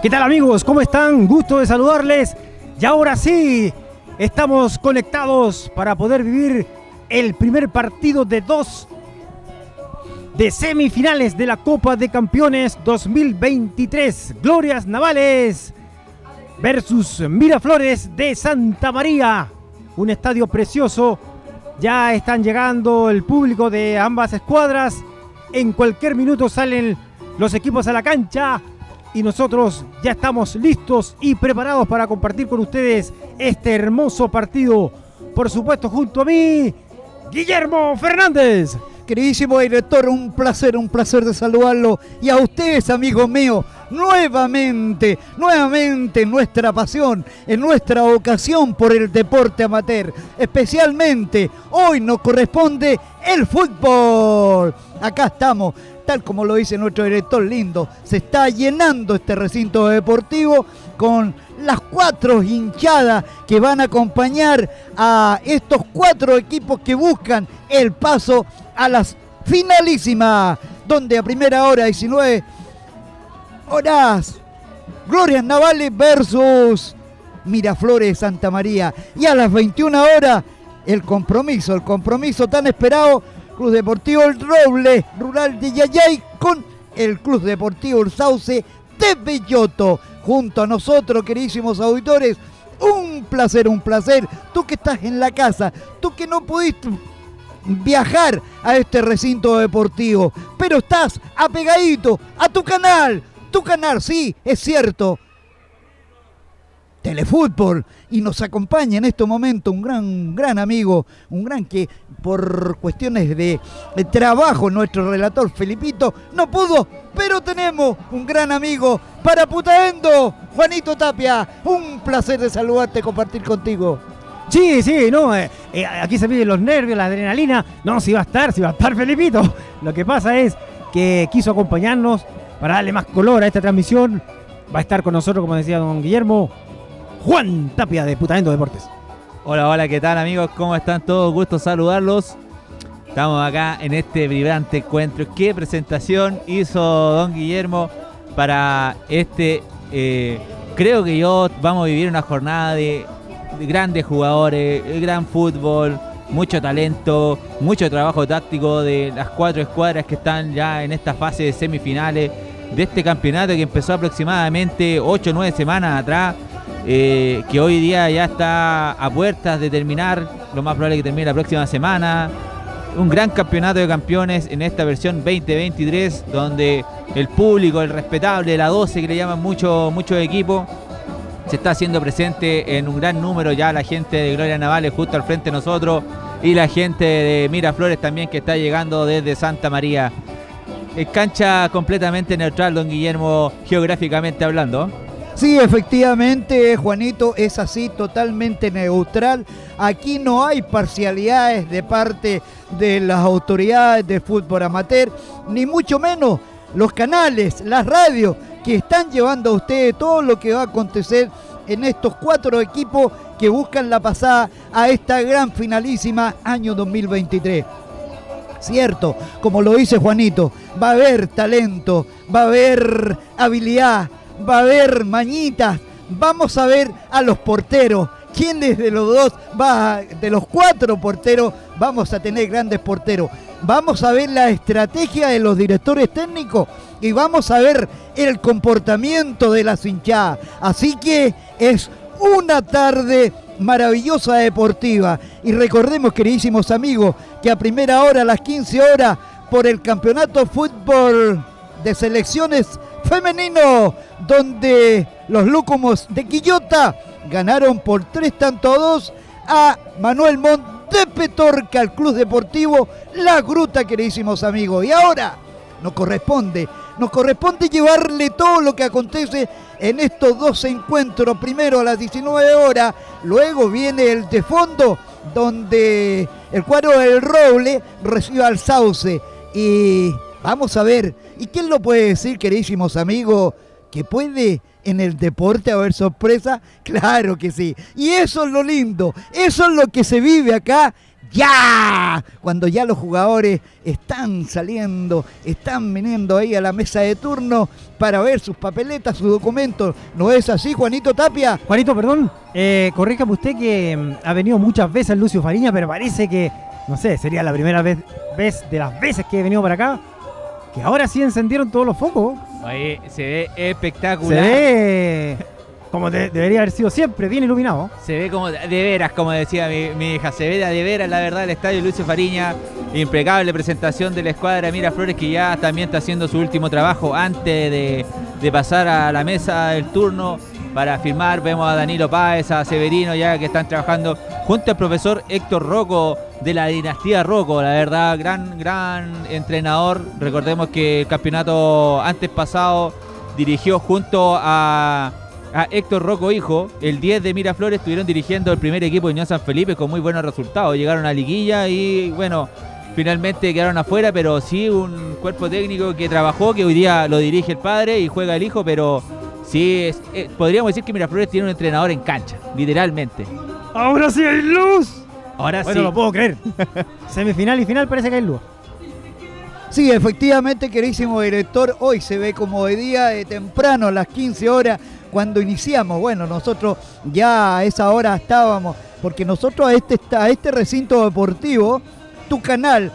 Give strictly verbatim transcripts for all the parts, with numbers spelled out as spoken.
¿Qué tal, amigos? ¿Cómo están? Gusto de saludarles. Y ahora sí, estamos conectados para poder vivir el primer partido de dos de semifinales de la Copa de Campeones dos mil veintitrés. Glorias Navales versus Miraflores de Santa María. Un estadio precioso. Ya están llegando el público de ambas escuadras. En cualquier minuto salen los equipos a la cancha. Y nosotros ya estamos listos y preparados para compartir con ustedes este hermoso partido. Por supuesto, junto a mí, Guillermo Fernández. Queridísimo director, un placer, un placer de saludarlo. Y a ustedes, amigos míos, nuevamente, nuevamente nuestra pasión, en nuestra vocación por el deporte amateur. Especialmente, hoy nos corresponde el fútbol. Acá estamos, tal como lo dice nuestro director lindo, se está llenando este recinto deportivo con las cuatro hinchadas que van a acompañar a estos cuatro equipos que buscan el paso a las finalísimas, donde a primera hora, diecinueve horas, Glorias Navales versus Miraflores de Santa María, y a las veintiuna horas el compromiso, el compromiso tan esperado, Club Deportivo El Roble Rural de Yayay con el Club Deportivo El Sauce de Belloto. Junto a nosotros, queridísimos auditores, un placer, un placer. Tú que estás en la casa, tú que no pudiste viajar a este recinto deportivo, pero estás apegadito a tu canal, tu canal, sí, es cierto, Telefútbol, y nos acompaña en este momento un gran, gran amigo, un gran que por cuestiones de, de trabajo, nuestro relator Felipito no pudo, pero tenemos un gran amigo para Putaendo, Juanito Tapia. Un placer de saludarte, compartir contigo. Sí, sí, no, eh, eh, aquí se piden los nervios, la adrenalina. No, si va a estar, si va a estar Felipito. Lo que pasa es que quiso acompañarnos para darle más color a esta transmisión. Va a estar con nosotros, como decía don Guillermo, Juan Tapia de Putaendo Deportes. Hola, hola, ¿qué tal, amigos? ¿Cómo están todos? Gusto saludarlos. Estamos acá en este vibrante encuentro. ¿Qué presentación hizo don Guillermo para este? Eh, creo que yo vamos a vivir una jornada de, de grandes jugadores, gran fútbol, mucho talento, mucho trabajo táctico de las cuatro escuadras que están ya en esta fase de semifinales de este campeonato que empezó aproximadamente ocho o nueve semanas atrás. Eh, que hoy día ya está a puertas de terminar, lo más probable es que termine la próxima semana. Un gran campeonato de campeones en esta versión veinte veintitrés, donde el público, el respetable, la doce que le llaman muchos muchos equipos, se está haciendo presente en un gran número. Ya la gente de Glorias Navales justo al frente de nosotros, y la gente de Miraflores también, que está llegando desde Santa María. Es cancha completamente neutral, don Guillermo, geográficamente hablando. Sí, efectivamente, Juanito, es así, totalmente neutral. Aquí no hay parcialidades de parte de las autoridades de fútbol amateur, ni mucho menos los canales, las radios que están llevando a ustedes todo lo que va a acontecer en estos cuatro equipos que buscan la pasada a esta gran finalísima año dos mil veintitrés. Cierto, como lo dice Juanito, va a haber talento, va a haber habilidad, va a haber mañitas. Vamos a ver a los porteros. ¿Quiénes de los dos va, de los cuatro porteros, vamos a tener grandes porteros? Vamos a ver la estrategia de los directores técnicos y vamos a ver el comportamiento de las hinchadas. Así que es una tarde maravillosa deportiva. Y recordemos, queridísimos amigos, que a primera hora, a las quince horas, por el campeonato fútbol de selecciones femenino, donde los Lúcumos de Quillota ganaron por tres tanto a dos a Manuel Montt de Petorca, al Club Deportivo La Gruta, queridísimos amigos. Y ahora nos corresponde, nos corresponde llevarle todo lo que acontece en estos dos encuentros. Primero a las diecinueve horas, luego viene el de fondo, donde el cuadro del Roble recibe al Sauce. Y vamos a ver, ¿y quién lo puede decir, queridísimos amigos, que puede en el deporte haber sorpresa? Claro que sí, y eso es lo lindo, eso es lo que se vive acá ya, cuando ya los jugadores están saliendo, están viniendo ahí a la mesa de turno para ver sus papeletas, sus documentos. ¿No es así, Juanito Tapia? Juanito, perdón, eh, corríjame usted que mm, ha venido muchas veces Lucio Fariña, pero parece que, no sé, sería la primera vez, vez de las veces que he venido para acá, que ahora sí encendieron todos los focos. Oye, se ve espectacular. Se ve como de- debería haber sido siempre, bien iluminado. Se ve como de veras, como decía mi, mi hija, se ve de veras, la verdad, el estadio Lucio Fariña. Impecable presentación de la escuadra de Miraflores, que ya también está haciendo su último trabajo antes de, de pasar a la mesa del turno para firmar. Vemos a Danilo Páez, a Severino, ya que están trabajando junto al profesor Héctor Rocco, de la dinastía Rocco, la verdad, gran, gran entrenador. Recordemos que el campeonato antes pasado dirigió junto a... a Héctor Rocco hijo, el diez de Miraflores, estuvieron dirigiendo el primer equipo de Unión San Felipe con muy buenos resultados. Llegaron a liguilla y bueno, finalmente quedaron afuera, pero sí un cuerpo técnico que trabajó, que hoy día lo dirige el padre y juega el hijo, pero sí, es, eh, podríamos decir que Miraflores tiene un entrenador en cancha, literalmente. ¡Ahora sí hay luz! Ahora Bueno, sí. lo puedo creer. Semifinal y final parece que hay luz. Sí, efectivamente, queridísimo director, hoy se ve como de día, de temprano, a las quince horas, cuando iniciamos. Bueno, nosotros ya a esa hora estábamos, porque nosotros a este, a este recinto deportivo, tu canal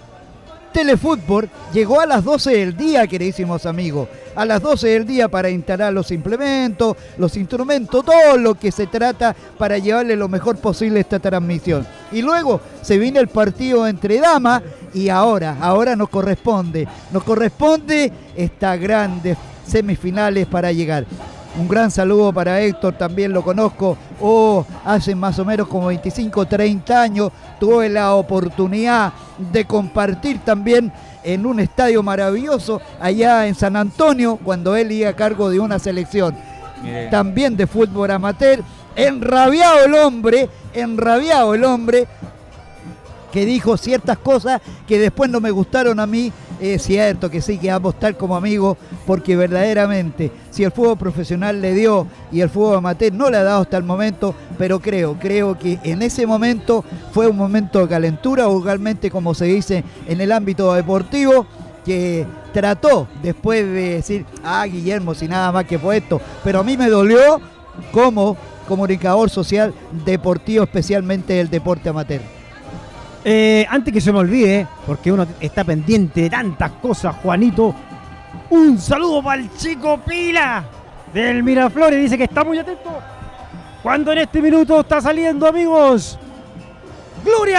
Telefútbol, llegó a las doce del día, queridísimos amigos, a las doce del día para instalar los implementos, los instrumentos, todo lo que se trata para llevarle lo mejor posible a esta transmisión. Y luego se viene el partido entre damas y ahora, ahora nos corresponde, nos corresponde estas grandes semifinales para llegar. Un gran saludo para Héctor, también lo conozco, oh, hace más o menos como veinticinco, treinta años, tuve la oportunidad de compartir también en un estadio maravilloso allá en San Antonio, cuando él iba a cargo de una selección, Mire. también de fútbol amateur. Enrabiado el hombre, enrabiado el hombre, que dijo ciertas cosas que después no me gustaron a mí. Es cierto que sí, que vamos a estar como amigos, porque verdaderamente, si el fútbol profesional le dio y el fútbol amateur no le ha dado hasta el momento, pero creo, creo que en ese momento fue un momento de calentura, vulgarmente como se dice en el ámbito deportivo, que trató después de decir, ah, Guillermo, si nada más que fue esto, pero a mí me dolió como comunicador social deportivo, especialmente del deporte amateur. Eh, antes que se me olvide, porque uno está pendiente de tantas cosas, Juanito, un saludo para el chico Pila del Miraflores, dice que está muy atento. Cuando en este minuto está saliendo, amigos, Gloria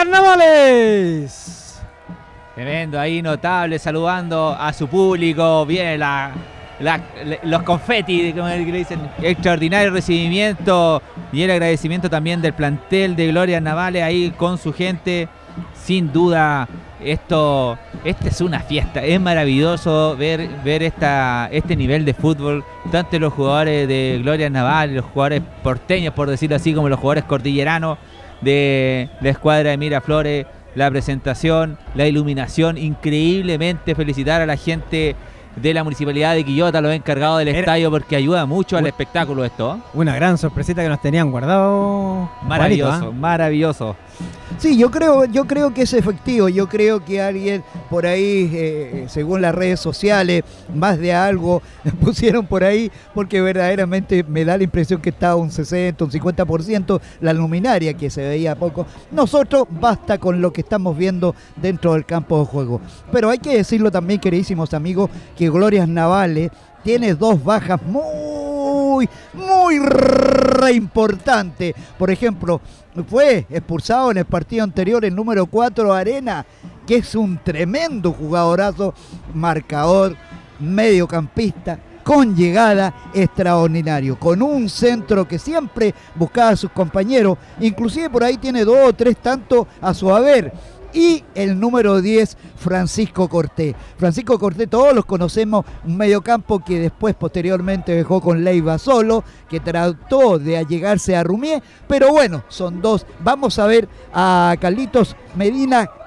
Navales. Tremendo, ahí notable, saludando a su público. Viene la, la- le- los confetis, como le dicen. Extraordinario recibimiento y el agradecimiento también del plantel de Gloria Navales ahí con su gente. Sin duda, esto, esta es una fiesta. Es maravilloso ver, ver esta, este nivel de fútbol, tanto los jugadores de Gloria Navales, los jugadores porteños, por decirlo así, como los jugadores cordilleranos de la escuadra de Miraflores. La presentación, la iluminación, increíblemente felicitar a la gente de la Municipalidad de Quillota, los encargados del Era- estadio, porque ayuda mucho al espectáculo esto. ¿eh? Una gran sorpresita que nos tenían guardado. Maravilloso, Juanito, ¿ah? maravilloso. Sí, yo creo, yo creo que es efectivo. Yo creo que alguien por ahí, eh, según las redes sociales, más de algo pusieron por ahí, porque verdaderamente me da la impresión que estaba un sesenta, un cincuenta por ciento la luminaria, que se veía poco. Nosotros basta con lo que estamos viendo dentro del campo de juego. Pero hay que decirlo también, queridísimos amigos, que Glorias Navales tiene dos bajas muy, muy re importantes. Por ejemplo, fue expulsado en el partido anterior el número cuatro Arena, que es un tremendo jugadorazo, marcador, mediocampista, con llegada extraordinario, con un centro que siempre buscaba a sus compañeros, inclusive por ahí tiene dos o tres tantos a su haber. Y el número diez, Francisco Cortés. Francisco Cortés, todos los conocemos, un mediocampo que después posteriormente dejó con Leiva solo, que trató de allegarse a Rumier, pero bueno, son dos. Vamos a ver a Carlitos Medina,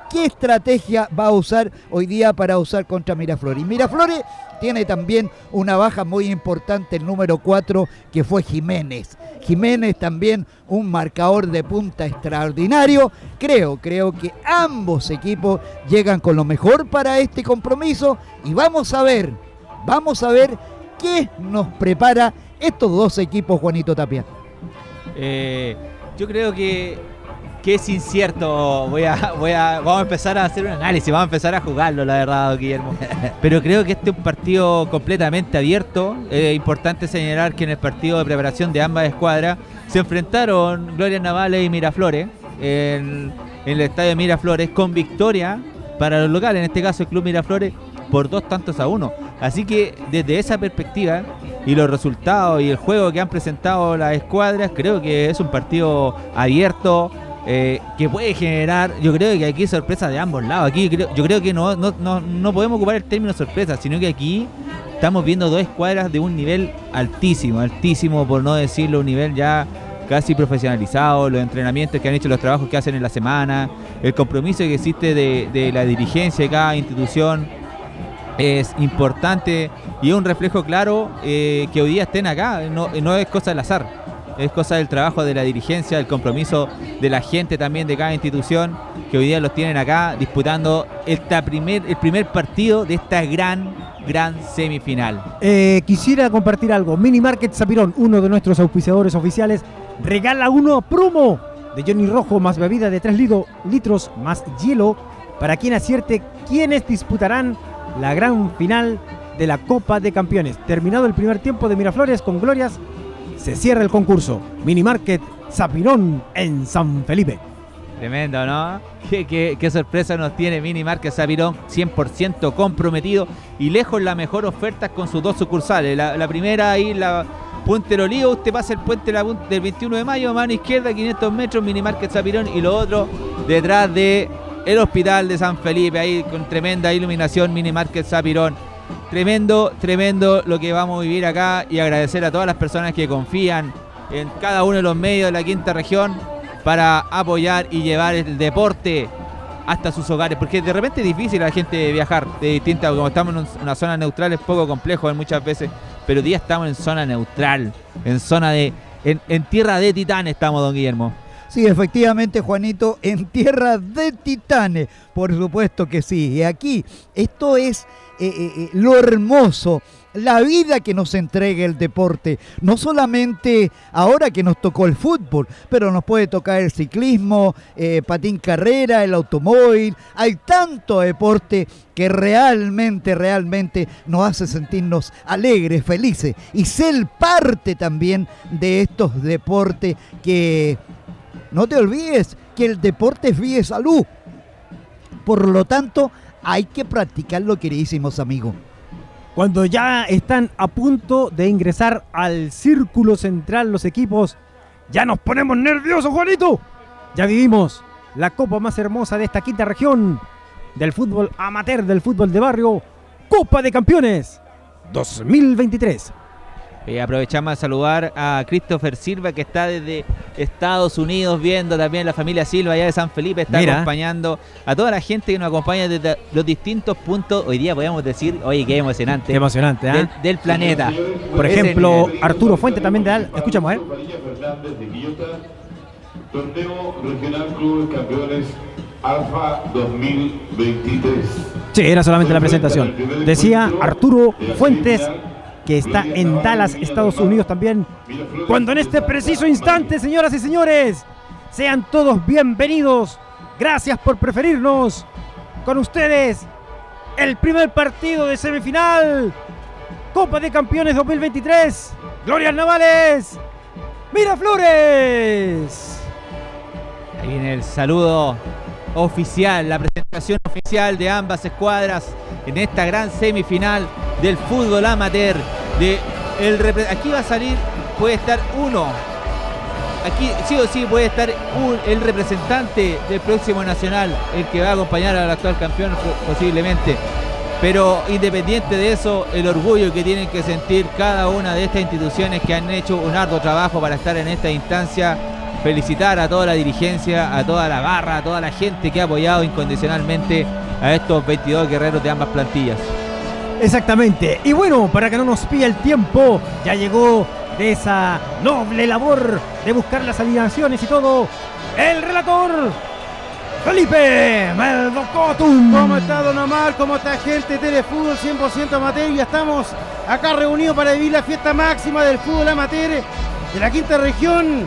qué estrategia va a usar hoy día para usar contra Miraflores. Y Miraflores tiene también una baja muy importante, el número cuatro, que fue Jiménez. Jiménez también un marcador de punta extraordinario. Creo, creo que ambos equipos llegan con lo mejor para este compromiso y vamos a ver, vamos a ver qué nos prepara estos dos equipos, Juanito Tapia. Eh, yo creo que, que es incierto. Voy a, voy a, vamos a empezar a hacer un análisis, vamos a empezar a jugarlo, la verdad, Guillermo. Pero creo que este es un partido completamente abierto. Es importante señalar que en el partido de preparación de ambas escuadras se enfrentaron Glorias Navales y Miraflores en, en el estadio de Miraflores con victoria para los locales, en este caso el Club Miraflores, por dos tantos a uno. Así que desde esa perspectiva y los resultados y el juego que han presentado las escuadras, creo que es un partido abierto, eh, que puede generar, yo creo que aquí sorpresa de ambos lados. Aquí creo, yo creo que no, no, no, no podemos ocupar el término sorpresa, sino que aquí estamos viendo dos escuadras de un nivel altísimo, altísimo por no decirlo, un nivel ya casi profesionalizado, los entrenamientos que han hecho, los trabajos que hacen en la semana, el compromiso que existe de, de la dirigencia de cada institución es importante y es un reflejo claro eh, que hoy día estén acá. No, no es cosa del azar, es cosa del trabajo de la dirigencia, del compromiso de la gente también de cada institución, que hoy día los tienen acá disputando esta primer, el primer partido de esta gran, gran semifinal. Eh, quisiera compartir algo. Mini Market Zapirón, uno de nuestros auspiciadores oficiales, regala uno promo de Johnny Rojo más bebida de tres litros más hielo para quien acierte quiénes disputarán la gran final de la Copa de Campeones. Terminado el primer tiempo de Miraflores con Glorias, se cierra el concurso. Mini Market Zapirón en San Felipe. Tremendo, ¿no? Qué, qué, qué sorpresa nos tiene Mini Market Zapirón, cien por ciento comprometido y lejos la mejor oferta con sus dos sucursales. La, la primera ahí, la Puente del Olivo, usted pasa el puente la, del veintiuno de mayo, mano izquierda, quinientos metros, Mini Market Zapirón, y lo otro detrás de el Hospital de San Felipe, ahí con tremenda iluminación, Mini Market Zapirón. Tremendo, tremendo lo que vamos a vivir acá y agradecer a todas las personas que confían en cada uno de los medios de la quinta región para apoyar y llevar el deporte hasta sus hogares, porque de repente es difícil a la gente viajar de distintas, como estamos en una zona neutral es poco complejo muchas veces, pero hoy día estamos en zona neutral, en zona de, en, en tierra de titanes estamos, don Guillermo. Sí, efectivamente, Juanito, en tierra de titanes, por supuesto que sí. Y aquí, esto es eh, eh, lo hermoso, la vida que nos entrega el deporte. No solamente ahora que nos tocó el fútbol, pero nos puede tocar el ciclismo, eh, patín carrera, el automóvil. Hay tanto deporte que realmente, realmente nos hace sentirnos alegres, felices. Y ser parte también de estos deportes que... No te olvides que el deporte es vida y salud. Por lo tanto, hay que practicarlo, queridísimos amigos. Cuando ya están a punto de ingresar al círculo central los equipos, ya nos ponemos nerviosos, Juanito. Ya vivimos la copa más hermosa de esta quinta región, del fútbol amateur, del fútbol de barrio, Copa de Campeones dos mil veintitrés. Eh, aprovechamos a saludar a Christopher Silva, que está desde Estados Unidos viendo también la familia Silva allá de San Felipe, está Mira. acompañando a toda la gente que nos acompaña desde los distintos puntos, hoy día podemos decir, oye, qué emocionante, qué emocionante ¿eh? del, del planeta. Por ejemplo, Arturo Fuente también de Al, escuchamos, ¿eh? Torneo Regional Clubes Campeones Alfa dos mil veintitrés. Sí, era solamente la presentación. Decía Arturo Fuentes, que está en Dallas, Estados Unidos también. Cuando en este preciso instante, señoras y señores, sean todos bienvenidos. Gracias por preferirnos. Con ustedes, el primer partido de semifinal. Copa de Campeones dos mil veintitrés. Glorias Navales, Miraflores. Ahí viene el saludo oficial, la presentación oficial de ambas escuadras en esta gran semifinal del fútbol amateur. De el, aquí va a salir, puede estar uno, aquí sí o sí puede estar un, el representante del próximo nacional, el que va a acompañar al actual campeón posiblemente, pero independiente de eso, el orgullo que tienen que sentir cada una de estas instituciones que han hecho un arduo trabajo para estar en esta instancia felicitar a toda la dirigencia, a toda la garra, a toda la gente que ha apoyado incondicionalmente a estos veintidós guerreros de ambas plantillas. Exactamente. Y bueno, para que no nos pille el tiempo, ya llegó de esa noble labor de buscar las alineaciones y todo, el relator Felipe Meldocotum. ¿Cómo está Don Omar? ¿Cómo está gente de Telefútbol cien por ciento amateur? Ya estamos acá reunidos para vivir la fiesta máxima del fútbol amateur de la quinta región.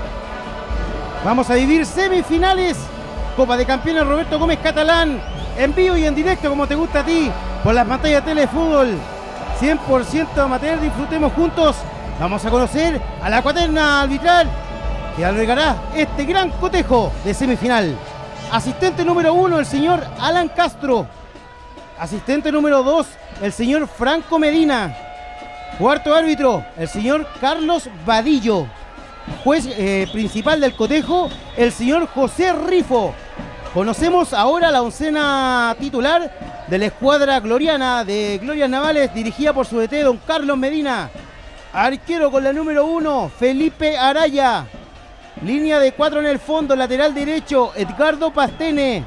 Vamos a vivir semifinales, Copa de Campeones Roberto Gómez Catalán, en vivo y en directo como te gusta a ti, por las pantallas de Telefútbol cien por ciento amateur. Disfrutemos juntos. Vamos a conocer a la cuaterna arbitral que albergará este gran cotejo de semifinal. Asistente número uno, el señor Alan Castro. Asistente número dos, el señor Franco Medina. Cuarto árbitro, el señor Carlos Vadillo. Juez eh, principal del cotejo, el señor José Rifo. Conocemos ahora la oncena titular de la escuadra gloriana de Glorias Navales, dirigida por su D T, don Carlos Medina. Arquero con la número uno, Felipe Araya. Línea de cuatro en el fondo, lateral derecho, Edgardo Pastene.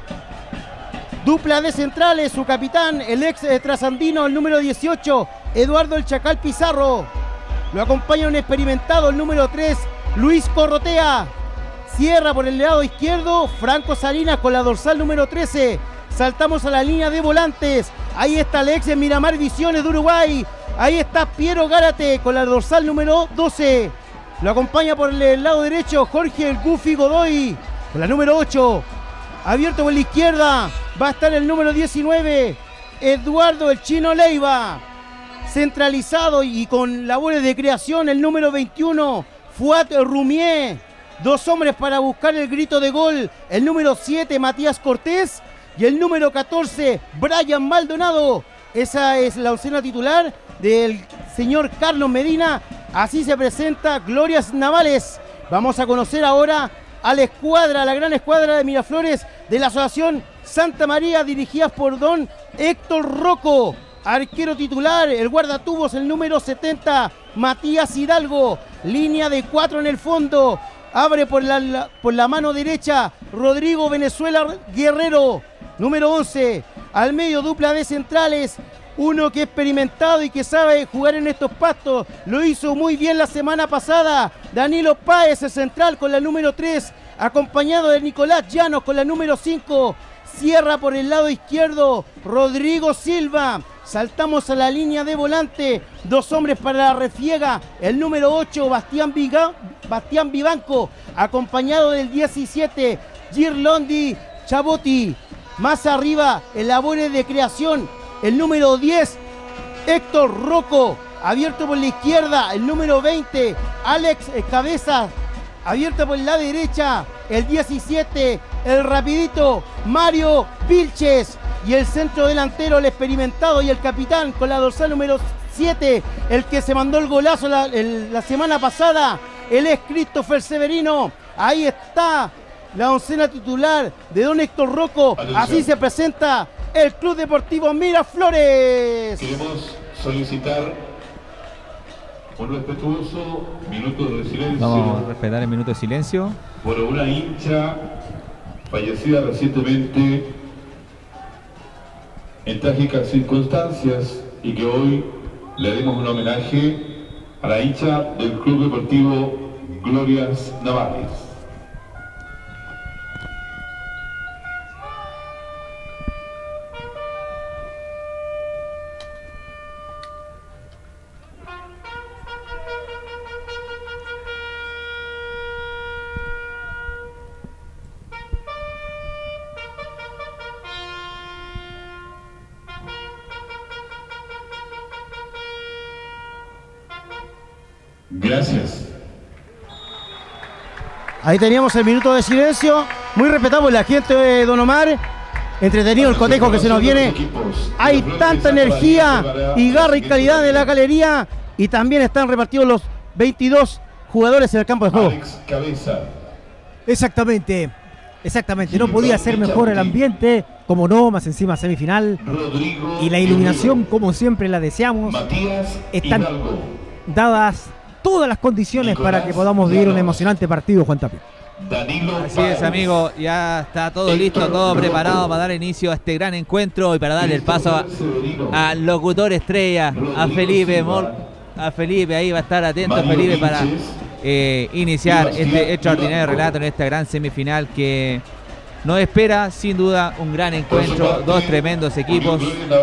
Dupla de centrales, su capitán, el ex eh, trasandino, el número dieciocho, Eduardo El Chacal Pizarro. Lo acompaña un experimentado, el número tres, Luis Corrotea. Cierra por el lado izquierdo, Franco Salinas con la dorsal número trece. Saltamos a la línea de volantes. Ahí está el ex Miramar Visiones de Uruguay. Ahí está Piero Gárate con la dorsal número doce. Lo acompaña por el lado derecho Jorge el Goofy Godoy con la número ocho. Abierto por la izquierda va a estar el número diecinueve, Eduardo el Chino Leiva. Centralizado y con labores de creación el número veintiuno, Fuad Rumier. Dos hombres para buscar el grito de gol, el número siete, Matías Cortés, y el número catorce, Brian Maldonado. Esa es la oncena titular del señor Carlos Medina. Así se presenta Glorias Navales. Vamos a conocer ahora a la escuadra, a la gran escuadra de Miraflores de la Asociación Santa María, dirigida por don Héctor Rocco. Arquero titular, el guardatubos, el número setenta, Matías Hidalgo. Línea de cuatro en el fondo. Abre por la, la, por la mano derecha Rodrigo Venezuela Guerrero. Número once. Al medio, dupla de centrales. Uno que es experimentado y que sabe jugar en estos pastos. Lo hizo muy bien la semana pasada. Danilo Páez, el central, con la número tres. Acompañado de Nicolás Llanos con la número cinco. Cierra por el lado izquierdo Rodrigo Silva. Saltamos a la línea de volante. Dos hombres para la refriega. El número ocho, Bastián, Viga, Bastián Vivanco. Acompañado del diecisiete, Girlondi Chabotti. Más arriba, en labores de creación, el número diez, Héctor Rocco. Abierto por la izquierda, el número veinte, Alex Cabeza. Abierto por la derecha, el diecisiete, el rapidito, Mario Vilches. Y el centro delantero, el experimentado y el capitán con la dorsal número siete, el que se mandó el golazo la, el, la semana pasada, el es Christopher Severino. Ahí está la oncena titular de don Héctor Rocco. Así se presenta el Club Deportivo Miraflores. Queremos solicitar un respetuoso minuto de silencio. Vamos a respetar el minuto de silencio por una hincha fallecida recientemente en trágicas circunstancias, y que hoy le demos un homenaje a la hincha del Club Deportivo Glorias Navales. Gracias. Ahí teníamos el minuto de silencio. Muy respetado por la gente de Don Omar. Entretenido el cotejo que se nos viene. Hay tanta energía y garra y calidad de la galería. Y también están repartidos los veintidós jugadores en el campo de juego. Alex Cabeza. Exactamente. Exactamente. No podía ser mejor el ambiente. Como no, más encima semifinal. Rodrigo Y la iluminación, como siempre la deseamos. Matías Están Hidalgo. dadas todas las condiciones Nicolás para que podamos vivir un Llanos. emocionante partido, Juan Tapia. Danilo Así es, amigo, ya está todo listo, todo preparado para dar inicio a este gran encuentro y para darle el paso al locutor estrella, a Felipe Mol, a Felipe, ahí va a estar atento Felipe para eh, iniciar este extraordinario relato en esta gran semifinal que nos espera sin duda un gran encuentro, dos tremendos equipos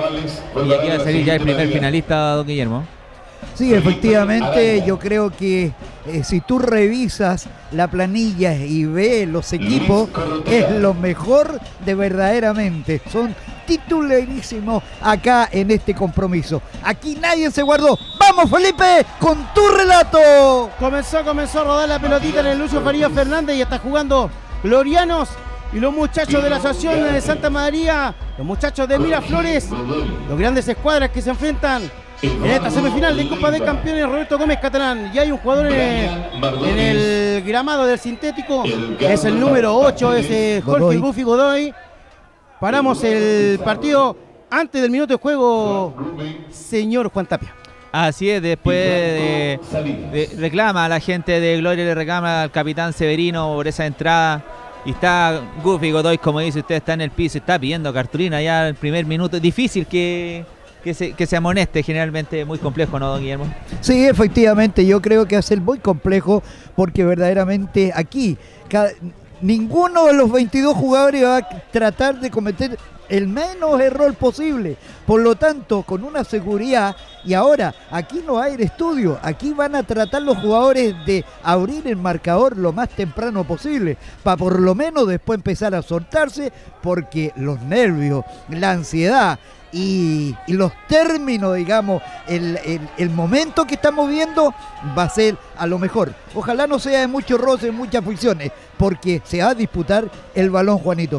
y aquí va a salir ya el primer finalista, don Guillermo. Sí, efectivamente, yo creo que eh, si tú revisas la planilla y ves los equipos, es lo mejor de verdaderamente. Son titularísimos acá en este compromiso. Aquí nadie se guardó. ¡Vamos, Felipe, con tu relato! Comenzó, comenzó a rodar la pelotita en el Lucio Farías Fernández y está jugando Glorianos y los muchachos de la Asociación de Santa María, los muchachos de Miraflores, los grandes escuadras que se enfrentan en esta semifinal de Copa de Campeones. Roberto Gómez Catalán, y hay un jugador en el, en el gramado del sintético, es el número ocho, es eh, Jorge Buffy Godoy. Paramos el partido antes del minuto de juego, señor Juan Tapia. Así es, después de, de, reclama a la gente de Gloria, le reclama al capitán Severino por esa entrada. Y está Goofy Godoy, como dice usted, está en el piso, está pidiendo cartulina ya el primer minuto. Difícil que, que, se, que se amoneste, generalmente muy complejo, ¿no, don Guillermo? Sí, efectivamente, yo creo que va a ser muy complejo porque verdaderamente aquí cada, ninguno de los veintidós jugadores va a tratar de cometer el menos error posible, por lo tanto con una seguridad. Y ahora aquí no hay estudio, aquí van a tratar los jugadores de abrir el marcador lo más temprano posible, para por lo menos después empezar a soltarse, porque los nervios, la ansiedad y, y los términos, digamos, el, el, el momento que estamos viendo va a ser a lo mejor. Ojalá no sea de mucho roce, muchas fricciones, porque se va a disputar el balón, Juanito.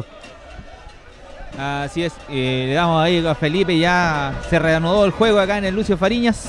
Así es, eh, le damos ahí a Felipe, ya se reanudó el juego acá en el Lucio Fariñas.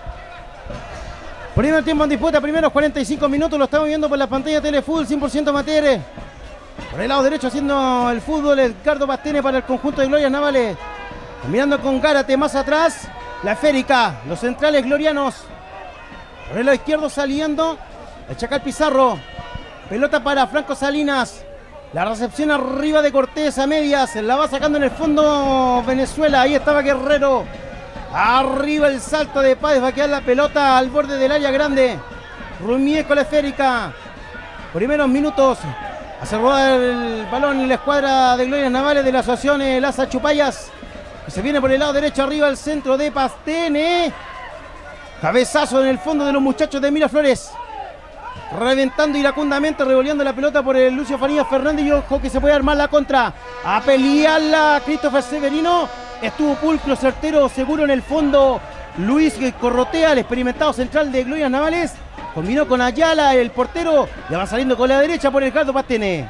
Primer tiempo en disputa, primeros cuarenta y cinco minutos, lo estamos viendo por la pantalla Telefútbol, cien por ciento Matere. Por el lado derecho haciendo el fútbol, Edgardo Pastene para el conjunto de Glorias Navales. Mirando con Gárate más atrás, la esférica, los centrales glorianos. Por el lado izquierdo saliendo, el Chacal Pizarro. Pelota para Franco Salinas. La recepción arriba de Cortés a medias, la va sacando en el fondo Venezuela, ahí estaba Guerrero. Arriba el salto de Páez, va a quedar la pelota al borde del área grande. Rumier con la esférica. Primeros minutos, hace rodar el balón en la escuadra de Glorias Navales de la asociación Laza Chupayas. Que se viene por el lado derecho arriba al centro de Pastene. Cabezazo en el fondo de los muchachos de Miraflores. Reventando iracundamente, revoleando la pelota por el Lucio Farías Fernández. Y ojo que se puede armar la contra. A pelearla Christopher Severino. Estuvo pulcro, certero, seguro en el fondo. Luis Corrotea, el experimentado central de Glorias Navales. Combinó con Ayala, el portero. Ya va saliendo con la derecha por el Caldo Pastene.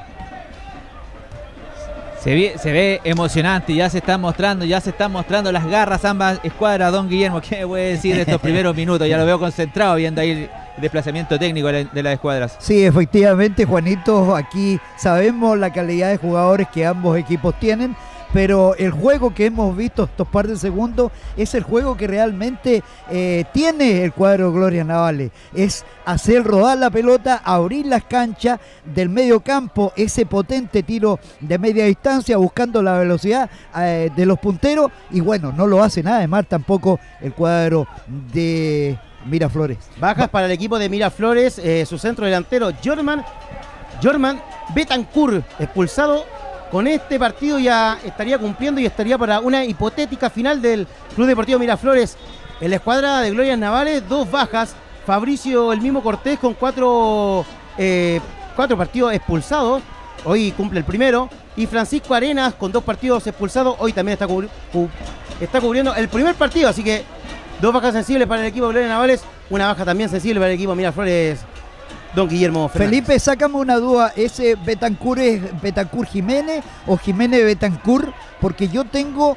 Se ve, se ve emocionante, ya se están mostrando, ya se están mostrando las garras ambas escuadras. Don Guillermo, ¿qué me puede decir de estos primeros minutos? Ya lo veo concentrado viendo ahí el desplazamiento técnico de las escuadras. Sí, efectivamente, Juanito, aquí sabemos la calidad de jugadores que ambos equipos tienen, pero el juego que hemos visto estos par de segundos es el juego que realmente eh, tiene el cuadro Glorias Navales. Es hacer rodar la pelota, abrir las canchas del medio campo, ese potente tiro de media distancia buscando la velocidad eh, de los punteros, y bueno, no lo hace nada de mal tampoco el cuadro de Miraflores. Bajas para el equipo de Miraflores, eh, su centro delantero Jorman, Jorman Betancourt, expulsado. Con este partido ya estaría cumpliendo y estaría para una hipotética final del Club Deportivo Miraflores. En la escuadra de Glorias Navales, dos bajas. Fabricio, el mismo Cortés, con cuatro, eh, cuatro partidos expulsados. Hoy cumple el primero. Y Francisco Arenas, con dos partidos expulsados. Hoy también está, cubri cu está cubriendo el primer partido. Así que dos bajas sensibles para el equipo de Glorias Navales. Una baja también sensible para el equipo de Miraflores. Don Guillermo Fernández. Felipe, sácame una duda, ¿ese Betancourt es Betancourt Jiménez o Jiménez Betancourt? Porque yo tengo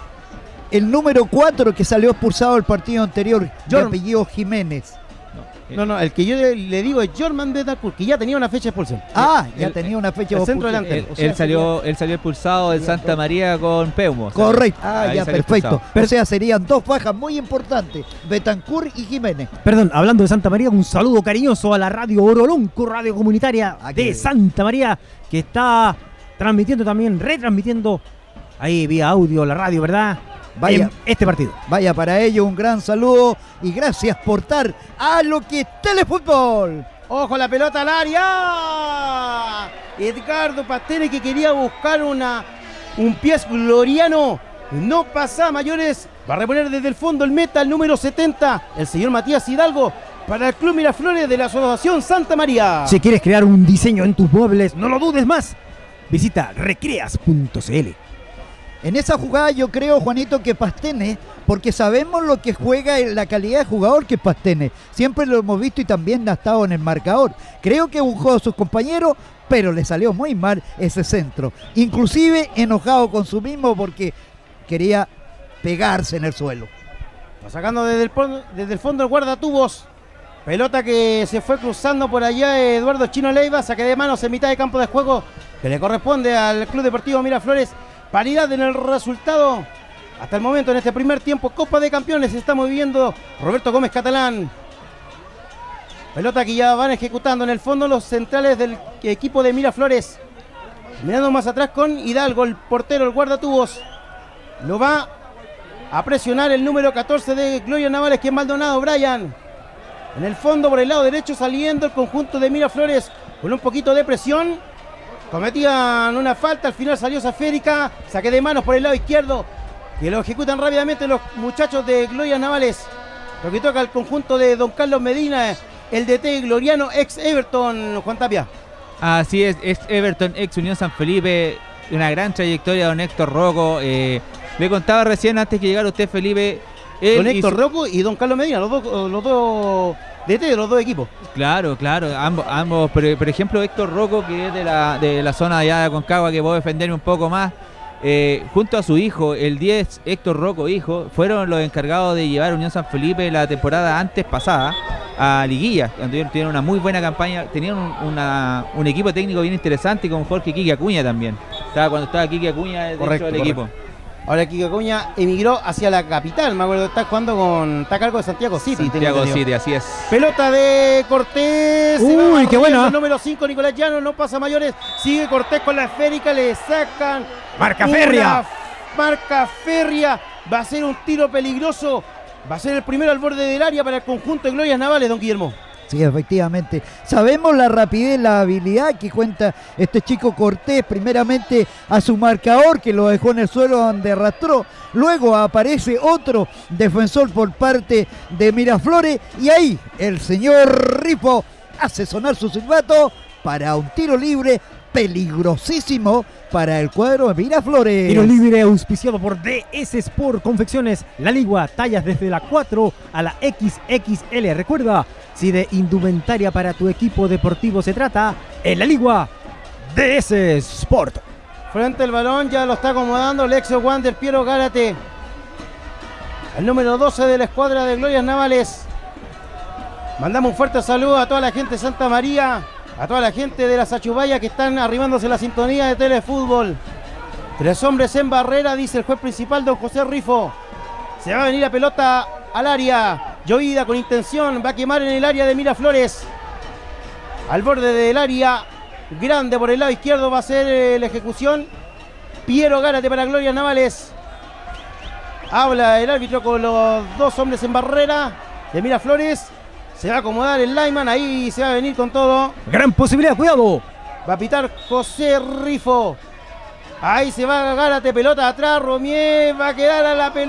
el número cuatro que salió expulsado el partido anterior, de apellido Jiménez. No, No, no, el que yo le, le digo es Jorman Betancourt, que ya tenía una fecha de expulsión. Ah, ya el- tenía una fecha el de centro expulsión. delantero. Él, o sea, él salió, él salió expulsado del Santa María con Peumo. Correcto. Ah, Ahí ya, salió perfecto. expulsado. O sea, serían dos bajas muy importantes, Betancourt y Jiménez. Perdón, hablando de Santa María, un saludo cariñoso a la radio Orolonco, radio comunitaria Ah, de qué- Santa María, que está transmitiendo también, retransmitiendo ahí vía audio la radio, ¿verdad? Vaya. En este partido. Vaya para ello, un gran saludo y gracias por estar a lo que es Telefútbol. Ojo, la pelota al área. Edgardo Pastene, que quería buscar una un pie gloriano. No pasa mayores. Va a reponer desde el fondo el meta, el número setenta, el señor Matías Hidalgo, para el Club Miraflores de la Asociación Santa María. Si quieres crear un diseño en tus muebles, no lo dudes más. Visita recreas punto c l. En esa jugada yo creo, Juanito, que Pastene, porque sabemos lo que juega, la calidad de jugador que es Pastene. Siempre lo hemos visto y también ha estado en el marcador. Creo que buscó a sus compañeros, pero le salió muy mal ese centro. Inclusive enojado con su mismo porque quería pegarse en el suelo. Va sacando desde el, pon- desde el fondo el guardatubos. Pelota que se fue cruzando por allá Eduardo Chino Leiva. Saque de manos en mitad de campo de juego que le corresponde al Club Deportivo Miraflores. Paridad en el resultado. Hasta el momento en este primer tiempo, Copa de Campeones, estamos viviendo Roberto Gómez Catalán. Pelota que ya van ejecutando en el fondo los centrales del equipo de Miraflores. Mirando más atrás con Hidalgo, el portero, el guardatubos. Lo va a presionar el número catorce de Gloria Navales, que es Maldonado, Brian. En el fondo, por el lado derecho, saliendo el conjunto de Miraflores con un poquito de presión. Cometían una falta, al final salió Zaférica. Saque de manos por el lado izquierdo, que lo ejecutan rápidamente los muchachos de Gloria Navales. Lo que toca al conjunto de don Carlos Medina, el D T gloriano, ex Everton, Juan Tapia. Así es, ex Everton, ex Unión San Felipe, una gran trayectoria, don Héctor Rocco. Eh, le contaba recién, antes que llegara usted, Felipe. él Don Héctor hizo- Rocco y don Carlos Medina, los dos, los dos D T de los dos equipos. Claro, claro, ambos, ambos por, por ejemplo, Héctor Rocco, que es de la, de la zona allá de Aconcagua, que puedo defenderme un poco más, eh, junto a su hijo, el diez, Héctor Rocco, hijo, fueron los encargados de llevar a Unión San Felipe la temporada antes pasada a Liguilla, donde tuvieron una muy buena campaña, tenían un, una, un equipo técnico bien interesante con Jorge Quique Acuña también, estaba cuando estaba Quique Acuña dentro Correcto, del correcto. equipo. Ahora Kike Acuña emigró hacia la capital, me acuerdo, está jugando con, está a cargo de Santiago City. tengo Santiago entendido. City, así es. Pelota de Cortés. se Uy, va qué barriendo buena. el número cinco, Nicolás Llano, no pasa mayores. Sigue Cortés con la esférica, le sacan. Marca una férrea. Marca férrea. Va a ser un tiro peligroso. Va a ser el primero al borde del área para el conjunto de Glorias Navales, don Guillermo. Sí, efectivamente. Sabemos la rapidez, la habilidad que cuenta este chico Cortés, primeramente a su marcador que lo dejó en el suelo donde arrastró, luego aparece otro defensor por parte de Miraflores y ahí el señor Rifo hace sonar su silbato para un tiro libre peligrosísimo para el cuadro de Miraflores. Tiro libre auspiciado por D S Sport Confecciones, la ligua, tallas desde la cuatro a la equis equis ele. Recuerda, si de indumentaria para tu equipo deportivo se trata, en la ligua D S Sport. Frente al balón, ya lo está acomodando Lexio Wander, Piero Gárate. El número doce de la escuadra de Glorias Navales. Mandamos un fuerte saludo a toda la gente de Santa María, a toda la gente de la Sachubaya que están arrimándose a la sintonía de Telefútbol. Tres hombres en barrera, dice el juez principal, don José Rifo. Se va a venir la pelota al área. Llovida con intención, va a quemar en el área de Miraflores. Al borde del área, grande por el lado izquierdo va a ser eh, la ejecución. Piero Gárate para Glorias Navales. Habla el árbitro con los dos hombres en barrera de Miraflores. Se va a acomodar el lineman, ahí se va a venir con todo. Gran posibilidad, cuidado. Va a pitar José Rifo. Ahí se va Gárate, pelota atrás, Romier va a quedar a la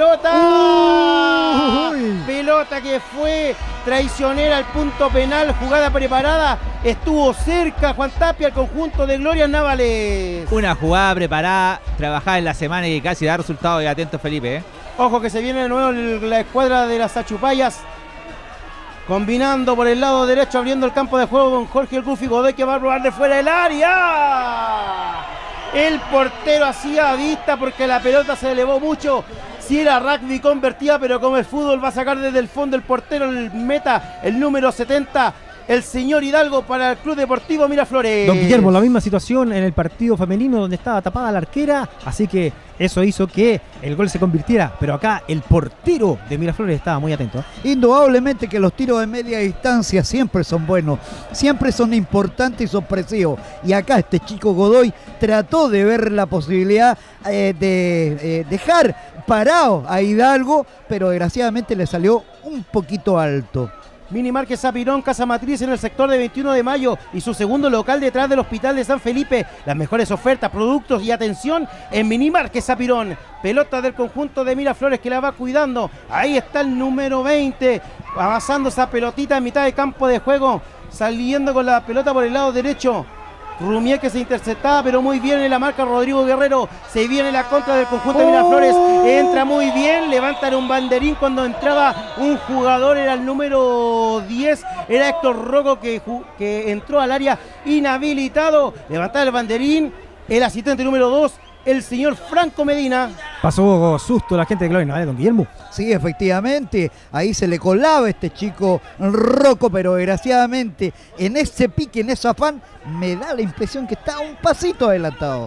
pelota. Uy. Pelota que fue traicionera al punto penal, jugada preparada. Estuvo cerca Juan Tapia, el conjunto de Glorias Navales. Una jugada preparada, trabajada en la semana y que casi da resultado. Y atento, Felipe, ¿eh? Ojo que se viene de nuevo el- la escuadra de las Achupayas. Combinando por el lado derecho, abriendo el campo de juego con Jorge el Gufi Godoy, que va a robar de fuera del área. El portero hacía vista porque la pelota se elevó mucho. si era rugby convertía, pero como el fútbol va a sacar desde el fondo el portero, el meta, el número setenta, el señor Hidalgo para el Club Deportivo Miraflores. Don Guillermo, la misma situación en el partido femenino donde estaba tapada la arquera, así que eso hizo que el gol se convirtiera, pero acá el portero de Miraflores estaba muy atento. Indudablemente que los tiros de media distancia siempre son buenos, siempre son importantes y sorpresivos. Y acá este chico Godoy trató de ver la posibilidad eh, de eh, dejar parado a Hidalgo, pero desgraciadamente le salió un poquito alto. Mini Market Zapirón, Casa Matriz en el sector de veintiuno de mayo y su segundo local detrás del Hospital de San Felipe. Las mejores ofertas, productos y atención en Mini Market Zapirón. Pelota del conjunto de Miraflores que la va cuidando. Ahí está el número veinte, avanzando esa pelotita en mitad de campo de juego, saliendo con la pelota por el lado derecho. Rumier que se interceptaba, pero muy bien en la marca Rodrigo Guerrero. Se viene la contra del conjunto de Miraflores. Entra muy bien, levantan un banderín cuando entraba un jugador, era el número diez, era Héctor Rocco que, que entró al área inhabilitado. Levantaba el banderín, el asistente número dos, el señor Franco Medina. Pasó susto la gente de Gloria Navales, don Guillermo. Sí, efectivamente, ahí se le colaba este chico Rocco, pero desgraciadamente en ese pique, en ese afán, me da la impresión que está un pasito adelantado.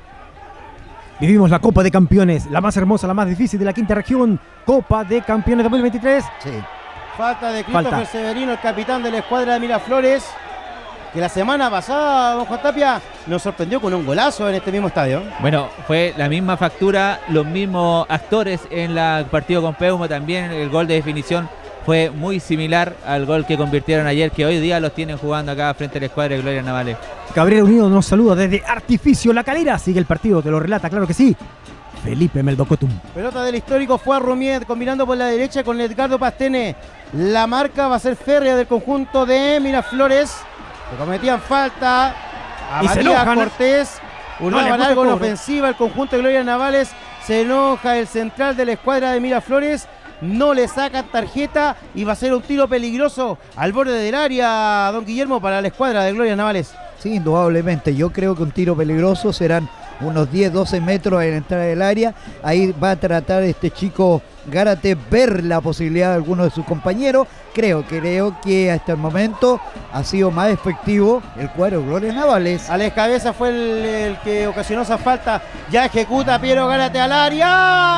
Vivimos la Copa de Campeones, la más hermosa, la más difícil de la quinta región. Copa de Campeones dos mil veintitrés. Sí. Falta de Christopher Severino, el capitán de la escuadra de Miraflores, que la semana pasada, don Juan Tapia, nos sorprendió con un golazo en este mismo estadio. Bueno, fue la misma factura, los mismos actores en el partido con Peumo, también el gol de definición fue muy similar al gol que convirtieron ayer, que hoy día los tienen jugando acá frente a la escuadra de Gloria Navales. Gabriel Unido nos saluda desde Artificio La Calera, sigue el partido, te lo relata, claro que sí, Felipe Meldocotum. Pelota del histórico fue a Rumier, combinando por la derecha con Edgardo Pastene. La marca va a ser férrea del conjunto de Miraflores. Se cometían falta a y se Matías enojan. Cortés, urnaban no algo en cobro. ofensiva el conjunto de Gloria Navales. Se enoja el central de la escuadra de Miraflores, no le sacan tarjeta y va a ser un tiro peligroso al borde del área, don Guillermo, para la escuadra de Gloria Navales. Sí, indudablemente, yo creo que un tiro peligroso serán unos diez, doce metros en la entrada del área. Ahí va a tratar este chico Gárate ver la posibilidad de alguno de sus compañeros. Creo, creo que hasta el momento ha sido más efectivo el cuadro de Gloria Navales. Alex Cabeza fue el, el que ocasionó esa falta. Ya ejecuta Piero Gárate al área.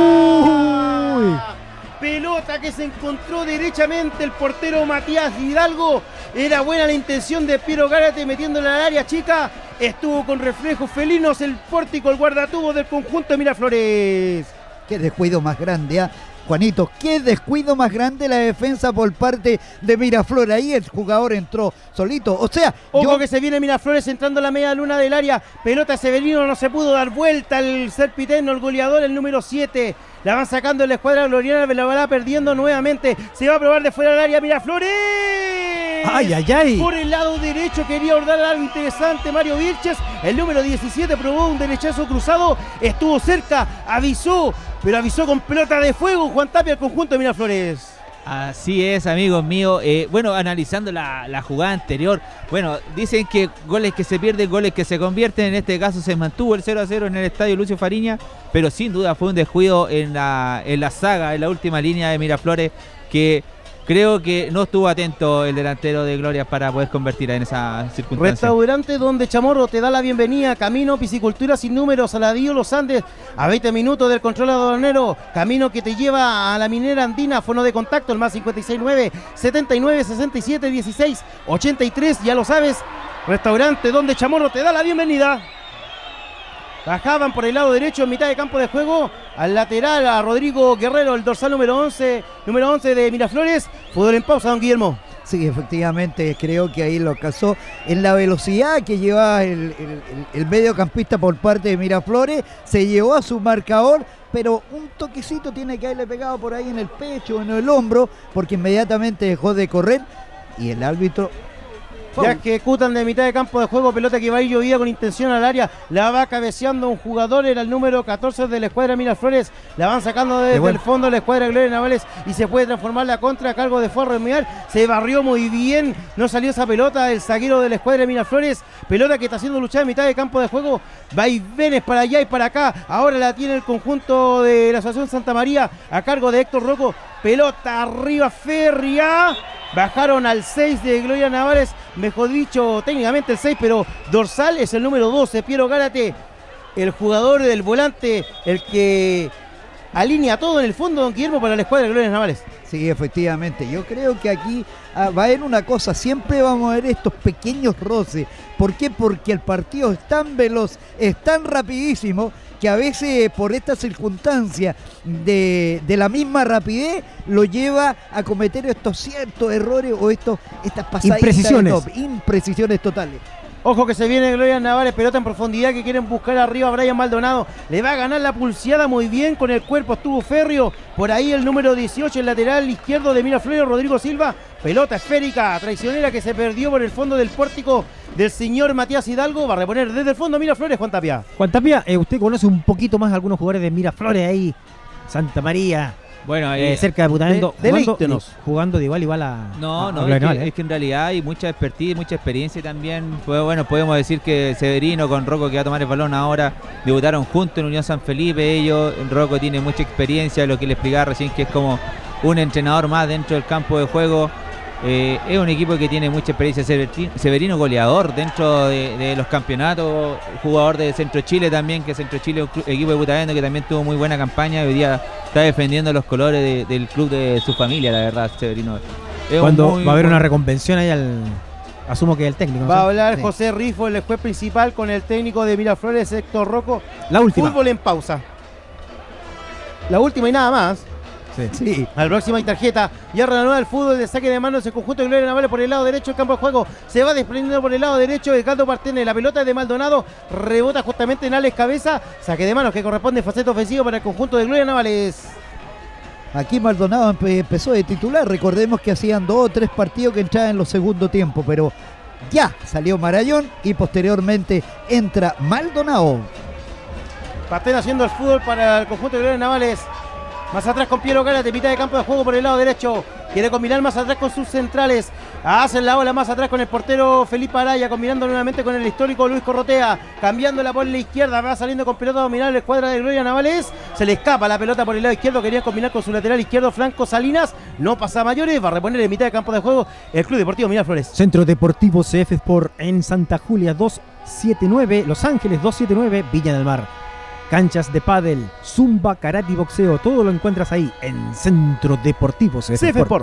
Uy. Pelota que se encontró derechamente el portero Matías Hidalgo. Era buena la intención de Piero Gárate metiéndola al área chica. Estuvo con reflejos felinos el pórtico, el guardatubo del conjunto de Miraflores. Qué descuido más grande, ¿ah? Juanito, qué descuido más grande la defensa por parte de Miraflores. Ahí el jugador entró solito. O sea, Ojo yo... que se viene Miraflores entrando a la media luna del área. Pelota Severino, no se pudo dar vuelta el Serpiteno, el goleador, el número siete. La van sacando en la escuadra gloriana, la va perdiendo nuevamente. Se va a probar de fuera del área Miraflores. Ay, ay, ay. Por el lado derecho quería ordenar algo interesante Mario Vilches. El número diecisiete probó un derechazo cruzado. Estuvo cerca, avisó, pero avisó con pelota de fuego Juan Tapia, el conjunto de Miraflores. Así es, amigos míos. Eh, bueno, analizando la, la jugada anterior, bueno, dicen que goles que se pierden, goles que se convierten. En este caso se mantuvo el cero a cero en el estadio Lucio Fariña, pero sin duda fue un descuido en la, en la saga, en la última línea de Miraflores, que creo que no estuvo atento el delantero de Gloria para poder convertir en esa circunstancia. Restaurante Donde Chamorro te da la bienvenida. Camino, piscicultura sin números, Saladillo Los Andes, a veinte minutos del control aduanero. Camino que te lleva a la minera andina. Fono de contacto, el más cincuenta y seis nueve, setenta y nueve, sesenta y siete, dieciséis, ochenta y tres. Ya lo sabes, Restaurante Donde Chamorro te da la bienvenida. Bajaban por el lado derecho en mitad de campo de juego. Al lateral a Rodrigo Guerrero, el dorsal número once, número once de Miraflores. Fútbol en pausa, don Guillermo. Sí, efectivamente, creo que ahí lo casó en la velocidad que llevaba el, el, el mediocampista por parte de Miraflores. Se llevó a su marcador, pero un toquecito tiene que haberle pegado por ahí en el pecho, en el hombro, porque inmediatamente dejó de correr y el árbitro Ya ejecutan de mitad de campo de juego, pelota que va a ir llovida con intención al área, la va cabeceando un jugador, era el número catorce de la escuadra Miraflores, la van sacando desde el fondo de la escuadra Gloria Navales y se puede transformar la contra a cargo de Forre Mial, se barrió muy bien, no salió esa pelota, el zaguero de la escuadra Miraflores, pelota que está haciendo luchar en mitad de campo de juego, vaivenes para allá y para acá, ahora la tiene el conjunto de la Asociación Santa María a cargo de Héctor Rocco, pelota arriba férrea. Bajaron al seis de Gloria Navales, mejor dicho, técnicamente el seis, pero dorsal es el número doce, Piero Gárate, el jugador del volante, el que alinea todo en el fondo, don Guillermo, para la escuadra de Gloria Navales. Sí, efectivamente. Yo creo que aquí ah, va a haber una cosa, siempre vamos a ver estos pequeños roces. ¿Por qué? Porque el partido es tan veloz, es tan rapidísimo, que a veces por esta circunstancia de, de la misma rapidez lo lleva a cometer estos ciertos errores o estos, estas pasaditas imprecisiones. de top, imprecisiones totales. Ojo que se viene Gloria Navales, pelota en profundidad que quieren buscar arriba a Brian Maldonado. Le va a ganar la pulseada muy bien con el cuerpo, estuvo férreo. Por ahí el número dieciocho, el lateral izquierdo de Miraflores, Rodrigo Silva. Pelota esférica, traicionera que se perdió por el fondo del pórtico del señor Matías Hidalgo. Va a reponer desde el fondo Miraflores, Juan Tapia. Juan Tapia, eh, usted conoce un poquito más a algunos jugadores de Miraflores ahí, Santa María. Bueno, ahí, eh, cerca de Putamendo, de, jugando, deleítenos. jugando de igual igual a No, a, no, a es, que, Navales, ¿eh? es que en realidad hay mucha expertise, mucha experiencia también. Pues bueno, podemos decir que Severino con Rocco, que va a tomar el balón ahora, debutaron juntos en Unión San Felipe. Ellos, Rocco tiene mucha experiencia, lo que le explicaba recién, que es como un entrenador más dentro del campo de juego. Eh, es un equipo que tiene mucha experiencia. Severino goleador dentro de, de los campeonatos, jugador de Centro Chile también, que Centro Chile es un equipo de Putamendo que también tuvo muy buena campaña y hoy día está defendiendo los colores de, del club de su familia, la verdad, Severino. Es Cuando muy, va a haber muy... una reconvención ahí al... Asumo que el técnico. ¿no? Va a hablar Sí. José Rifo, el juez principal, con el técnico de Miraflores, Héctor Rocco. La última. Fútbol en pausa. La última y nada más. Sí. Sí. Al próximo hay tarjeta. Ya reanuda el fútbol de saque de manos. El conjunto de Gloria Navales por el lado derecho. El campo de juego se va desprendiendo por el lado derecho. El Caldo Partene. La pelota de Maldonado rebota justamente en Alex Cabeza. Saque de manos que corresponde faceta ofensivo para el conjunto de Gloria Navales. Aquí Maldonado empe- empezó de titular. Recordemos que hacían dos o tres partidos que entraban en los segundos tiempos, pero ya salió Marayón y posteriormente entra Maldonado. Partene haciendo el fútbol para el conjunto de Gloria Navales. Más atrás con Piero Gárate, mitad de campo de juego por el lado derecho. Quiere combinar más atrás con sus centrales. Hacen la ola más atrás con el portero Felipe Araya, combinando nuevamente con el histórico Luis Corrotea. Cambiándola por la izquierda, va saliendo con pelota a dominar la escuadra de Gloria Navales. Se le escapa la pelota por el lado izquierdo. Querían combinar con su lateral izquierdo, Franco Salinas. No pasa a mayores, va a reponer en mitad de campo de juego el Club Deportivo Miraflores. Centro Deportivo C F Sport en Santa Julia doscientos setenta y nueve, Los Ángeles doscientos setenta y nueve, Viña del Mar. Canchas de pádel, zumba, karate y boxeo, todo lo encuentras ahí en Centro Deportivo C F C F Sport. Sport.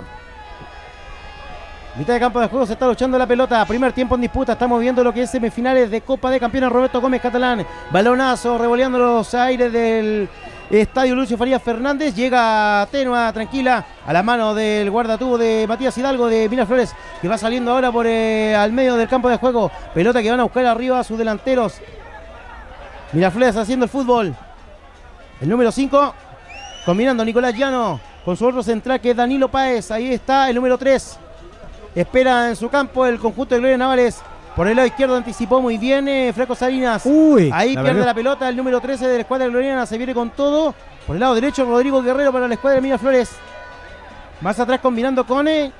Mitad de campo de juego, se está luchando la pelota. Primer tiempo en disputa. Estamos viendo lo que es semifinales de Copa de Campeones. Roberto Gómez Catalán. Balonazo, revoleando los aires del estadio Lucio Farías Fernández. Llega tenua, tranquila, a la mano del guardatubo de Matías Hidalgo de Miraflores, que va saliendo ahora por eh, al medio del campo de juego. Pelota que van a buscar arriba a sus delanteros. Miraflores haciendo el fútbol. El número cinco, combinando Nicolás Llano con su otro central que es Danilo Páez. Ahí está el número tres. Espera en su campo el conjunto de Gloria Navales. Por el lado izquierdo anticipó muy bien eh, Franco Salinas. Uy, Ahí la pierde verdad. la pelota el número trece de la escuadra gloriana. Se viene con todo. Por el lado derecho Rodrigo Guerrero para la escuadra de Miraflores. Más atrás combinando con eh,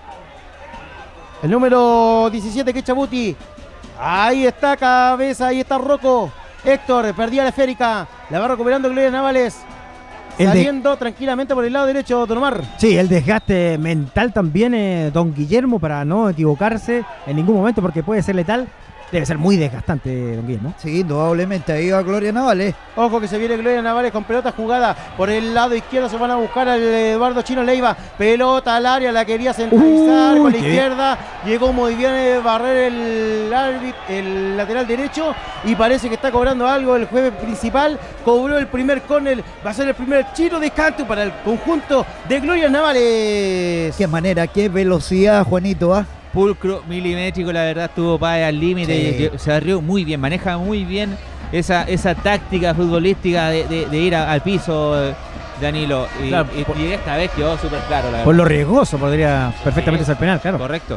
el número diecisiete que es Chabuti. Ahí está Cabeza, ahí está Rocco. Héctor, perdía la esférica. La va recuperando Gloria Navales. El de- Saliendo tranquilamente por el lado derecho, Don Omar. Sí, el desgaste mental también, eh, don Guillermo, para no equivocarse en ningún momento, porque puede ser letal. Debe ser muy desgastante, don Guillermo. Sí, indudablemente, ahí va Gloria Navales. Ojo que se viene Gloria Navales con pelota jugada. Por el lado izquierdo se van a buscar al Eduardo Chino Leiva. Pelota al área, la quería centralizar Uy, con la qué izquierda. Llegó muy bien a barrer el árbitro, el lateral derecho. Y parece que está cobrando algo el juez principal. Cobró el primer córner. Va a ser el primer chino de canto para el conjunto de Gloria Navales. Qué manera, qué velocidad, Juanito, ¿ah? Pulcro, milimétrico, la verdad, estuvo Páez al límite, Sí. y se arrió muy bien, maneja muy bien esa, esa táctica futbolística de, de- de ir a- al piso, eh, Danilo. Y, Claro, y- por- y esta vez quedó súper claro, la verdad. Por lo riesgoso podría perfectamente Sí. ser penal, claro. Correcto.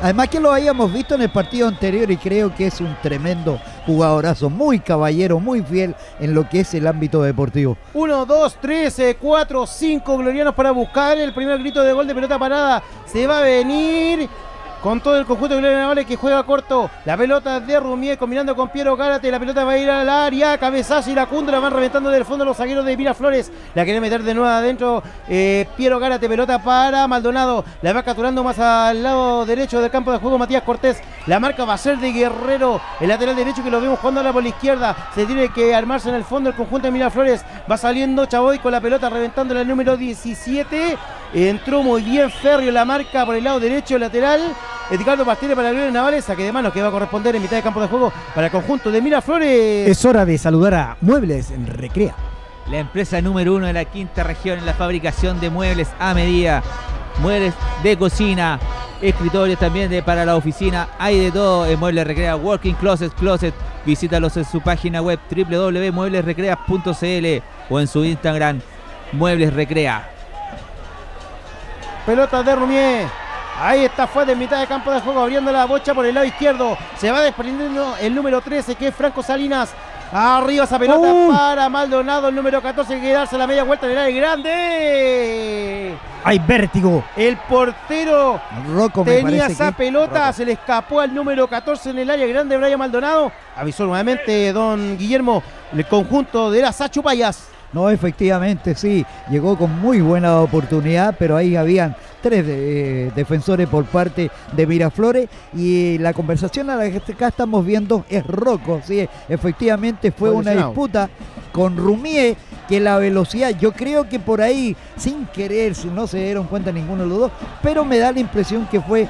Además que lo habíamos visto en el partido anterior y creo que es un tremendo jugadorazo, muy caballero, muy fiel en lo que es el ámbito deportivo. uno, dos, tres, cuatro, cinco glorianos para buscar el primer grito de gol de pelota parada. Se va a venir con todo el conjunto de Gloria Navales que juega corto. La pelota de Rumier combinando con Piero Gárate. La pelota va a ir al área. Cabezazo y la cundra van reventando del fondo los zagueros de Miraflores. La quiere meter de nuevo adentro. Eh, Piero Gárate. Pelota para Maldonado. La va capturando más al lado derecho del campo de juego Matías Cortés. La marca va a ser de Guerrero. El lateral derecho que lo vemos jugando ahora por la izquierda. Se tiene que armarse en el fondo el conjunto de Miraflores. Va saliendo Chaboy con la pelota reventando el número diecisiete. Entró muy bien Ferrio. La marca por el lado derecho lateral. Ricardo Pastele para Gloria Navales, saque de manos que va a corresponder en mitad de campo de juego para el conjunto de Miraflores. Es hora de saludar a Muebles en Recrea. La empresa número uno de la quinta región en la fabricación de muebles a medida. Muebles de cocina, escritorios también de para la oficina. Hay de todo en Muebles Recrea, Working Closet, Closet. Visítalos en su página web doble u doble u doble u punto muebles recrea punto c l o en su Instagram Muebles Recrea. Pelota de Rumier. Ahí está, fue de mitad de campo de juego, abriendo la bocha por el lado izquierdo. Se va desprendiendo el número trece, que es Franco Salinas. Arriba esa pelota uh. para Maldonado, el número catorce, que darse la media vuelta en el área grande. ¡Hay vértigo! El portero Rocco tenía esa que... pelota, Rocco. Se le escapó al número catorce en el área grande, Brian Maldonado. Avisó nuevamente don Guillermo, el conjunto de las Achupayas. No, efectivamente, sí, llegó con muy buena oportunidad, pero ahí habían tres de, eh, defensores por parte de Miraflores y la conversación a la que acá estamos viendo es Rocco, sí, efectivamente fue una disputa con Rumier, que la velocidad, yo creo que por ahí, sin querer, si no se dieron cuenta ninguno de los dos, pero me da la impresión que fue...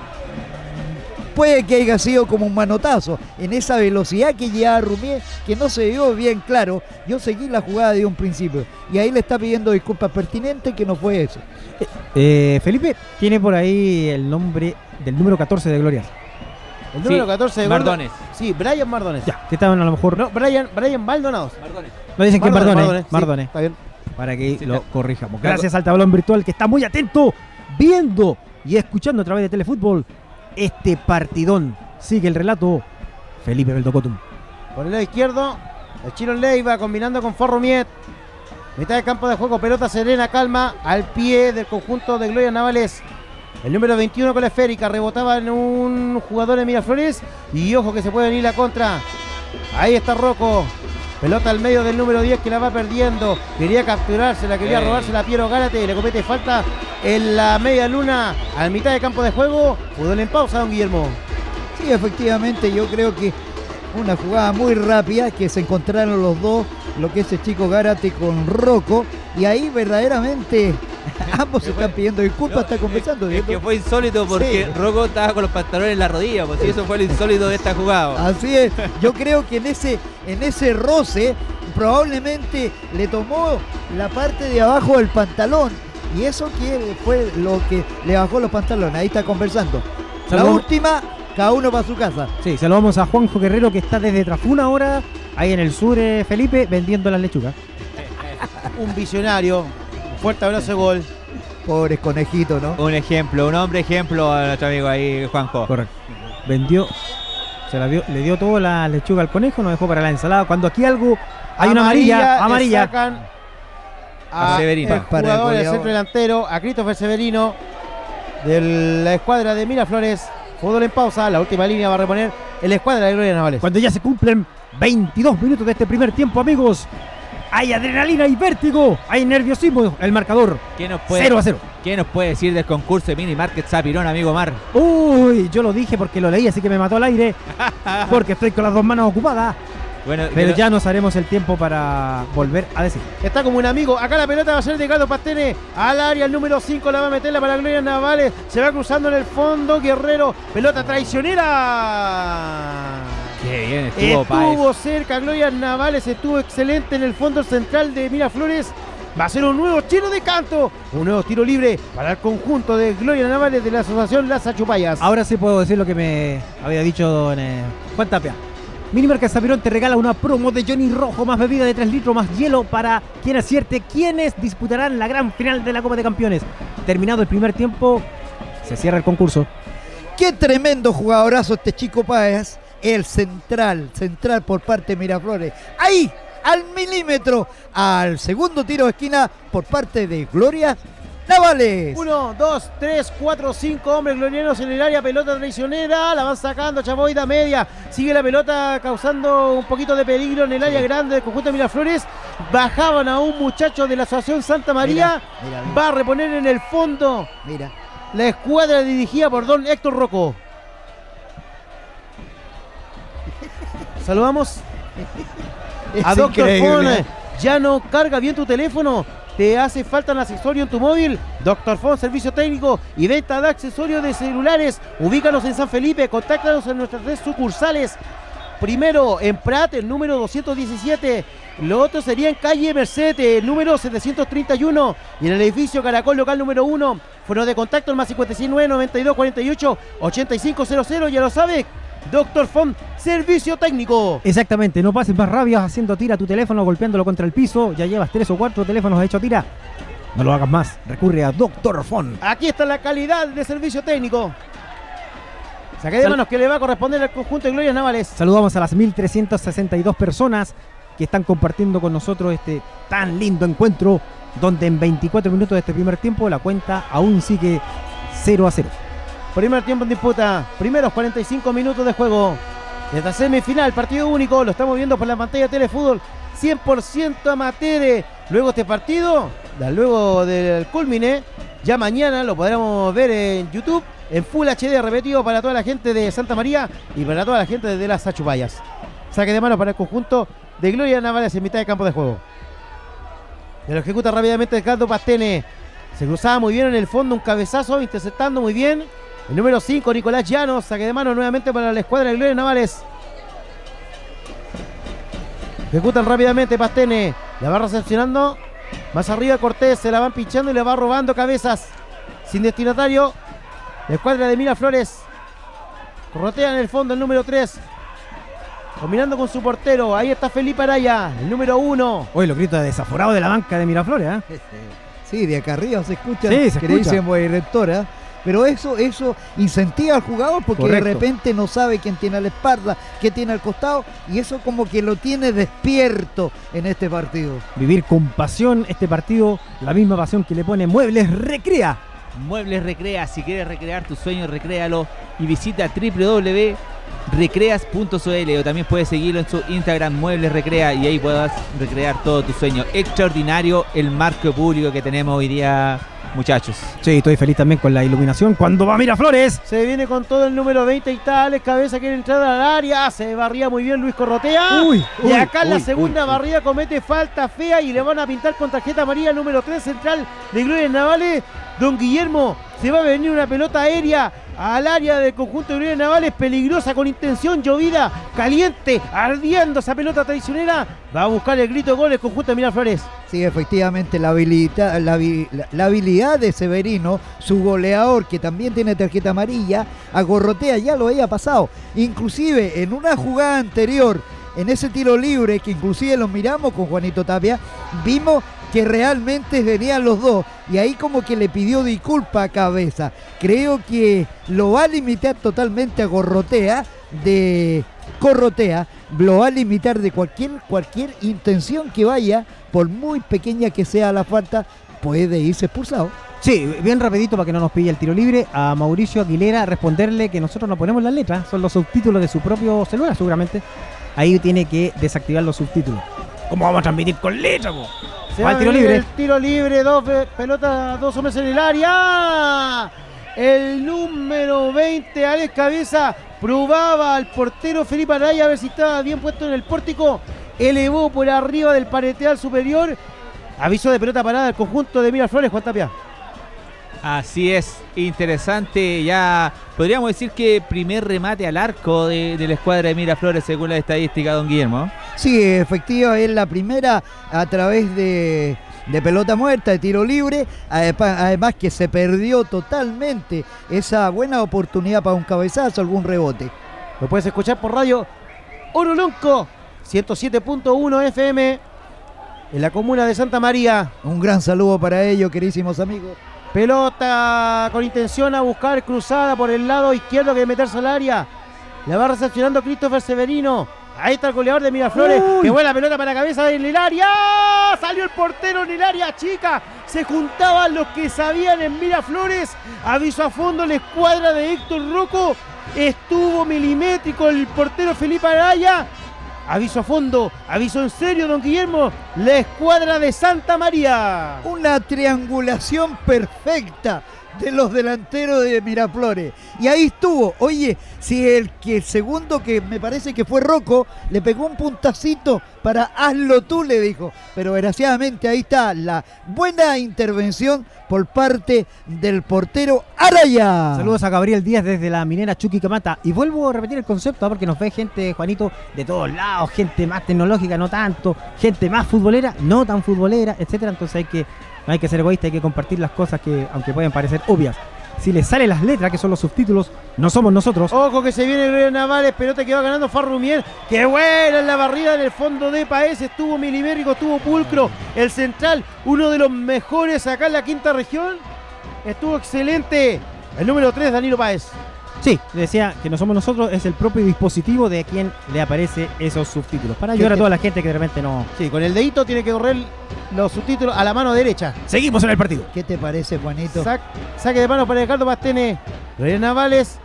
Puede que haya sido como un manotazo en esa velocidad que lleva Rumier, que no se vio bien claro. Yo seguí la jugada de un principio y ahí le está pidiendo disculpas pertinentes que no fue eso. Eh, eh, Felipe tiene por ahí el nombre del número catorce de Gloria. El número sí, catorce de Mardones. Sí, Brian Mardones. Ya, que estaban a lo mejor. No, Brian, Brian Maldonados. Mardones. No dicen que es Mardones, Mardones. Mardones, Mardones. sí, está bien. Para que Sí, lo claro. corrijamos. Gracias al tablón virtual que está muy atento, viendo y escuchando a través de Telefútbol este partidón. Sigue el relato Felipe Beldocotum. Por el lado izquierdo, el Chino Leiva combinando con Forrumiet. Mitad de campo de juego, pelota serena, calma, al pie del conjunto de Gloria Navales. El número veintiuno con la esférica, rebotaba en un jugador de Miraflores. Y ojo que se puede venir la contra. Ahí está Rocco. Pelota al medio del número diez que la va perdiendo. Quería capturársela, quería Ey. robársela a Piero Gárate. Le comete falta en la media luna. A mitad de campo de juego. Fútbol en pausa, don Guillermo. Sí, efectivamente, yo creo que una jugada muy rápida, que se encontraron los dos, lo que es el chico Gárate con Rocco, y ahí verdaderamente ambos se están pidiendo disculpas, No, están conversando. Es que fue insólito porque Sí. Rocco estaba con los pantalones en la rodilla, pues sí, eso fue lo insólito de esta jugada. Así es, yo creo que en ese, en ese roce probablemente le tomó la parte de abajo del pantalón, y eso que fue lo que le bajó los pantalones. Ahí está conversando. La Salud. última, cada uno para su casa. Sí, saludamos a Juanjo Guerrero que está desde Trafuna ahora, ahí en el sur, eh, Felipe, vendiendo las lechugas. Un visionario. Fuerte abrazo de gol. Pobres conejitos, ¿no? Un ejemplo, un hombre ejemplo a nuestro amigo ahí, Juanjo. Correcto. Vendió, se la dio, le dio toda la lechuga al conejo, nos dejó para la ensalada. Cuando aquí algo, hay una amarilla, le amarilla. sacan A a Severino. el Para el jugador del goleador. centro delantero, a Christopher Severino, de la escuadra de Miraflores. Fútbol en pausa, la última línea va a reponer el escuadra de Gloria Navales. Cuando ya se cumplen veintidós minutos de este primer tiempo, amigos, hay adrenalina y vértigo, hay nerviosismo. El marcador ¿Qué nos puede, cero a cero. ¿Qué nos puede decir del concurso de Mini Market Zapirón, amigo Mar? Uy, yo lo dije porque lo leí, así que me mató al aire, porque estoy con las dos manos ocupadas. Bueno, Pero que- ya nos haremos el tiempo para volver a decir. Está como un amigo. Acá la pelota va a ser de Ricardo Pastene al área. El número cinco la va a meterla para Gloria Navales. Se va cruzando en el fondo. Guerrero. Pelota traicionera. Qué bien estuvo, Estuvo Páez. cerca. Gloria Navales estuvo excelente en el fondo central de Miraflores. Va a ser un nuevo tiro de canto. Un nuevo tiro libre para el conjunto de Gloria Navales de la asociación Las Achupayas. Ahora sí puedo decir lo que me había dicho don eh, Juan Tapia. Minimarca Zapirón te regala una promo de Johnny Rojo, más bebida de tres litros, más hielo para quien acierte quiénes disputarán la gran final de la Copa de Campeones. Terminado el primer tiempo, se cierra el concurso. Qué tremendo jugadorazo este Chico Páez. El central, central por parte de Miraflores. Ahí, al milímetro, al segundo tiro de esquina por parte de Gloria Navales. Uno, dos, tres, cuatro, cinco hombres glorianos en el área, pelota traicionera, la van sacando, Chapoida media, sigue la pelota causando un poquito de peligro en el área grande del conjunto de Miraflores, bajaban a un muchacho de la Asociación Santa María, Mira, mira, mira. va a reponer en el fondo Mira. la escuadra dirigida por don Héctor Rocco. Saludamos Es a Doctor increíble. Fon. Ya no carga bien tu teléfono. ¿Te hace falta un accesorio en tu móvil? Doctor Fon, servicio técnico y venta de accesorios de celulares. Ubícanos en San Felipe, contáctanos en nuestras tres sucursales. Primero en Prat, el número doscientos diecisiete. Lo otro sería en calle Merced, el número setecientos treinta y uno. Y en el edificio Caracol local número uno. Fueron de contacto el más cincuenta y nueve, noventa y dos, cuarenta y ocho, ochenta y cinco cero cero. Ya lo sabe, Doctor Fon, servicio técnico. Exactamente, no pases más rabias haciendo tira tu teléfono, golpeándolo contra el piso. Ya llevas tres o cuatro teléfonos hecho tira. No lo hagas más, recurre a Doctor Fon. Aquí está la calidad de servicio técnico. Saque de manos que le va a corresponder al conjunto de Glorias Navales. Saludamos a las mil trescientas sesenta y dos personas que están compartiendo con nosotros este tan lindo encuentro, donde en veinticuatro minutos de este primer tiempo la cuenta aún sigue cero a cero. Primer tiempo en disputa, primeros cuarenta y cinco minutos de juego. De esta semifinal, partido único, lo estamos viendo por la pantalla de Telefútbol, cien por ciento amateur. Luego este partido, luego del culmine, ya mañana lo podremos ver en YouTube, en Full H D repetido para toda la gente de Santa María y para toda la gente de las Achupayas. Saque de mano para el conjunto de Gloria Navales en mitad de campo de juego. Se lo ejecuta rápidamente Edgardo Pastene. Se cruzaba muy bien en el fondo, un cabezazo, interceptando muy bien. El número cinco, Nicolás Llanos, saque de mano nuevamente para la escuadra de Gloria Navales. Ejecutan rápidamente Pastene, la va recepcionando. Más arriba Cortés, se la van pinchando y le va robando cabezas. Sin destinatario, la escuadra de Miraflores. Corrotea en el fondo el número tres. Combinando con su portero, ahí está Felipe Araya, el número uno. Hoy los gritos desaforados de la banca de Miraflores, ¿eh? Sí, de acá arriba se escucha, Sí, se que escucha. le dicen directora. Pero eso, eso incentiva al jugador porque Correcto. de repente no sabe quién tiene a la espalda, quién tiene al costado, y eso como que lo tiene despierto en este partido. Vivir con pasión este partido, la misma pasión que le pone Muebles Recrea. Muebles Recrea, si quieres recrear tus sueños, recréalo y visita doble u doble u doble u punto recreas punto c l o también puedes seguirlo en su Instagram Muebles Recrea y ahí puedas recrear todo tu sueño. Extraordinario el marco público que tenemos hoy día, muchachos. Sí, estoy feliz también con la iluminación. Cuando va Miraflores, Se viene con todo el número veinte y tal, cabeza quiere entrar al área, se barría muy bien Luis Corrotea. Uy, y uy, acá en la uy, segunda uy, uy. barrida comete falta fea y le van a pintar con tarjeta amarilla el número tres central de Gloria Navales. Don Guillermo, se va a venir una pelota aérea al área del conjunto de Gloria Navales, peligrosa, con intención, llovida, caliente, ardiendo esa pelota traicionera. Va a buscar el grito de gol el conjunto de Miraflores. Sí, efectivamente, la habilidad, la, habi- la- la habilidad de Severino, su goleador, que también tiene tarjeta amarilla, a Gorrotea ya lo había pasado. Inclusive en una jugada anterior, en ese tiro libre, que inclusive los miramos con Juanito Tapia, vimos que realmente venían los dos y ahí como que le pidió disculpa a Cabeza. Creo que lo va a limitar totalmente a Gorrotea, de Corrotea, lo va a limitar de cualquier, cualquier intención que vaya, por muy pequeña que sea la falta, puede irse expulsado. sí, bien rapidito para que no nos pille el tiro libre, a Mauricio Aguilera responderle que nosotros no ponemos las letras, son los subtítulos de su propio celular seguramente. Ahí tiene que desactivar los subtítulos. ¿Cómo vamos a transmitir con letras, po? Se Va va el a tiro venir libre. el tiro libre, dos pe- pelotas, dos hombres en el área. El número veinte, Alex Cabeza, probaba al portero Felipe Araya a ver si estaba bien puesto en el pórtico. Elevó por arriba del pareteal superior. Aviso de pelota parada del conjunto de Miraflores, Juan Tapia. Así es, interesante. Ya podríamos decir que primer remate al arco de, de la escuadra de Miraflores según la estadística, don Guillermo. Sí, efectiva, es la primera a través de, de pelota muerta, de tiro libre, además, además que se perdió totalmente esa buena oportunidad para un cabezazo, algún rebote. Lo puedes escuchar por radio Orolonco, ciento siete punto uno F M, en la comuna de Santa María. Un gran saludo para ellos, queridísimos amigos. Pelota con intención a buscar cruzada por el lado izquierdo que meterse al área. La va recepcionando Christopher Severino. Ahí está el goleador de Miraflores. Uy. Que buena pelota para la cabeza en el área. Salió el portero en el área chica. Se juntaban los que sabían en Miraflores. Aviso a fondo la escuadra de Héctor Rocco. Estuvo milimétrico el portero Felipe Araya. Aviso a fondo, aviso en serio, don Guillermo, la escuadra de Santa María. Una triangulación perfecta de los delanteros de Miraflores. Y ahí estuvo. Oye, si el que el segundo, que me parece que fue Rocco, le pegó un puntacito para hazlo tú, le dijo. Pero desgraciadamente ahí está la buena intervención por parte del portero Araya. Saludos a Gabriel Díaz desde la minera Chuquicamata. Y vuelvo a repetir el concepto, porque nos ve gente, Juanito, de todos lados, gente más tecnológica, no tanto, gente más futbolera, no tan futbolera, etcétera. Entonces hay que No hay que ser egoísta, hay que compartir las cosas que, aunque pueden parecer obvias, si les salen las letras, que son los subtítulos, no somos nosotros. Ojo que se viene Gloria Navales, pelota que va ganando Farrumier. ¡Qué buena en la barrida en el fondo de Paez! Estuvo milimérico, estuvo pulcro. El central, uno de los mejores acá en la quinta región. Estuvo excelente. El número tres, Danilo Paez. Sí, decía que no somos nosotros, es el propio dispositivo de quien le aparece esos subtítulos. Para ayudar a toda la gente que de repente no... Sí, con el dedito tiene que correr los subtítulos a la mano derecha. Seguimos en el partido. ¿Qué te parece, Juanito? Sa saque de mano para Ricardo Pastene. Gloria Navales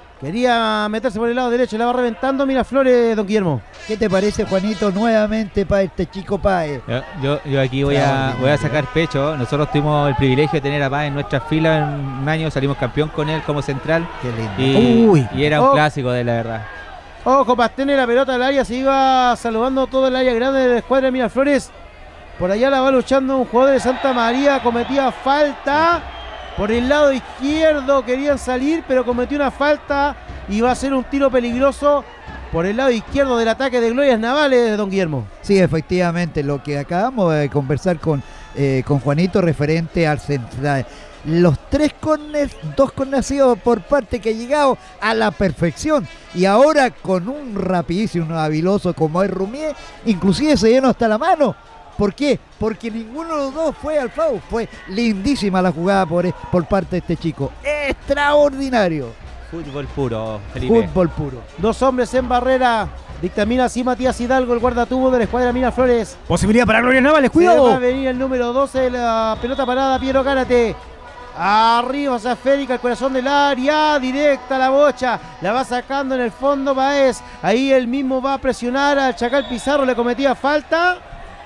quería meterse por el lado derecho, la va reventando. Miraflores, don Guillermo. ¿Qué te parece, Juanito, nuevamente para este chico Paez? Yo, yo, yo aquí voy a, voy a sacar pecho. Nosotros tuvimos el privilegio de tener a Paez en nuestras filas en un año, salimos campeón con él como central. Qué lindo. Y, Uy. y era un Oh. clásico de la verdad. Ojo, Pastene, la pelota al área, se iba saludando todo el área grande de la escuadra de Miraflores. Por allá la va luchando un jugador de Santa María, cometía falta. Por el lado izquierdo querían salir, pero cometió una falta y va a ser un tiro peligroso por el lado izquierdo del ataque de Glorias Navales, don Guillermo. Sí, efectivamente, lo que acabamos de conversar con, eh, con Juanito referente al central. Los tres corners, dos connacidos por parte que ha llegado a la perfección. Y ahora con un rapidísimo, un habiloso como es Rumier, inclusive se llenó hasta la mano. ¿Por qué? Porque ninguno de los dos fue al foul. Fue lindísima la jugada por, por parte de este chico. Extraordinario. Fútbol puro, Felipe. Fútbol puro. Dos hombres en barrera. Dictamina así Matías Hidalgo, el guardatubo de la escuadra Miraflores. Posibilidad para Gloria Navales, Se va a cuidado. venir el número doce, la pelota parada, Piero Gárate. Arriba hacia Férica, el corazón del área, directa a la bocha. La va sacando en el fondo Baez. Ahí él mismo va a presionar al Chacal Pizarro, le cometía falta.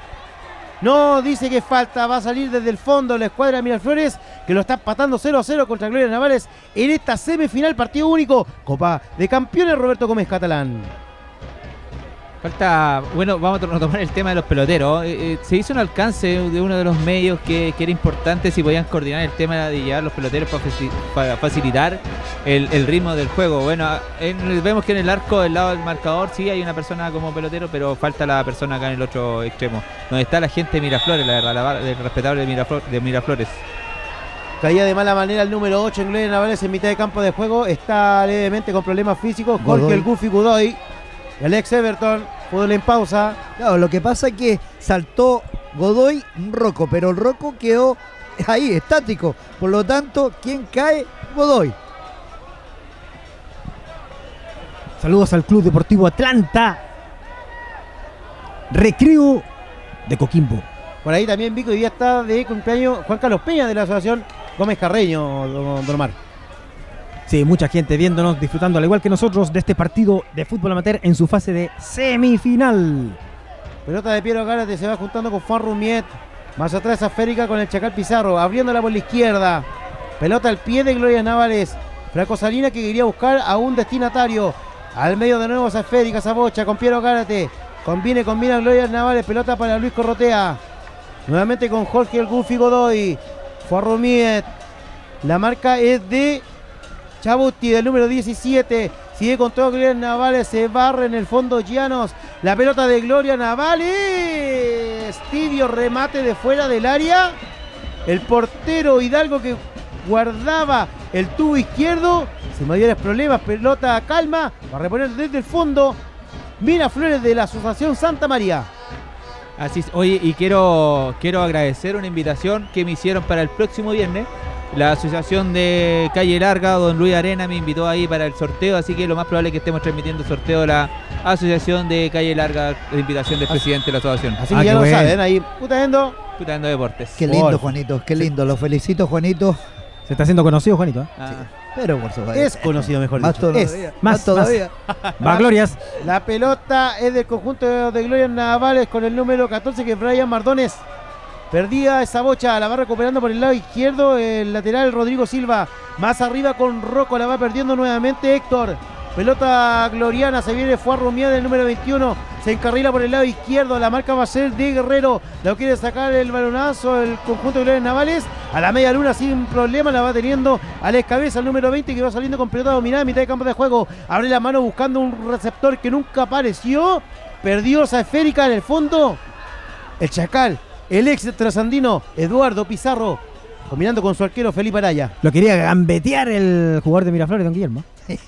No, dice que falta, va a salir desde el fondo la escuadra de Miraflores, que lo está empatando cero a cero contra Gloria Navales en esta semifinal, partido único, Copa de Campeones Roberto Gómez Catalán. Falta, bueno, vamos a retomar el tema de los peloteros. Eh, eh, se hizo un alcance de uno de los medios que, que era importante si podían coordinar el tema de llevar los peloteros para, para facilitar el, el ritmo del juego. Bueno, en, vemos que en el arco del lado del marcador sí hay una persona como pelotero, pero falta la persona acá en el otro extremo, donde está la gente de Miraflores, la verdad, la, el respetable de, Miraflor, de Miraflores. Caía de mala manera el número ocho en Gloria Navales en mitad de campo de juego. Está levemente con problemas físicos. Jorge el Goofy Godoy. Y Alex Everton, fútbol en pausa. Claro, lo que pasa es que saltó Godoy Rocco, pero el Rocco quedó ahí, estático. Por lo tanto, ¿quién cae? Godoy. Saludos al Club Deportivo Atlanta. Recreo de Coquimbo. Por ahí también vi que hoy día está de cumpleaños Juan Carlos Peña de la Asociación Gómez Carreño, don, don Omar. Sí, mucha gente viéndonos, disfrutando al igual que nosotros de este partido de fútbol amateur en su fase de semifinal. Pelota de Piero Gárate, se va juntando con Juan Rumiet. Más atrás a Férica con el Chacal Pizarro, abriéndola por la izquierda. Pelota al pie de Gloria Navales. Franco Salina que quería buscar a un destinatario. Al medio de nuevo a Férica, esa bocha con Piero Gárate. Conviene, combina Gloria Navales. Pelota para Luis Corrotea. Nuevamente con Jorge el Goofy Godoy. Juan Rumiet. La marca es de Chabuti, del número diecisiete. Sigue con todo Gloria Navales. Se barre en el fondo Llanos. La pelota de Gloria Navales. Tibio remate de fuera del área. El portero Hidalgo que guardaba el tubo izquierdo. Sin mayores problemas. Pelota a calma. Va a reponer desde el fondo Miraflores de la Asociación Santa María. Así es. Oye, y quiero, quiero agradecer una invitación que me hicieron para el próximo viernes. La asociación de Calle Larga, don Luis Arena, me invitó ahí para el sorteo, así que lo más probable es que estemos transmitiendo el sorteo de la asociación de Calle Larga, de invitación del presidente de la asociación. Así Ah, que ya qué lo bueno. saben, ahí Putaendo. Putando Deportes. Qué lindo, Por- Juanito, qué lindo. Lo felicito, Juanito. Se está haciendo conocido, Juanito. ¿eh? Ah. Pero por supuesto. Es conocido, mejor Más dicho. todavía. Es. Más, Más todavía. Va, Glorias. La pelota es del conjunto de Glorias Navales con el número catorce, que es Brian Mardones. Perdía esa bocha, la va recuperando por el lado izquierdo el lateral Rodrigo Silva. Más arriba con Rocco, la va perdiendo nuevamente Héctor. Pelota gloriana, se viene Fuar Rumián del número veintiuno. Se encarrila por el lado izquierdo, la marca va a ser de Guerrero. Lo quiere sacar el balonazo el conjunto de Glorias Navales. A la media luna sin problema, la va teniendo Alex Cabeza, el número veinte, que va saliendo con pelota dominada a mitad de campo de juego. Abre la mano buscando un receptor que nunca apareció. Perdió esa esférica en el fondo. El Chacal. El ex trasandino Eduardo Pizarro, combinando con su arquero Felipe Araya. Lo quería gambetear el jugador de Miraflores, don Guillermo.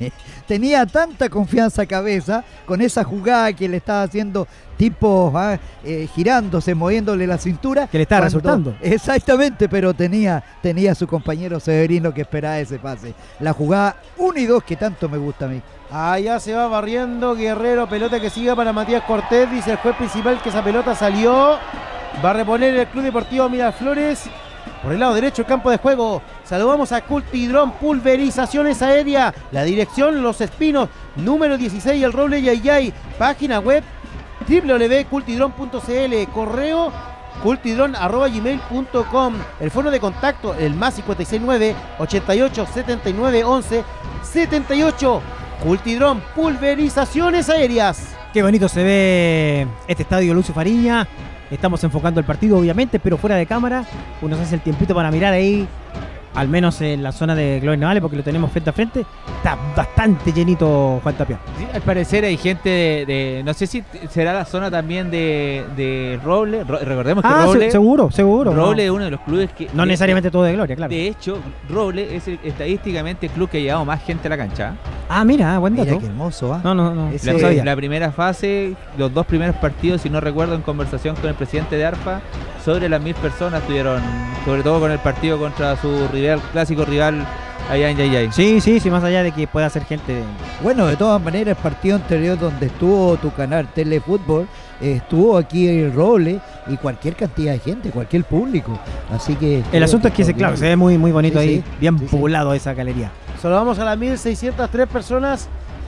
Tenía tanta confianza Cabeza con esa jugada que le estaba haciendo tipo ah, eh, girándose, moviéndole la cintura. Que le estaba cuando- resultando. Exactamente, pero tenía, tenía a su compañero Severino que esperaba ese pase. La jugada uno y dos que tanto me gusta a mí. Allá se va barriendo Guerrero, pelota que siga para Matías Cortés, dice el juez principal que esa pelota salió. Va a reponer el Club Deportivo Miraflores. Por el lado derecho, el campo de juego. Saludamos a Cultidrón Pulverizaciones Aérea. La dirección, Los Espinos, número dieciséis, El Roble Yayay. Página web, doble u doble u doble u punto cultidrón punto c l. Correo, cultidrón arroba gmail punto com. El fono de contacto, el más cinco seis nueve, ochenta y ocho, setenta y nueve, once, setenta y ocho. Cultidrón Pulverizaciones Aéreas. Qué bonito se ve este estadio Lucio Fariña. Estamos enfocando el partido, obviamente, pero fuera de cámara. Uno se hace el tiempito para mirar ahí, al menos en la zona de Glorias Navales, porque lo tenemos frente a frente. Está bastante llenito, Juan Tapia. Sí, al parecer hay gente de, de- no sé si será la zona también de, de Roble. Ro- recordemos que Ah, Roble, se- seguro, seguro. Roble no, es uno de los clubes que no de- necesariamente todo de Gloria, claro. De hecho, Roble es el- estadísticamente el club que ha llevado más gente a la cancha. Ah, mira, buen Mira dato. qué hermoso, ¿ah? No, no, no. Ese- no La, sabía. la primera fase, los dos primeros partidos, si no recuerdo, en conversación con el presidente de ARPA, sobre las mil personas estuvieron, sobre todo con el partido contra su rival, clásico rival allá en Yayay. Sí, sí, sí, más allá de que pueda ser gente de... Bueno, de todas maneras, el partido anterior donde estuvo tu canal Telefútbol, eh, estuvo aquí el Roble y cualquier cantidad de gente, cualquier público. Así que... El asunto es que, se, claro, se ve muy, muy bonito Sí, ahí, sí. bien Sí, sí. poblado esa galería. Saludamos a las mil seiscientas tres personas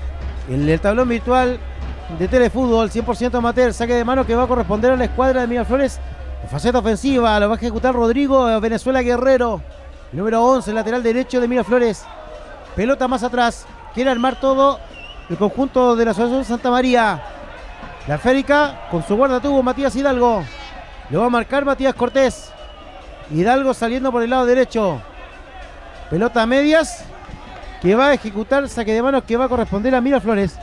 en el tablón virtual de Telefútbol, cien por ciento amateur, saque de mano que va a corresponder a la escuadra de Miraflores. Faceta ofensiva, lo va a ejecutar Rodrigo Venezuela Guerrero, el número once, lateral derecho de Miraflores. Pelota más atrás, quiere armar todo el conjunto de la Asociación Santa María. La Férica con su guardatubo Matías Hidalgo. Lo va a marcar Matías Cortés. Hidalgo saliendo por el lado derecho. Pelota a medias, que va a ejecutar saque de manos que va a corresponder a Miraflores.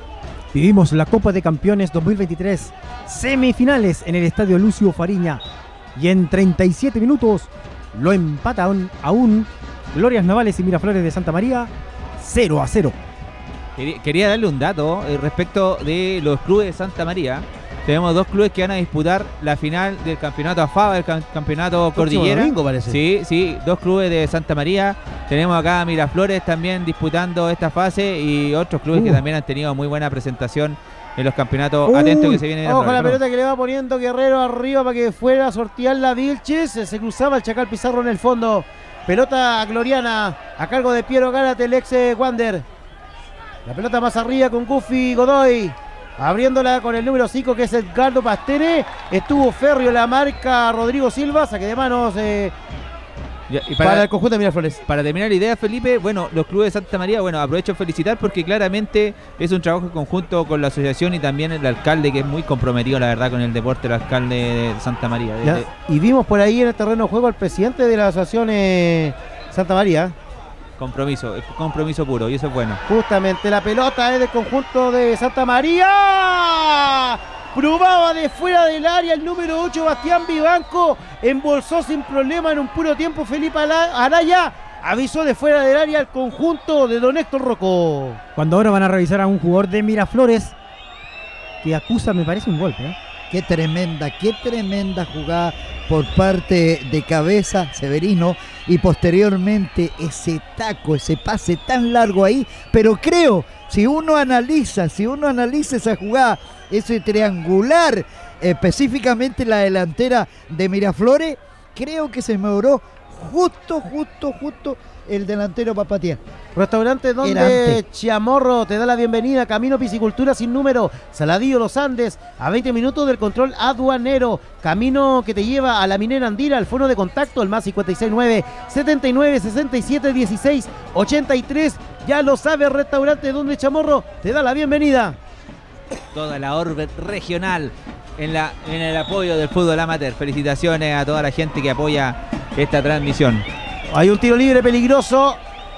Vivimos la Copa de Campeones dos mil veintitrés, semifinales en el Estadio Lucio Fariña. Y en treinta y siete minutos lo empatan aún Glorias Navales y Miraflores de Santa María, cero a cero. Quería, quería darle un dato eh, respecto de los clubes de Santa María. Tenemos dos clubes que van a disputar la final del campeonato AFABA, del cam- campeonato Próximo Cordillera. domingo, parece. Sí, sí, dos clubes de Santa María. Tenemos acá a Miraflores también disputando esta fase y otros clubes Uh. que también han tenido muy buena presentación en los campeonatos. Uy, Atentos que se vienen. Ojo a la pelota que le va poniendo Guerrero arriba para que fuera a sortear la Vilches. Se cruzaba el Chacal Pizarro en el fondo. Pelota gloriana a cargo de Piero Gárate, el ex eh, Wander. La pelota más arriba con Goofy Godoy. Abriéndola con el número cinco que es Edgardo Pastere. Estuvo Ferrio, la marca Rodrigo Silva. Saque de manos eh, Ya, y para, para, el conjunto de Miraflores. para terminar la idea, Felipe, bueno, los clubes de Santa María, bueno, aprovecho a felicitar porque claramente es un trabajo en conjunto con la asociación y también el alcalde, que es muy comprometido, la verdad, con el deporte, el alcalde de Santa María. Ya, Desde- y vimos por ahí en el terreno de juego al presidente de la asociación eh, Santa María. compromiso, es compromiso puro, y eso es bueno. Justamente la pelota es del conjunto de Santa María. Probaba de fuera del área el número ocho, Bastián Vivanco. Embolsó sin problema en un puro tiempo Felipe Ala- Araya. Avisó de fuera del área el conjunto de Don Héctor Rocco. Cuando ahora van a revisar a un jugador de Miraflores que acusa, me parece, un golpe. ¿eh? Qué tremenda, qué tremenda jugada por parte de Cabeza, Severino, y posteriormente ese taco, ese pase tan largo ahí, pero creo, si uno analiza, si uno analiza esa jugada, ese triangular, específicamente la delantera de Miraflores, creo que se mejoró justo, justo, justo el delantero Papatier. Restaurante donde Chamorro te da la bienvenida. Camino Piscicultura sin número, Saladillo Los Andes, a veinte minutos del control aduanero. Camino que te lleva a la minera Andira, al fono de contacto, el más cincuenta y seis nueve, setenta y nueve, sesenta y siete, dieciséis, ochenta y tres. Ya lo sabes, Restaurante donde Chamorro te da la bienvenida. Toda la orbe regional en, la, en el apoyo del fútbol amateur. Felicitaciones a toda la gente que apoya esta transmisión. Hay un tiro libre peligroso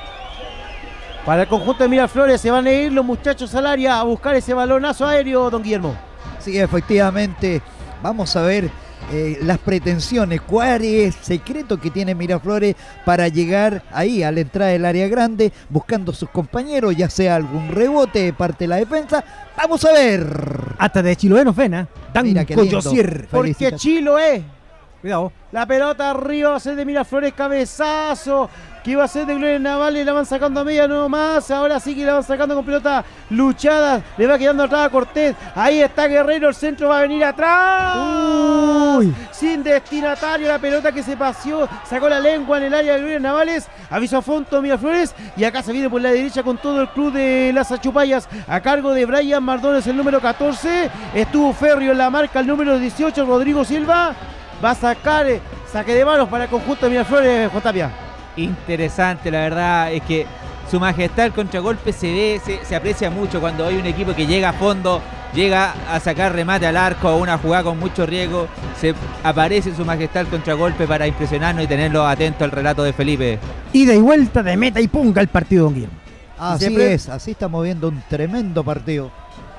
para el conjunto de Miraflores. Se van a ir los muchachos al área a buscar ese balonazo aéreo, don Guillermo. Sí, efectivamente. Vamos a ver eh, las pretensiones, cuál es el secreto que tiene Miraflores para llegar ahí a la entrada del área grande, buscando sus compañeros, ya sea algún rebote de parte de la defensa. Vamos a ver. Hasta de Chiloeno Fena. Mira qué lindo. Porque Chilo es. Cuidado. La pelota arriba va a ser de Miraflores, cabezazo. Que iba a ser de Gloria Navales, la van sacando a media no más. Ahora sí que la van sacando con pelota luchada. Le va quedando atrás a Cortés. Ahí está Guerrero, el centro va a venir atrás. Uy. Sin destinatario, la pelota que se paseó. Sacó la lengua en el área de Gloria Navales. Aviso a fondo Miraflores. Y acá se viene por la derecha con todo el club de las Achupayas. A cargo de Brian Mardones, el número catorce. Estuvo Ferrio en la marca, el número dieciocho, Rodrigo Silva. Va a sacar eh, saque de manos para el conjunto de Miraflores, Juan Tapia. Interesante, la verdad es que su majestad el contragolpe se ve, se, se aprecia mucho cuando hay un equipo que llega a fondo, llega a sacar remate al arco a una jugada con mucho riesgo, se aparece su majestad el contragolpe para impresionarnos y tenerlo atento al relato de Felipe. Ida y vuelta de meta y punga el partido, don Guillermo. Así Siempre... es, así estamos viendo un tremendo partido.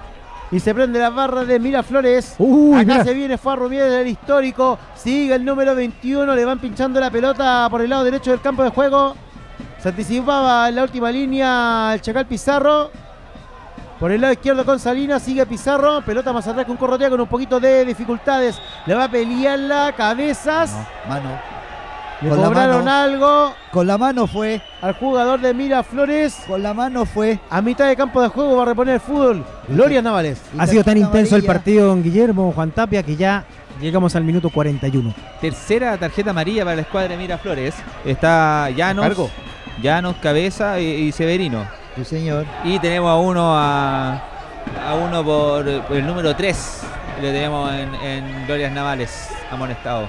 Y se prende la barra de Miraflores. Uy, Acá mira. se viene Farrumier del histórico. Sigue el número veintiuno. Le van pinchando la pelota por el lado derecho del campo de juego. Se anticipaba en la última línea el Chacal Pizarro. Por el lado izquierdo con Salinas. Sigue Pizarro. Pelota más atrás con Corrotea con un poquito de dificultades. Le va a pelear la cabezas. No, mano. Le Con la cobraron mano. algo Con la mano fue, al jugador de Miraflores. con la mano fue. A mitad de campo de juego va a reponer el fútbol Gloria Navales. Ha sido tan tarjeta intenso el amarilla. partido, don Guillermo, Juan Tapia, que ya llegamos al minuto cuarenta y uno. Tercera tarjeta amarilla para la escuadra de Miraflores. Está Llanos, Cargo. Llanos, Cabeza y, y Severino. Sí, señor. Y tenemos a uno a, a uno por, por el número tres. Le tenemos en, en Glorias Navales, amonestado.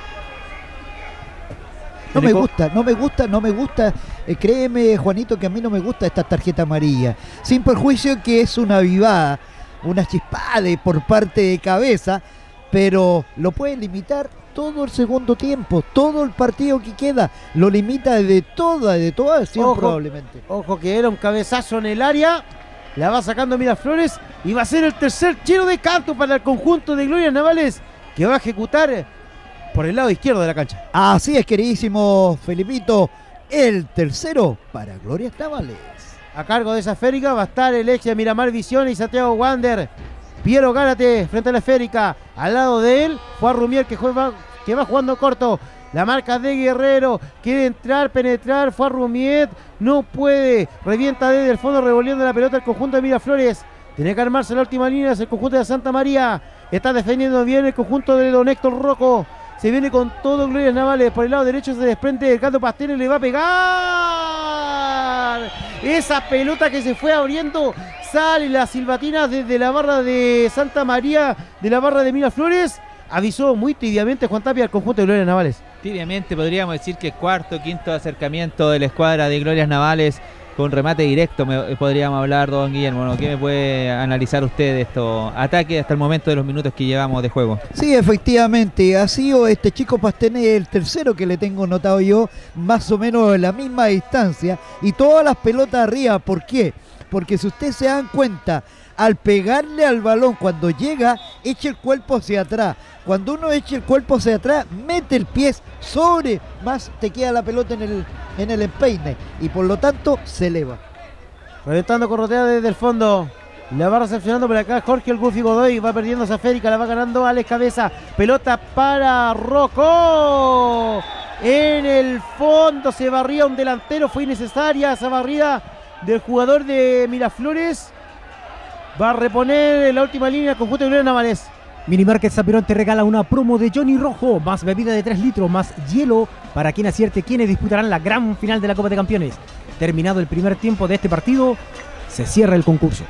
No me gusta, no me gusta, no me gusta. Eh, créeme, Juanito, que a mí no me gusta esta tarjeta amarilla. Sin perjuicio que es una avivada, una chispada de- por parte de Cabeza, pero lo puede limitar todo el segundo tiempo, todo el partido que queda. Lo limita de toda, de toda acción Ojo. probablemente. Ojo que era un cabezazo en el área. La va sacando Miraflores. Y va a ser el tercer tiro de canto para el conjunto de Gloria Navales, que va a ejecutar por el lado izquierdo de la cancha. Así es, queridísimo Felipito, el tercero para Gloria Navales. A cargo de esa esférica va a estar el ex de Miramar Visión y Santiago Wander. Piero Gárate frente a la esférica. Al lado de él, Juan Rumier que, juega, que va jugando corto. La marca de Guerrero. Quiere entrar, penetrar. Juan Rumier no puede. Revienta desde el fondo, revolviendo la pelota el conjunto de Miraflores. Tiene que armarse la última línea. Es el conjunto de Santa María. Está defendiendo bien el conjunto de Don Héctor Rocco. Se viene con todo Glorias Navales. Por el lado derecho se desprende el Gato Pastel y le va a pegar. Esa pelota que se fue abriendo. Sale la silbatina desde la barra de Santa María, de la barra de Miraflores. Avisó muy tibiamente Juan Tapia al conjunto de Glorias Navales. Tibiamente podríamos decir que cuarto, quinto acercamiento de la escuadra de Glorias Navales con remate directo, me, podríamos hablar, don Guillermo, ¿no? ¿Qué me puede analizar usted de estos ataques hasta el momento de los minutos que llevamos de juego? Sí, efectivamente, ha sido este chico Pastene el tercero que le tengo notado yo, más o menos en la misma distancia, y todas las pelotas arriba. ¿Por qué? Porque si ustedes se dan cuenta, al pegarle al balón, cuando llega, echa el cuerpo hacia atrás. Cuando uno echa el cuerpo hacia atrás, mete el pie sobre, más te queda la pelota en el, en el empeine, y por lo tanto se eleva. Reventando Corrotea desde el fondo. La va recepcionando por acá Jorge el Goofy Godoy. Va perdiendo esa esférica, la va ganando Alex Cabeza. Pelota para Rocco. En el fondo se barría un delantero, fue innecesaria esa barrida del jugador de Miraflores. Va a reponer en la última línea el conjunto de Gloria Navales. Minimarket Sapirón te regala una promo de Johnny Rojo, más bebida de tres litros, más hielo, para quien acierte quienes disputarán la gran final de la Copa de Campeones. Terminado el primer tiempo de este partido, se cierra el concurso.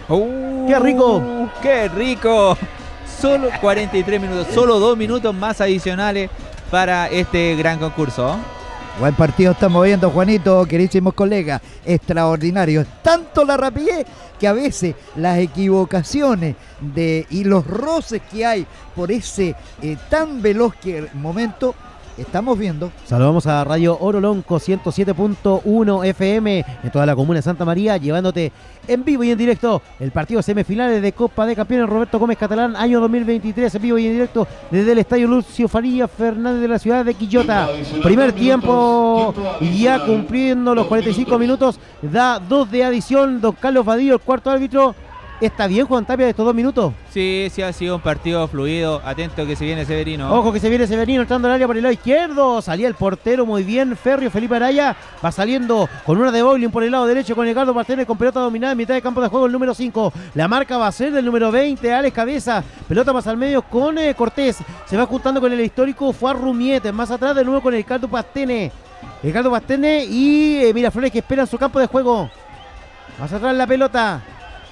Uh, ¡Qué rico! ¡Qué rico! Solo cuarenta y tres minutos, solo dos minutos más adicionales para este gran concurso. Buen partido estamos viendo, Juanito, queridísimos colegas, extraordinario. Tanto la rapidez que a veces las equivocaciones de, y los roces que hay por ese eh, tan veloz que momento estamos viendo. Saludamos a Radio Orolonco ciento siete punto uno F M en toda la comuna de Santa María, llevándote en vivo y en directo el partido semifinales de Copa de Campeones Roberto Gómez Catalán, año dos mil veintitrés, en vivo y en directo desde el Estadio Lucio Faría Fernández de la ciudad de Quillota. Primer tiempo, ya cumpliendo los cuarenta y cinco minutos, da dos de adición don Carlos Vadillo, el cuarto árbitro. ¿Está bien Juan Tapia de estos dos minutos? Sí, sí ha sido un partido fluido. Atento que se viene Severino. Ojo que se viene Severino entrando al área por el lado izquierdo. Salía el portero muy bien. Ferrio Felipe Araya va saliendo con una de bowling por el lado derecho con Edgardo Martínez con pelota dominada en mitad de campo de juego el número cinco. La marca va a ser del número veinte, Alex Cabeza. Pelota más al medio con eh, Cortés. Se va juntando con el histórico Fuar Rumiete. Más atrás de nuevo con el Caldo Pastene. El Caldo Pastene y eh, Miraflores que esperan su campo de juego. Más atrás la pelota.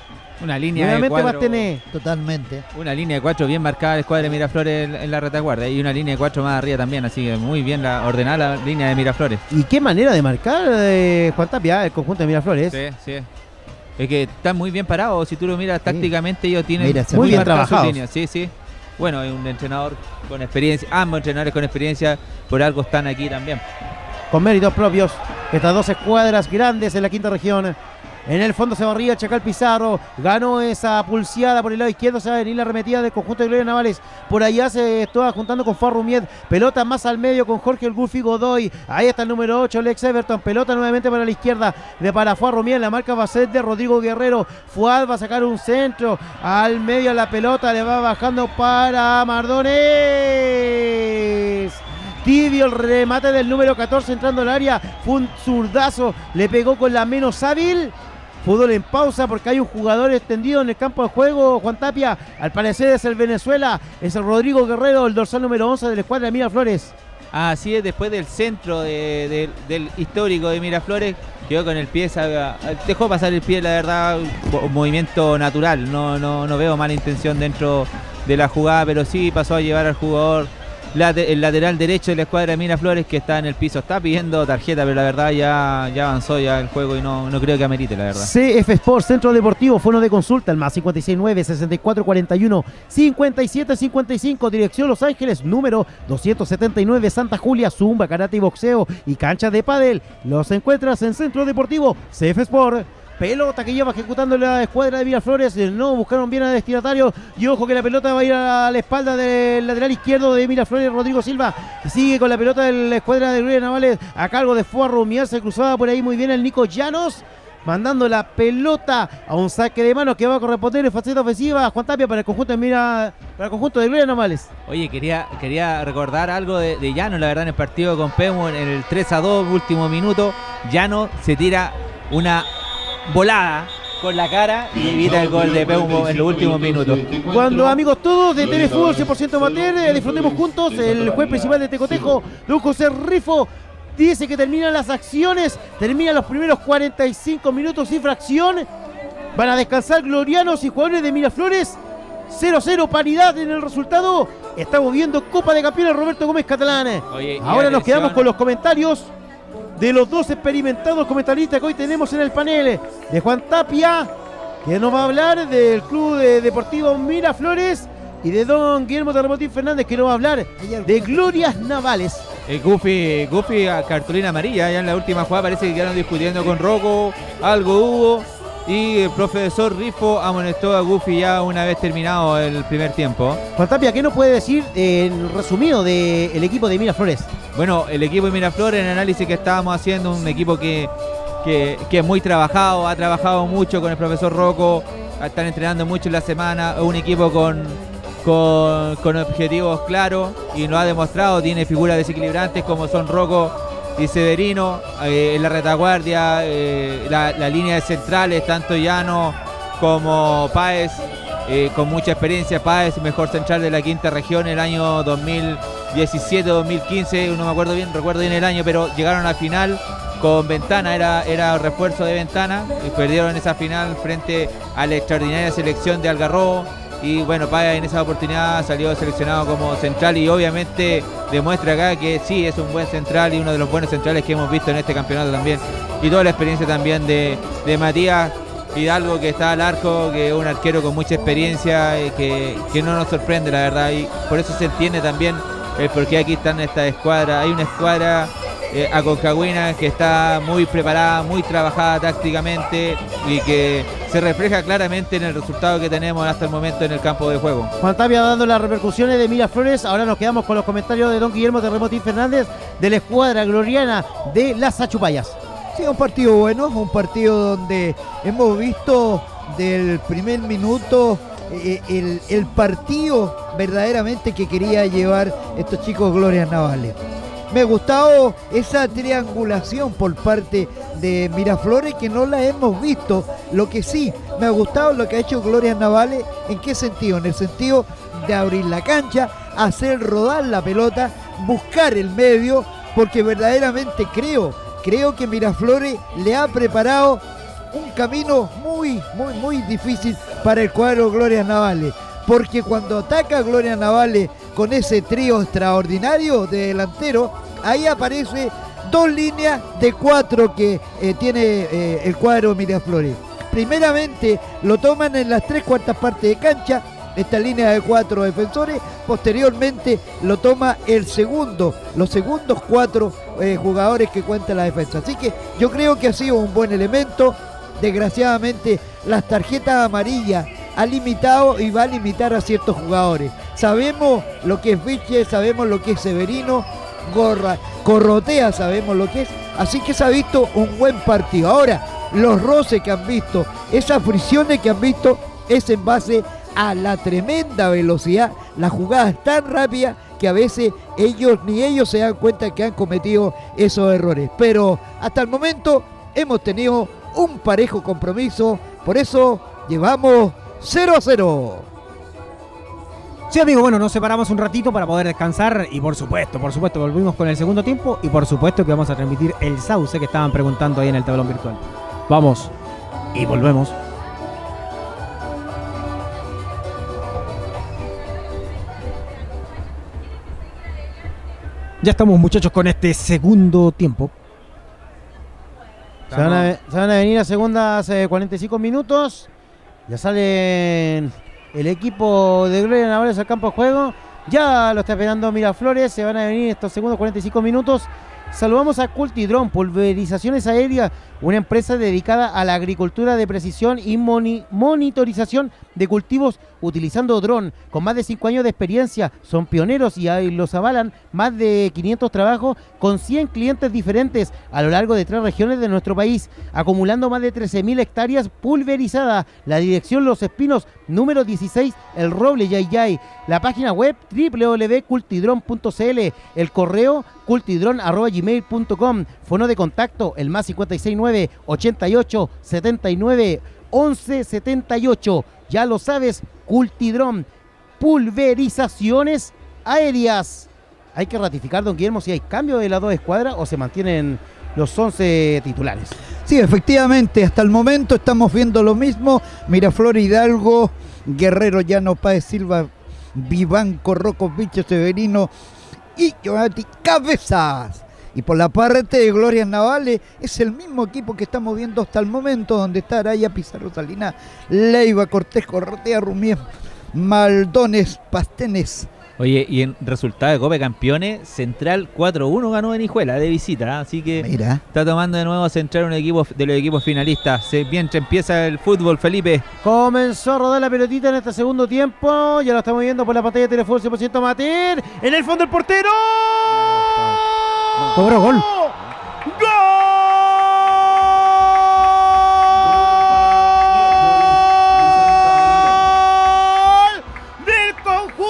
Una línea Nuevamente de cuatro, Bastené. Totalmente. Una línea de cuatro bien marcada la escuadra de Miraflores en, en la retaguardia. Y una línea de cuatro más arriba también. Así que muy bien la, ordenada la línea de Miraflores. Y qué manera de marcar eh, Juan Tapia, el conjunto de Miraflores. Sí, sí. Es que están muy bien parados. Si tú lo miras sí. tácticamente, ellos tienen Mira, muy bien marcadas sus trabajados. líneas. Sí, sí. Bueno, hay un entrenador con experiencia. Ambos entrenadores con experiencia. Por algo están aquí también. Con méritos propios. Estas dos escuadras grandes en la quinta región. En el fondo se barría Chacal Pizarro, ganó esa pulseada por el lado izquierdo, se va a venir la arremetida del conjunto de Gloria Navales. Por allá se estaba juntando con Farrumiet, pelota más al medio con Jorge el Goofy Godoy. Ahí está el número ocho, Lex Everton, pelota nuevamente para la izquierda de para Farrumiet, la marca va a ser de Rodrigo Guerrero. Fuad va a sacar un centro, al medio la pelota, le va bajando para Mardones. Tibio el remate del número catorce entrando al área, fue un zurdazo, le pegó con la menos hábil. Fútbol en pausa porque hay un jugador extendido en el campo de juego, Juan Tapia. Al parecer es el Venezuela, es el Rodrigo Guerrero, el dorsal número once de la escuadra de Miraflores. Así es, después del centro de, de, del histórico de Miraflores, quedó con el pie, dejó pasar el pie, la verdad, un movimiento natural. No, no, no veo mala intención dentro de la jugada, pero sí pasó a llevar al jugador. El lateral derecho de la escuadra de Miraflores que está en el piso, está pidiendo tarjeta, pero la verdad ya, ya avanzó ya el juego y no, no creo que amerite, la verdad. C F Sports, Centro Deportivo, fono de consulta, el más cincuenta y seis nueve, sesenta y cuatro cuarenta y uno, cincuenta y siete cincuenta y cinco, dirección Los Ángeles, número doscientos setenta y nueve, Santa Julia, zumba, karate y boxeo y cancha de pádel. Los encuentras en Centro Deportivo C F Sport. Pelota que lleva ejecutando la escuadra de Miraflores. No buscaron bien al destinatario. Y ojo que la pelota va a ir a la espalda del lateral izquierdo de Miraflores, Rodrigo Silva. Sigue con la pelota de la escuadra de Gloria Navales a cargo de Fuarro. Se cruzaba por ahí muy bien el Nico Llanos, mandando la pelota a un saque de manos que va a corresponder en faceta ofensiva. Juan Tapia para el conjunto de Mira, para el conjunto de Gloria Navales. Oye, quería, quería recordar algo de, de Llano, la verdad, en el partido con Pemo, en el tres a dos, último minuto. Llano se tira una volada con la cara y evita el gol de Peumo en los últimos minutos. Cuando, amigos todos de Telefútbol cien por ciento amateur, eh, disfrutemos juntos. El juez principal de Tecotejo, don José Rifo, dice que terminan las acciones, terminan los primeros cuarenta y cinco minutos sin fracción. Van a descansar glorianos y jugadores de Miraflores. cero cero, paridad en el resultado. Estamos viendo Copa de Campeones Roberto Gómez Catalán. Oye, ahora nos quedamos con los comentarios de los dos experimentados comentaristas que hoy tenemos en el panel. De Juan Tapia, que nos va a hablar del Club de Deportivo Miraflores, y de don Guillermo Terremotín Fernández, que nos va a hablar de Glorias Navales. El Goofy, Goofy a cartulina amarilla, ya en la última jugada parece que quedaron discutiendo con Rocco, algo hubo, y el profesor Rifo amonestó a Goofy ya una vez terminado el primer tiempo. Juan Tapia, ¿qué nos puede decir en resumido del equipo de Miraflores? Bueno, el equipo de Miraflores, en el análisis que estábamos haciendo, un equipo que, que, que es muy trabajado, ha trabajado mucho con el profesor Rocco, están entrenando mucho en la semana, un equipo con, con, con objetivos claros y lo ha demostrado. Tiene figuras desequilibrantes como son Rocco y Severino eh, en la retaguardia, eh, la, la línea de centrales, tanto Llano como Páez, eh, con mucha experiencia. Páez, mejor central de la quinta región el año dos mil diecisiete dos mil quince, no me acuerdo bien, recuerdo bien el año, pero llegaron a la final con Ventana, era, era refuerzo de Ventana, y perdieron esa final frente a la extraordinaria selección de Algarrobo. Y bueno, Páez en esa oportunidad salió seleccionado como central y obviamente demuestra acá que sí, es un buen central y uno de los buenos centrales que hemos visto en este campeonato también. Y toda la experiencia también de, de Matías Hidalgo, que está al arco, que es un arquero con mucha experiencia, y que, que no nos sorprende, la verdad. Y por eso se entiende también el por qué aquí están esta escuadra. Hay una escuadra eh, aconcagüina que está muy preparada, muy trabajada tácticamente y que se refleja claramente en el resultado que tenemos hasta el momento en el campo de juego. Juan Tapia dando las repercusiones de Miraflores. Ahora nos quedamos con los comentarios de don Guillermo Terremotín Fernández de la escuadra gloriana de las Achupayas. Sí, un partido bueno, un partido donde hemos visto del primer minuto eh, el, el partido verdaderamente que quería llevar estos chicos Glorias Navales. Me ha gustado esa triangulación por parte de Miraflores que no la hemos visto. Lo que sí, me ha gustado lo que ha hecho Glorias Navales. ¿En qué sentido? En el sentido de abrir la cancha, hacer rodar la pelota, buscar el medio, porque verdaderamente creo, creo que Miraflores le ha preparado un camino muy, muy, muy difícil para el cuadro Glorias Navales. Porque cuando ataca Glorias Navales con ese trío extraordinario de delantero, ahí aparece dos líneas de cuatro que eh, tiene eh, el cuadro Miraflores. Primeramente lo toman en las tres cuartas partes de cancha, esta línea de cuatro defensores. Posteriormente lo toma el segundo, los segundos cuatro eh, jugadores que cuenta la defensa. Así que yo creo que ha sido un buen elemento. Desgraciadamente las tarjetas amarillas ha limitado y va a limitar a ciertos jugadores. Sabemos lo que es Viche, sabemos lo que es Severino, Gorra, Corrotea, sabemos lo que es. Así que se ha visto un buen partido. Ahora, los roces que han visto, esas fricciones que han visto, es en base a la tremenda velocidad, las jugadas tan rápidas que a veces ellos ni ellos se dan cuenta que han cometido esos errores. Pero hasta el momento hemos tenido un parejo compromiso, por eso llevamos cero a cero. Sí, amigo, bueno, nos separamos un ratito para poder descansar y por supuesto, por supuesto, volvimos con el segundo tiempo y por supuesto que vamos a transmitir el sauce que estaban preguntando ahí en el tablón virtual. Vamos y volvemos. Ya estamos, muchachos, con este segundo tiempo. Se van, a, se van a venir a segunda hace cuarenta y cinco minutos. Ya sale el equipo de Gloria Navales al campo de juego. Ya lo está esperando Miraflores. Se van a venir estos segundos cuarenta y cinco minutos. Saludamos a Cultidrón, Pulverizaciones Aéreas, una empresa dedicada a la agricultura de precisión y moni monitorización de cultivos utilizando dron. Con más de cinco años de experiencia, son pioneros y los avalan más de quinientos trabajos con cien clientes diferentes a lo largo de tres regiones de nuestro país, acumulando más de trece mil hectáreas pulverizadas. La dirección Los Espinos, número dieciséis, El Roble, Yayay. La página web doble u doble u doble u punto cultidron punto c l. El correo cultidron arroba gmail punto com. Fono de contacto, el más cincuenta y seis nueve, ochenta y ocho, setenta y nueve, once setenta y ocho. Ya lo sabes, Cultidrón, pulverizaciones aéreas. Hay que ratificar, don Guillermo, si hay cambio de las dos escuadras o se mantienen los once titulares. Sí, efectivamente, hasta el momento estamos viendo lo mismo. Miraflores, Hidalgo, Guerrero, Llano, Páez, Silva, Vivanco, Rocco, Viche, Severino y Giovanni Cabezas. Y por la parte de Glorias Navales es el mismo equipo que estamos viendo hasta el momento, donde está Araya, Pizarro, Salinas, Leiva, Cortés, Corrotea, Rumier, Maldones, Pastenes. Oye, y en resultado de Copa de Campeones, Central cuatro uno ganó en Hijuela de visita, ¿eh? Así que mira, está tomando de nuevo Central un equipo de los equipos finalistas. Se, mientras empieza el fútbol, Felipe. Comenzó a rodar la pelotita en este segundo tiempo. Ya lo estamos viendo por la pantalla de Telefútbol cien por ciento Amateur. En el fondo el portero. Cobró gol. ¡Gol! Del conjunto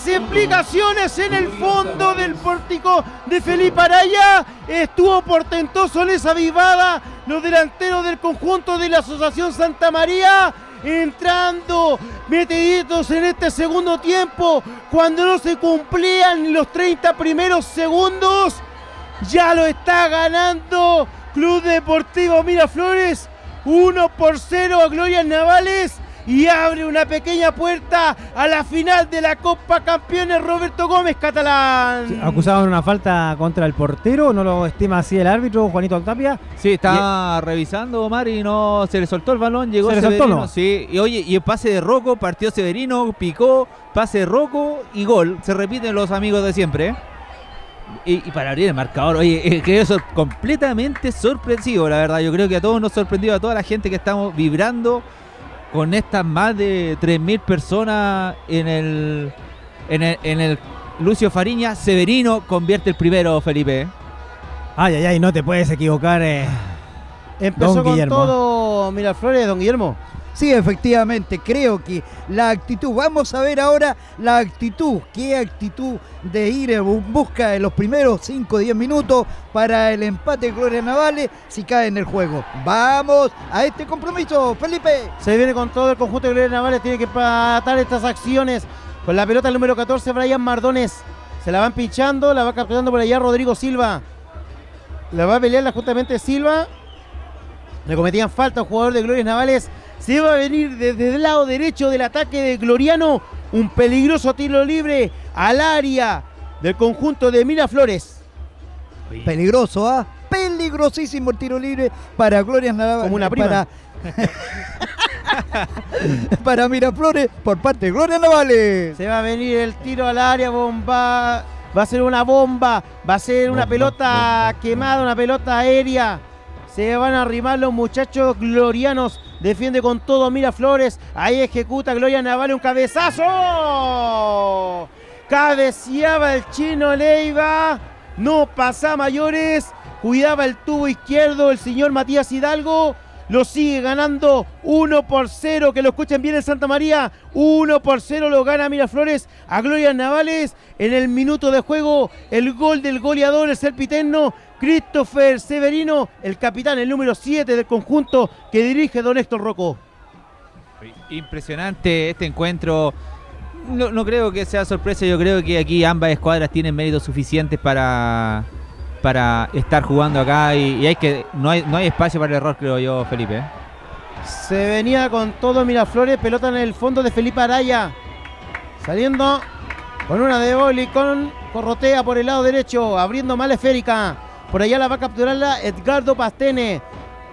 Tres implicaciones en el fondo del pórtico de Felipe Araya. Estuvo portentoso en esa vivada los delanteros del conjunto de la Asociación Santa María, entrando metiditos en este segundo tiempo, cuando no se cumplían los treinta primeros segundos. Ya lo está ganando Club Deportivo Miraflores, uno por cero a Glorias Navales, y abre una pequeña puerta a la final de la Copa Campeones Roberto Gómez Catalán. Sí, acusaban una falta contra el portero, no lo estima así el árbitro Juanito Tapia. Sí, estaba y... revisando Omar y no se le soltó el balón, llegó ¿Se le Severino, soltó, no? Sí, y oye, y el pase de Rocco, partió Severino, picó, pase de Rocco y gol. Se repiten los amigos de siempre, ¿eh? Y, y para abrir el marcador, oye, eh, creo eso completamente sorpresivo, la verdad. Yo creo que a todos nos sorprendió, a toda la gente que estamos vibrando con estas más de tres mil personas en el, en el en el Lucio Fariña. Severino convierte el primero, Felipe. Ay, ay, ay, no te puedes equivocar. Eh. Empezó Don con Guillermo. todo Miraflores, don Guillermo. Sí, efectivamente, creo que la actitud, vamos a ver ahora la actitud, qué actitud de ir en busca de los primeros cinco o diez minutos para el empate de Glorias Navales si cae en el juego. Vamos a este compromiso, Felipe. Se viene con todo el conjunto de Glorias Navales, tiene que empatar estas acciones. Con la pelota el número catorce, Brian Mardones. Se la van pinchando, la va capturando por allá Rodrigo Silva. La va a pelearla justamente Silva. Le cometían falta a un jugador de Glorias Navales. Se va a venir desde el lado derecho del ataque de Gloriano. Un peligroso tiro libre al área del conjunto de Miraflores. Peligroso, ¿ah? ¿eh? Peligrosísimo el tiro libre para Glorias Navales. Como una prima. Para, para Miraflores por parte de Glorias Navales. Se va a venir el tiro al área, bomba. Va a ser una bomba. Va a ser una Bomba, pelota bomba, quemada, una pelota aérea. Se van a arrimar los muchachos glorianos. Defiende con todo Miraflores. Ahí ejecuta Gloria Navales un cabezazo. Cabeceaba el chino Leiva. No pasa mayores. Cuidaba el tubo izquierdo el señor Matías Hidalgo. Lo sigue ganando uno por cero. Que lo escuchen bien en Santa María. uno por cero lo gana Miraflores a Glorias Navales. En el minuto de juego, el gol del goleador, el serpiterno Christopher Severino, el capitán, el número siete del conjunto que dirige don Héctor Rocco. Impresionante este encuentro. No, no creo que sea sorpresa. Yo creo que aquí ambas escuadras tienen méritos suficientes para, para estar jugando acá. Y, y hay que no hay, no hay espacio para el error, creo yo, Felipe. Se venía con todo Miraflores. Pelota en el fondo de Felipe Araya. Saliendo con una de boli con Corrotea por el lado derecho. Abriendo mal esférica. Por allá la va a capturarla Edgardo Pastene.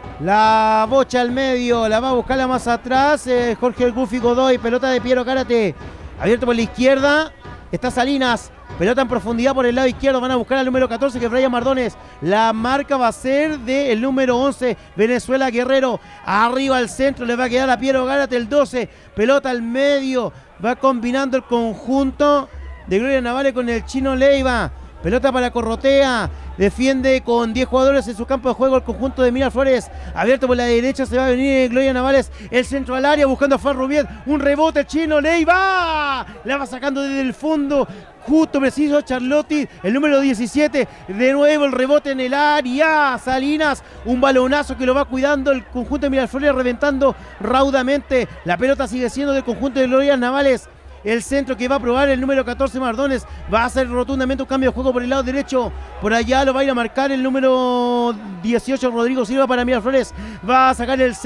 La bocha al medio. La va a buscarla más atrás. Eh, Jorge el Gufi Godoy. Pelota de Piero Cárate. Abierto por la izquierda. Está Salinas. Pelota en profundidad por el lado izquierdo. Van a buscar al número catorce, que es Brian Mardones. La marca va a ser del número once, Venezuela Guerrero. Arriba al centro. Le va a quedar a Piero Cárate el doce. Pelota al medio. Va combinando el conjunto de Gloria Navales con el chino Leiva. Pelota para Corrotea. Defiende con diez jugadores en su campo de juego el conjunto de Miraflores. Abierto por la derecha, se va a venir Gloria Navales. El centro al área buscando a Far Rubiet. Un rebote chino, Leiva. La va sacando desde el fondo. Justo, preciso, Charlotti, el número diecisiete. De nuevo el rebote en el área. Salinas, un balonazo que lo va cuidando el conjunto de Miraflores, reventando raudamente. La pelota sigue siendo del conjunto de Gloria Navales. El centro que va a probar el número catorce, Mardones. Va a hacer rotundamente un cambio de juego por el lado derecho. Por allá lo va a ir a marcar el número dieciocho, Rodrigo Silva, para Miraflores. Va a sacar el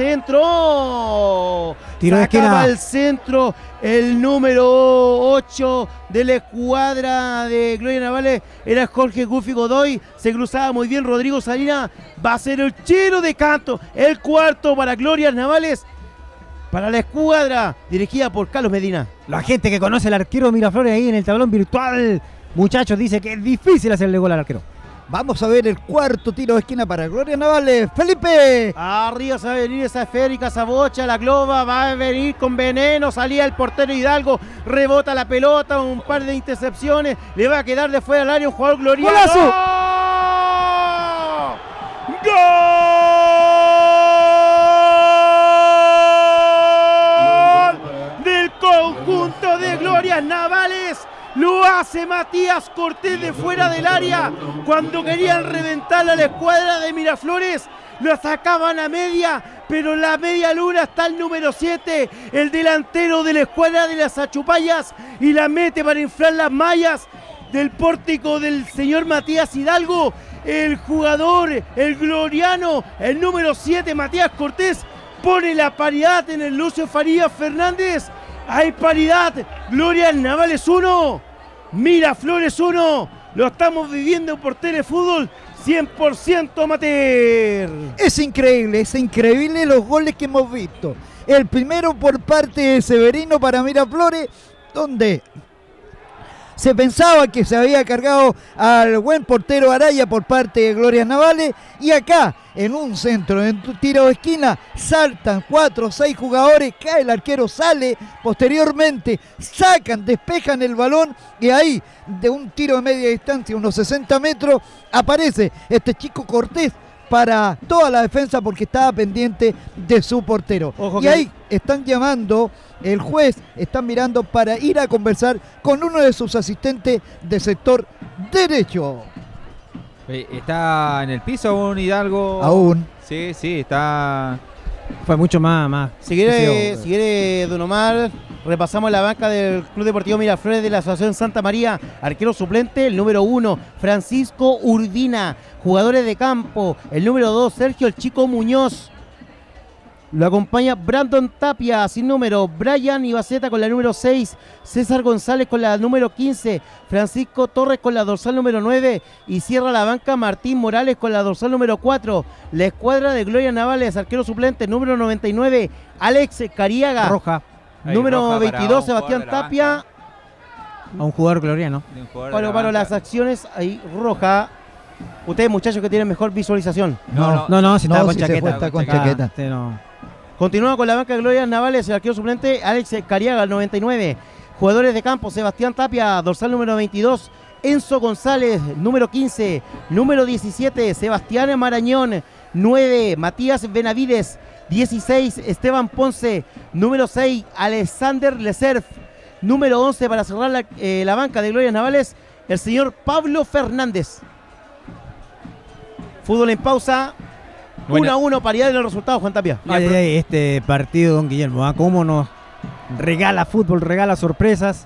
centro. Tiro de Sacaba esquina. el centro el número ocho de la escuadra de Gloria Navales. Era Jorge Gufi Godoy. Se cruzaba muy bien Rodrigo Salinas. Va a ser el chino de canto. El cuarto para Gloria Navales. Para la escuadra dirigida por Carlos Medina. La gente que conoce al arquero Miraflores ahí en el tablón virtual, muchachos, dice que es difícil hacerle gol al arquero. Vamos a ver el cuarto tiro de esquina para Glorias Navales. ¡Felipe! Arriba se va a venir esa esférica, esa bocha, la globa, va a venir con veneno, salía el portero Hidalgo, rebota la pelota, un par de intercepciones, le va a quedar de fuera al área un jugador glorioso. ¡Golazo! ¡Gol! Del conjunto de Glorias Navales. Lo hace Matías Cortés de fuera del área. Cuando querían reventar a la escuadra de Miraflores, lo sacaban a media, pero en la media luna está el número siete, el delantero de la escuadra de las Achupayas, y la mete para inflar las mallas del pórtico del señor Matías Hidalgo. El jugador, el gloriano, el número siete, Matías Cortés, pone la paridad en el Lucio Farías Fernández. Hay paridad. Glorias Navales uno, Miraflores uno. Lo estamos viviendo por Telefútbol cien por ciento amateur. Es increíble, es increíble los goles que hemos visto. El primero por parte de Severino para Miraflores, donde se pensaba que se había cargado al buen portero Araya por parte de Glorias Navales, y acá en un centro, en tiro de esquina, saltan cuatro o seis jugadores, cae el arquero, sale, posteriormente sacan, despejan el balón, y ahí de un tiro de media distancia, unos sesenta metros, aparece este chico Cortés para toda la defensa porque estaba pendiente de su portero. Ojo, y ahí están llamando, el juez está mirando para ir a conversar con uno de sus asistentes del sector derecho. ¿Está en el piso aún Hidalgo? Aún. Sí, sí, está... Fue mucho más... más si quiere, si quiere, Don Omar, repasamos la banca del Club Deportivo Miraflores de la Asociación Santa María. Arquero suplente, el número uno, Francisco Urbina. Jugadores de campo, el número dos, Sergio el Chico Muñoz. Lo acompaña Brandon Tapia, sin número, Brian Ibaceta con la número seis, César González con la número quince, Francisco Torres con la dorsal número nueve, y cierra la banca Martín Morales con la dorsal número cuatro. La escuadra de Gloria Navales, arquero suplente, número noventa y nueve, Alex Cariaga. Roja. Número roja veintidós, Sebastián Tapia. A un jugador gloriano. Bueno, para las acciones, ahí roja. Ustedes, muchachos, que tienen mejor visualización. No, no, no, no si no, está con si se chaqueta. fue, está con chaqueta. Este no. Continúa con la banca de Glorias Navales, el arquero suplente Alex Cariaga, el noventa y nueve. Jugadores de campo, Sebastián Tapia, dorsal número veintidós. Enzo González, número quince. Número diecisiete, Sebastián Marañón. nueve, Matías Benavides. dieciséis, Esteban Ponce. Número seis, Alexander Leserf. Número once, para cerrar la, eh, la banca de Glorias Navales, el señor Pablo Fernández. Fútbol en pausa. uno a uno, paridad en el resultado, Juan Tapia. Ay, ay, ay, este partido, don Guillermo, ¿ah? Cómo nos regala fútbol, regala sorpresas.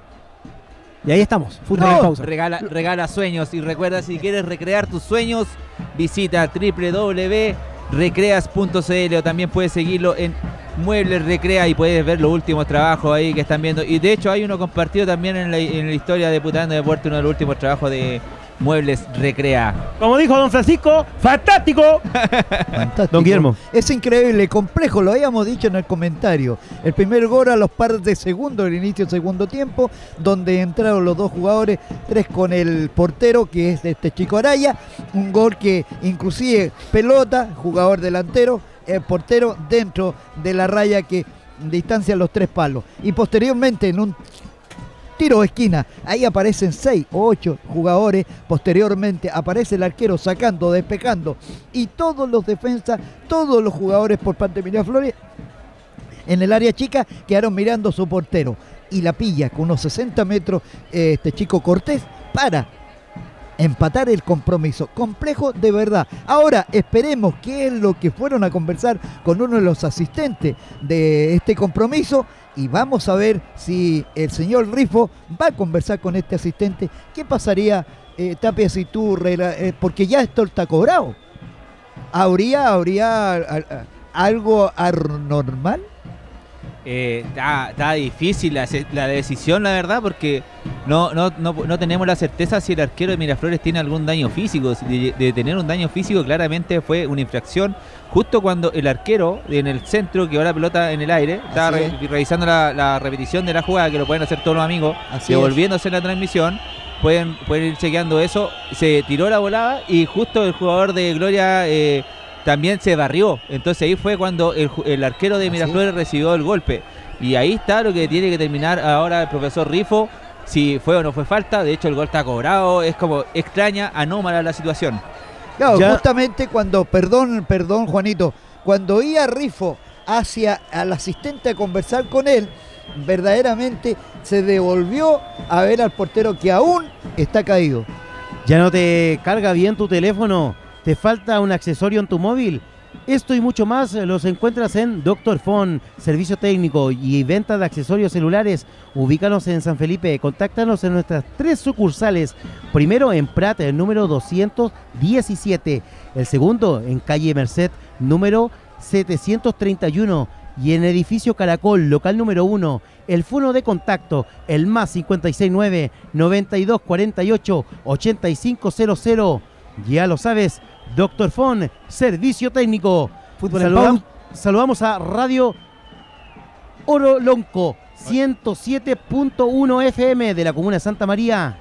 Y ahí estamos, fútbol No, en pausa. Regala, regala sueños, y recuerda, si quieres recrear tus sueños, visita doble u doble u doble u punto recreas punto c l, o también puedes seguirlo en Muebles Recrea y puedes ver los últimos trabajos ahí que están viendo. Y de hecho hay uno compartido también en la, en la historia de Putando Deporte, uno de los últimos trabajos de Muebles Recrea. Como dijo don Francisco, ¡fantástico! Fantástico. Don Guillermo. Es increíble, complejo, lo habíamos dicho en el comentario. El primer gol a los pares de segundo, el inicio del segundo tiempo, donde entraron los dos jugadores, tres con el portero, que es este chico Araya. Un gol que inclusive pelota, jugador delantero, el portero dentro de la raya que distancia los tres palos. Y posteriormente en un tiro de esquina, ahí aparecen seis o ocho jugadores, posteriormente aparece el arquero sacando, despejando, y todos los defensas, todos los jugadores por parte de Miraflores en el área chica quedaron mirando a su portero, y la pilla con unos sesenta metros eh, este chico Cortés para empatar el compromiso. Complejo de verdad. Ahora esperemos qué es lo que fueron a conversar con uno de los asistentes de este compromiso, y vamos a ver si el señor Rifo va a conversar con este asistente. ¿Qué pasaría, eh, Tapia, si tú, eh, porque ya esto está cobrado? ¿Habría, habría a, a, algo anormal? Eh, está, está difícil la, la decisión, la verdad, porque no, no, no, no tenemos la certeza si el arquero de Miraflores tiene algún daño físico. De, de tener un daño físico, claramente fue una infracción justo cuando el arquero en el centro quedó la pelota en el aire. Estaba re, revisando la, la repetición de la jugada, que lo pueden hacer todos los amigos, Así devolviéndose es. la transmisión. Pueden, pueden ir chequeando eso. Se tiró la volada y justo el jugador de Gloria eh, también se barrió. Entonces ahí fue cuando el, el arquero de Miraflores recibió el golpe. Y ahí está lo que tiene que terminar ahora el profesor Rifo, si fue o no fue falta. De hecho el gol está cobrado. Es como extraña, anómala la situación. Claro, ya. justamente cuando, perdón, perdón Juanito, cuando iba Rifo hacia al asistente a conversar con él, verdaderamente se devolvió a ver al portero que aún está caído. ¿Ya no te carga bien tu teléfono? ¿Te falta un accesorio en tu móvil? Esto y mucho más los encuentras en Doctor Phone, servicio técnico y venta de accesorios celulares. Ubícanos en San Felipe, contáctanos en nuestras tres sucursales. Primero en Prat, el número doscientos diecisiete. El segundo en calle Merced, número setecientos treinta y uno. Y en edificio Caracol, local número uno. El fono de contacto, el más cincuenta y seis nueve, noventa y dos cuarenta y ocho, ochenta y cinco cero cero. Ya lo sabes, Doctor Phone, servicio técnico. Fútbol Saludam- saludamos a Radio Oro Lonco, ciento siete punto uno F M de la comuna de Santa María.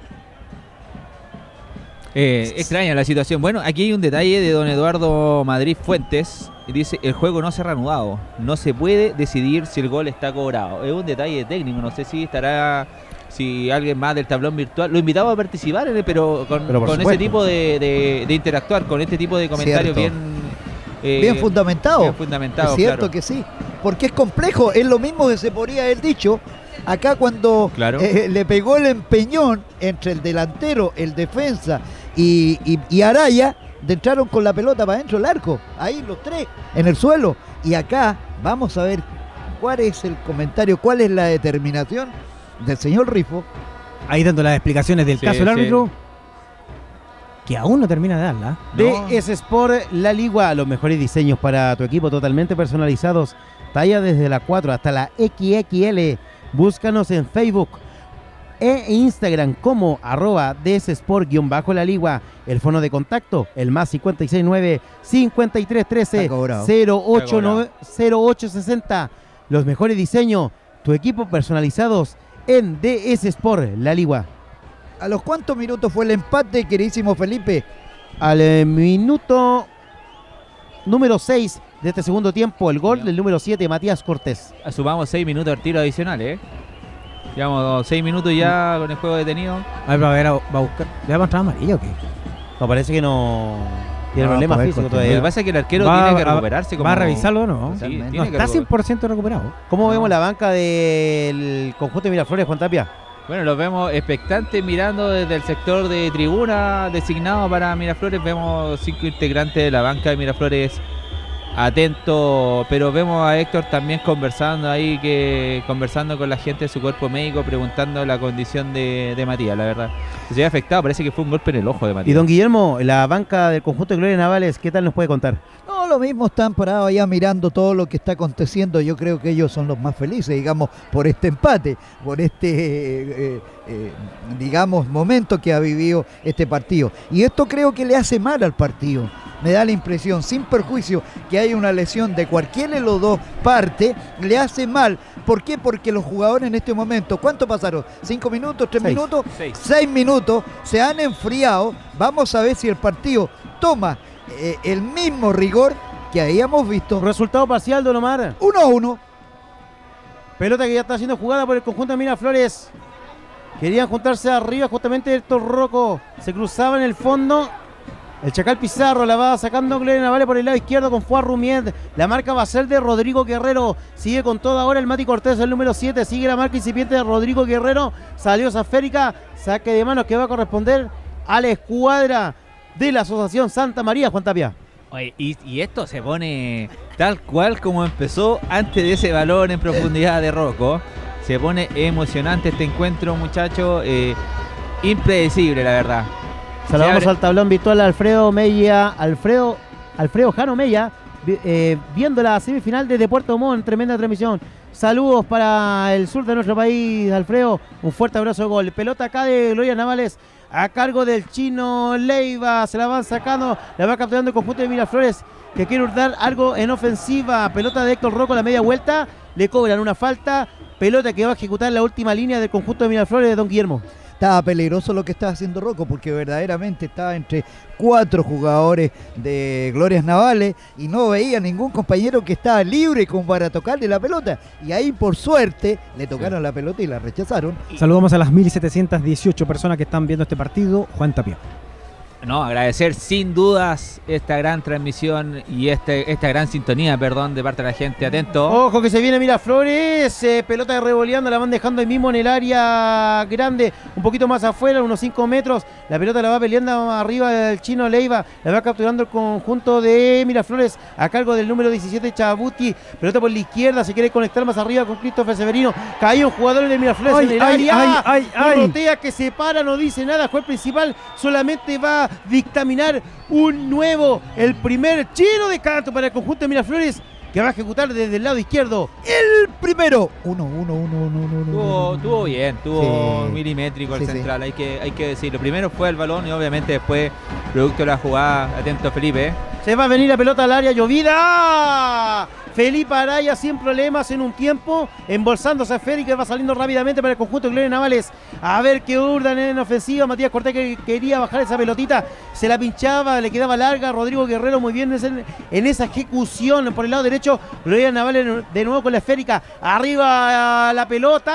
Eh, extraña la situación. Bueno, aquí hay un detalle de don Eduardo Madrid Fuentes. Dice, el juego no se ha reanudado. No se puede decidir si el gol está cobrado. Es un detalle técnico. No sé si estará, si alguien más del tablón virtual. Lo invitamos a participar, eh, pero con, Pero por con ese supuesto. tipo de, de- de interactuar, con este tipo de comentarios Cierto. bien... eh, Bien fundamentado. bien fundamentado, Es cierto claro. que sí, porque es complejo, es lo mismo que se podría haber dicho acá cuando Claro. eh, le pegó el empeñón entre el delantero, el defensa y, y, y Araya, de entraron con la pelota para adentro del arco, ahí los tres, en el suelo. Y acá vamos a ver cuál es el comentario, cuál es la determinación del señor Rifo. Ahí dando las explicaciones del Sí, caso del sí. árbitro, que aún no termina de darla. No. D S Sport La Ligua, los mejores diseños para tu equipo totalmente personalizados. Talla desde la cuatro hasta la equis equis ele. Búscanos en Facebook e Instagram como arroba dssport-la ligua. El fono de contacto, el más cincuenta y seis nueve, cincuenta y tres trece, Está cobrado. cero ocho nueve, cero ocho sesenta. Los mejores diseños, tu equipo personalizados en D S Sport La Ligua. ¿A los cuántos minutos fue el empate, queridísimo Felipe? Al eh, minuto número seis de este segundo tiempo, el gol del número siete, Matías Cortés. Sumamos seis minutos de tiro adicionales, ¿eh? Llevamos seis minutos ya con el juego detenido. A ver, va a, ver, va a buscar. ¿Le va a mostrar amarillo o qué? No, parece que no tiene No, problemas poder físicos continuar. Lo que todavía. pasa es que el arquero Va tiene que a- recuperarse. Como... ¿Va a revisarlo o no? Sí, Totalmente. tiene No que está recu- cien por ciento recuperado. ¿Cómo No. vemos la banca del conjunto de Miraflores, Juan Tapia? Bueno, los vemos expectantes mirando desde el sector de tribuna designado para Miraflores. Vemos cinco integrantes de la banca de Miraflores atentos, pero vemos a Héctor también conversando ahí, que conversando con la gente de su cuerpo médico, preguntando la condición de, de Matías, la verdad. Se ve afectado, parece que fue un golpe en el ojo de Y Matías. don Guillermo, la banca del conjunto de Gloria Navales, ¿qué tal nos puede contar? No, lo mismo, están parados allá mirando todo lo que está aconteciendo. Yo creo que ellos son los más felices, digamos, por este empate, por este, eh, eh, eh, digamos, momento que ha vivido este partido. Y esto creo que le hace mal al partido. Me da la impresión, sin perjuicio que hay una lesión de cualquiera de los dos partes, le hace mal. ¿Por qué? Porque los jugadores en este momento, ¿cuánto pasaron? ¿Cinco minutos? ¿Tres Seis. minutos? Seis. Seis minutos, se han enfriado. Vamos a ver si el partido toma eh, el mismo rigor que habíamos visto. Resultado parcial, don Omar. Uno a uno. Pelota que ya está siendo jugada por el conjunto de Miraflores. Querían juntarse arriba justamente Héctor Rocco. Se cruzaba en el fondo. El Chacal Pizarro la va sacando Gloria Navales por el lado izquierdo con Fuad Rumiet. La marca va a ser de Rodrigo Guerrero. Sigue con todo ahora el Mati Cortés, el número siete. Sigue la marca incipiente de Rodrigo Guerrero. Salió Zaférica. Saque de manos que va a corresponder a la escuadra de la Asociación Santa María, Juan Tapia. Oye, y, y esto se pone tal cual como empezó antes de ese balón en profundidad de Rocco. Se pone emocionante este encuentro, muchachos. Eh, impredecible, la verdad. Saludamos Se abre- al tablón virtual a Alfredo Mella, Alfredo, Alfredo Jano Mella, vi- eh, viendo la semifinal desde Puerto Montt, tremenda transmisión. Saludos para el sur de nuestro país, Alfredo. Un fuerte abrazo de gol. Pelota acá de Gloria Navales a cargo del chino Leiva. Se la van sacando, la va capturando el conjunto de Miraflores, que quiere hurtar algo en ofensiva. Pelota de Héctor Rocco a la media vuelta. Le cobran una falta. Pelota que va a ejecutar la última línea del conjunto de Miraflores de don Guillermo. Estaba peligroso lo que estaba haciendo Rocco, porque verdaderamente estaba entre cuatro jugadores de Glorias Navales y no veía ningún compañero que estaba libre como para tocarle la pelota. Y ahí, por suerte, le tocaron la pelota y la rechazaron. Saludamos a las mil setecientas dieciocho personas que están viendo este partido. Juan Tapia. No, agradecer sin dudas esta gran transmisión y este, esta gran sintonía, perdón, de parte de la gente. Atento. Ojo que se viene Miraflores, eh, pelota de revoleando, la van dejando ahí mismo en el área grande, un poquito más afuera, unos cinco metros. La pelota la va peleando arriba el chino Leiva, la va capturando el conjunto de Miraflores a cargo del número diecisiete Chabuti. Pelota por la izquierda, se quiere conectar más arriba con Christopher Severino. Cayó un jugador de Miraflores Ay, en el ay, área. ay, ay, ay. Dorotea que se para, no dice nada. Juez principal solamente va a dictaminar un nuevo, el primer chino de canto para el conjunto de Miraflores, que va a ejecutar desde el lado izquierdo. El primero. Uno, uno, uno, uno, uno, uno. Tuvo, tuvo bien, tuvo Sí. milimétrico el Sí, sí. central, hay que, hay que decirlo. Primero fue el balón y obviamente después, producto de la jugada, atento Felipe. Se va a venir la pelota al área llovida. Felipe Araya sin problemas en un tiempo, embolsándose a Feri, que va saliendo rápidamente para el conjunto de Gloria Navales. A ver qué urdan en ofensiva. Matías Cortés, que quería bajar esa pelotita, se la pinchaba, le quedaba larga. Rodrigo Guerrero muy bien en, en esa ejecución por el lado derecho. Gloria Navales de nuevo con la esférica. Arriba la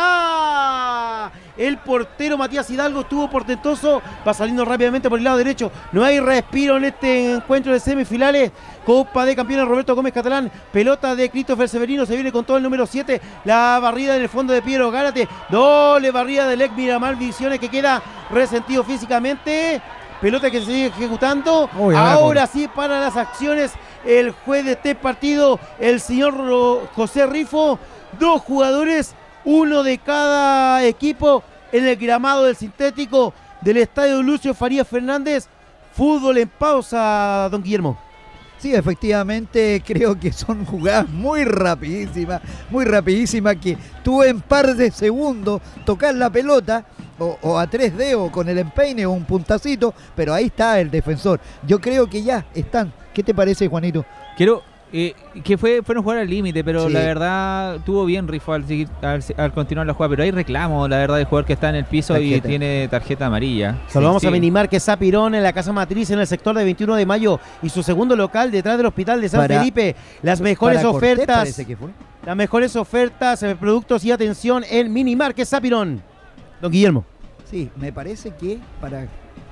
pelota. El portero Matías Hidalgo estuvo portentoso, va saliendo rápidamente por el lado derecho. No hay respiro en este encuentro de semifinales. Copa de Campeones Roberto Gómez Catalán. Pelota de Christopher Severino, se viene con todo el número siete. La barrida en el fondo de Piero Gárate. Doble barrida del ex Miramar Visiones, que queda resentido físicamente. Pelota que se sigue ejecutando. Uy, ahora, ahora sí para las acciones el juez de este partido, el señor José Rifo. Dos jugadores, uno de cada equipo en el gramado del sintético del estadio Lucio Farías Fernández. Fútbol en pausa, don Guillermo. Sí, efectivamente, creo que son jugadas muy rapidísimas, muy rapidísimas, que tú en par de segundos tocas la pelota o, o a tres dedos con el empeine o un puntacito, pero ahí está el defensor. Yo creo que ya están. ¿Qué te parece, Juanito? Quiero eh, que fue fueron jugar al límite, pero Sí. la verdad tuvo bien Rifo al, seguir, al, al continuar la jugada, pero hay reclamo, la verdad, del jugador que está en el piso y Tarjeta. tiene tarjeta amarilla. Saludamos Sí, a sí. Benimar, que es Zapirón en la casa matriz en el sector de veintiuno de mayo y su segundo local detrás del hospital de San Para- Felipe. Las mejores Para Cortés ofertas, parece que fue. las mejores ofertas, eh, productos y atención en Minimar, que es Zapirón. Don Guillermo. Sí, me parece que para...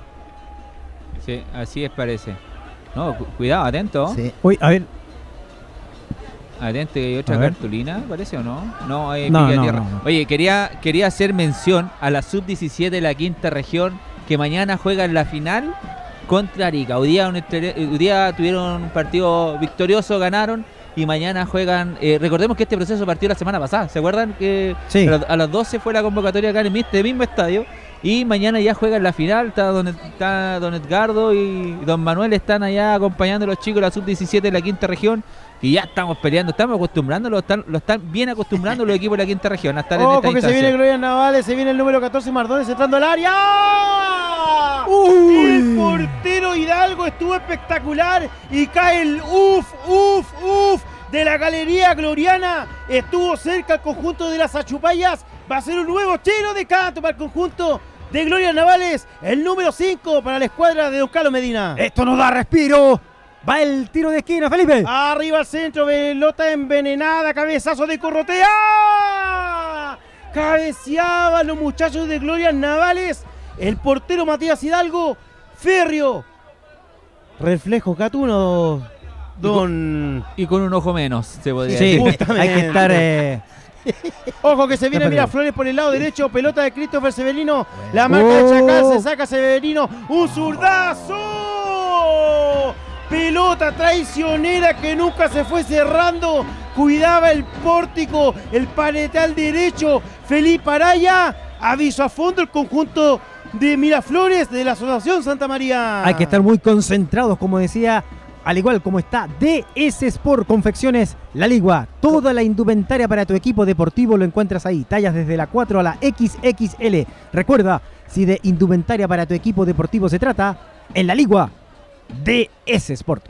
Sí, así es, parece. No, cu- cuidado, atento. Sí. Uy, a ver. Atento, que hay otra A ver. cartulina, parece o no. No, hay No, pique a no, tierra. no, no. Oye, quería, quería hacer mención a la sub diecisiete de la quinta región, que mañana juega en la final contra Arica. Hoy día, un estre- hoy día tuvieron un partido victorioso, ganaron, y mañana juegan. Eh, recordemos que este proceso partió la semana pasada. ¿Se acuerdan que Sí. a las- a las doce fue la convocatoria acá en el mis- este mismo estadio? Y mañana ya juegan la final. Está don, está don Edgardo y don Manuel están allá acompañando a los chicos de la sub diecisiete de la quinta región. Y ya estamos peleando, estamos acostumbrándolos, están, lo están bien acostumbrando los equipos de la quinta región a estar en Ojo esta que se instancia. viene Gloria Navales, se viene el número catorce Mardones entrando al área. Uy. El portero Hidalgo estuvo espectacular y cae el uf, uf, uf de la galería gloriana. Estuvo cerca el conjunto de las Achupayas. Va a ser un nuevo chino de canto para el conjunto de Gloria Navales. El número cinco para la escuadra de Don Carlos Medina. Esto nos da respiro. Va el tiro de esquina, Felipe. Arriba al centro, pelota envenenada, cabezazo de Corrotea. Cabeceaban los muchachos de Gloria Navales. El portero Matías Hidalgo, férreo. Reflejo Catuno, don... Y con un ojo menos, se podría Sí, decir. justamente. hay que estar. eh, Ojo que se viene Ya perdió. Miraflores por el lado derecho, pelota de Christopher Severino, la marca de Chacal, se saca Severino, un zurdazo, pelota traicionera que nunca se fue cerrando, cuidaba el pórtico, el paletal derecho, Felipe Araya, aviso a fondo el conjunto de Miraflores de la Asociación Santa María. Hay que estar muy concentrados, como decía, al igual como está D S Sport Confecciones La Ligua. Toda la indumentaria para tu equipo deportivo lo encuentras ahí. Tallas desde la cuatro a la equis equis ele. Recuerda, si de indumentaria para tu equipo deportivo se trata, en La Ligua, D S Sport.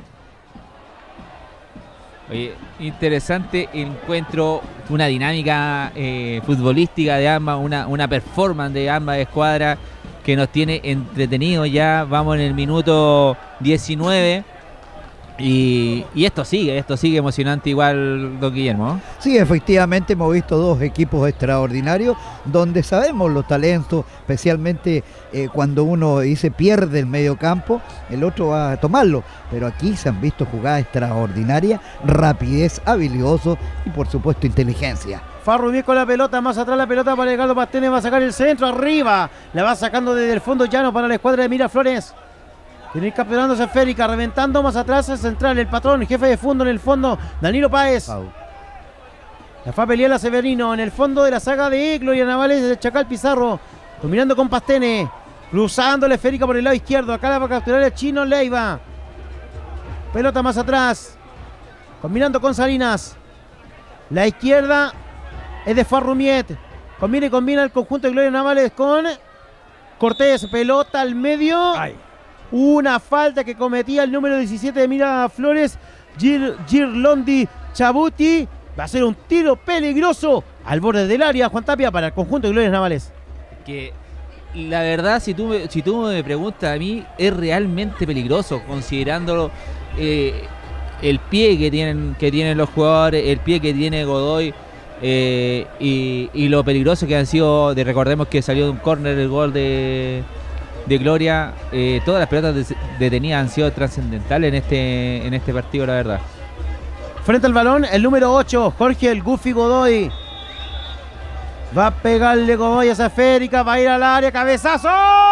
Oye, interesante encuentro, una dinámica eh, futbolística de ambas, una, una performance de ambas escuadras que nos tiene entretenidos ya. Vamos en el minuto diecinueve. Y, y esto sigue, esto sigue emocionante igual, don Guillermo. Sí, efectivamente hemos visto dos equipos extraordinarios donde sabemos los talentos, especialmente eh, cuando uno dice pierde el medio campo, el otro va a tomarlo, pero aquí se han visto jugadas extraordinarias, rapidez, habilidoso y por supuesto inteligencia. Farru bien con la pelota, más atrás la pelota para Edgardo Pastene, va a sacar el centro, arriba, la va sacando desde el fondo llano para la escuadra de Miraflores. Tiene que ir capturándose esférica, reventando más atrás el central, el patrón, el jefe de fondo en el fondo, Danilo Páez. Pau. La fue a pelear a Severino en el fondo de la saga de Gloria Navales, de Chacal Pizarro, dominando con Pastene, cruzando la esférica por el lado izquierdo, acá la va a capturar el chino Leiva. Pelota más atrás, combinando con Salinas. La izquierda es de Farrumiet, combina y combina el conjunto de Gloria Navales con Cortés, pelota al medio. Ay. Una falta que cometía el número diecisiete de Miraflores, Gir, Girlondi Chabuti. Va a ser un tiro peligroso al borde del área, Juan Tapia, para el conjunto de Glorias Navales. Que la verdad, si tú, me, si tú me preguntas a mí, es realmente peligroso, considerando eh, el pie que tienen, que tienen los jugadores, el pie que tiene Godoy. Eh, y, y lo peligroso que han sido, de, recordemos que salió de un córner el gol de... de Gloria, eh, todas las pelotas detenidas han sido trascendentales en este, en este partido, la verdad. Frente al balón, el número ocho, Jorge el Goofy Godoy. Va a pegarle Godoy a esa esférica, va a ir al área, cabezazo.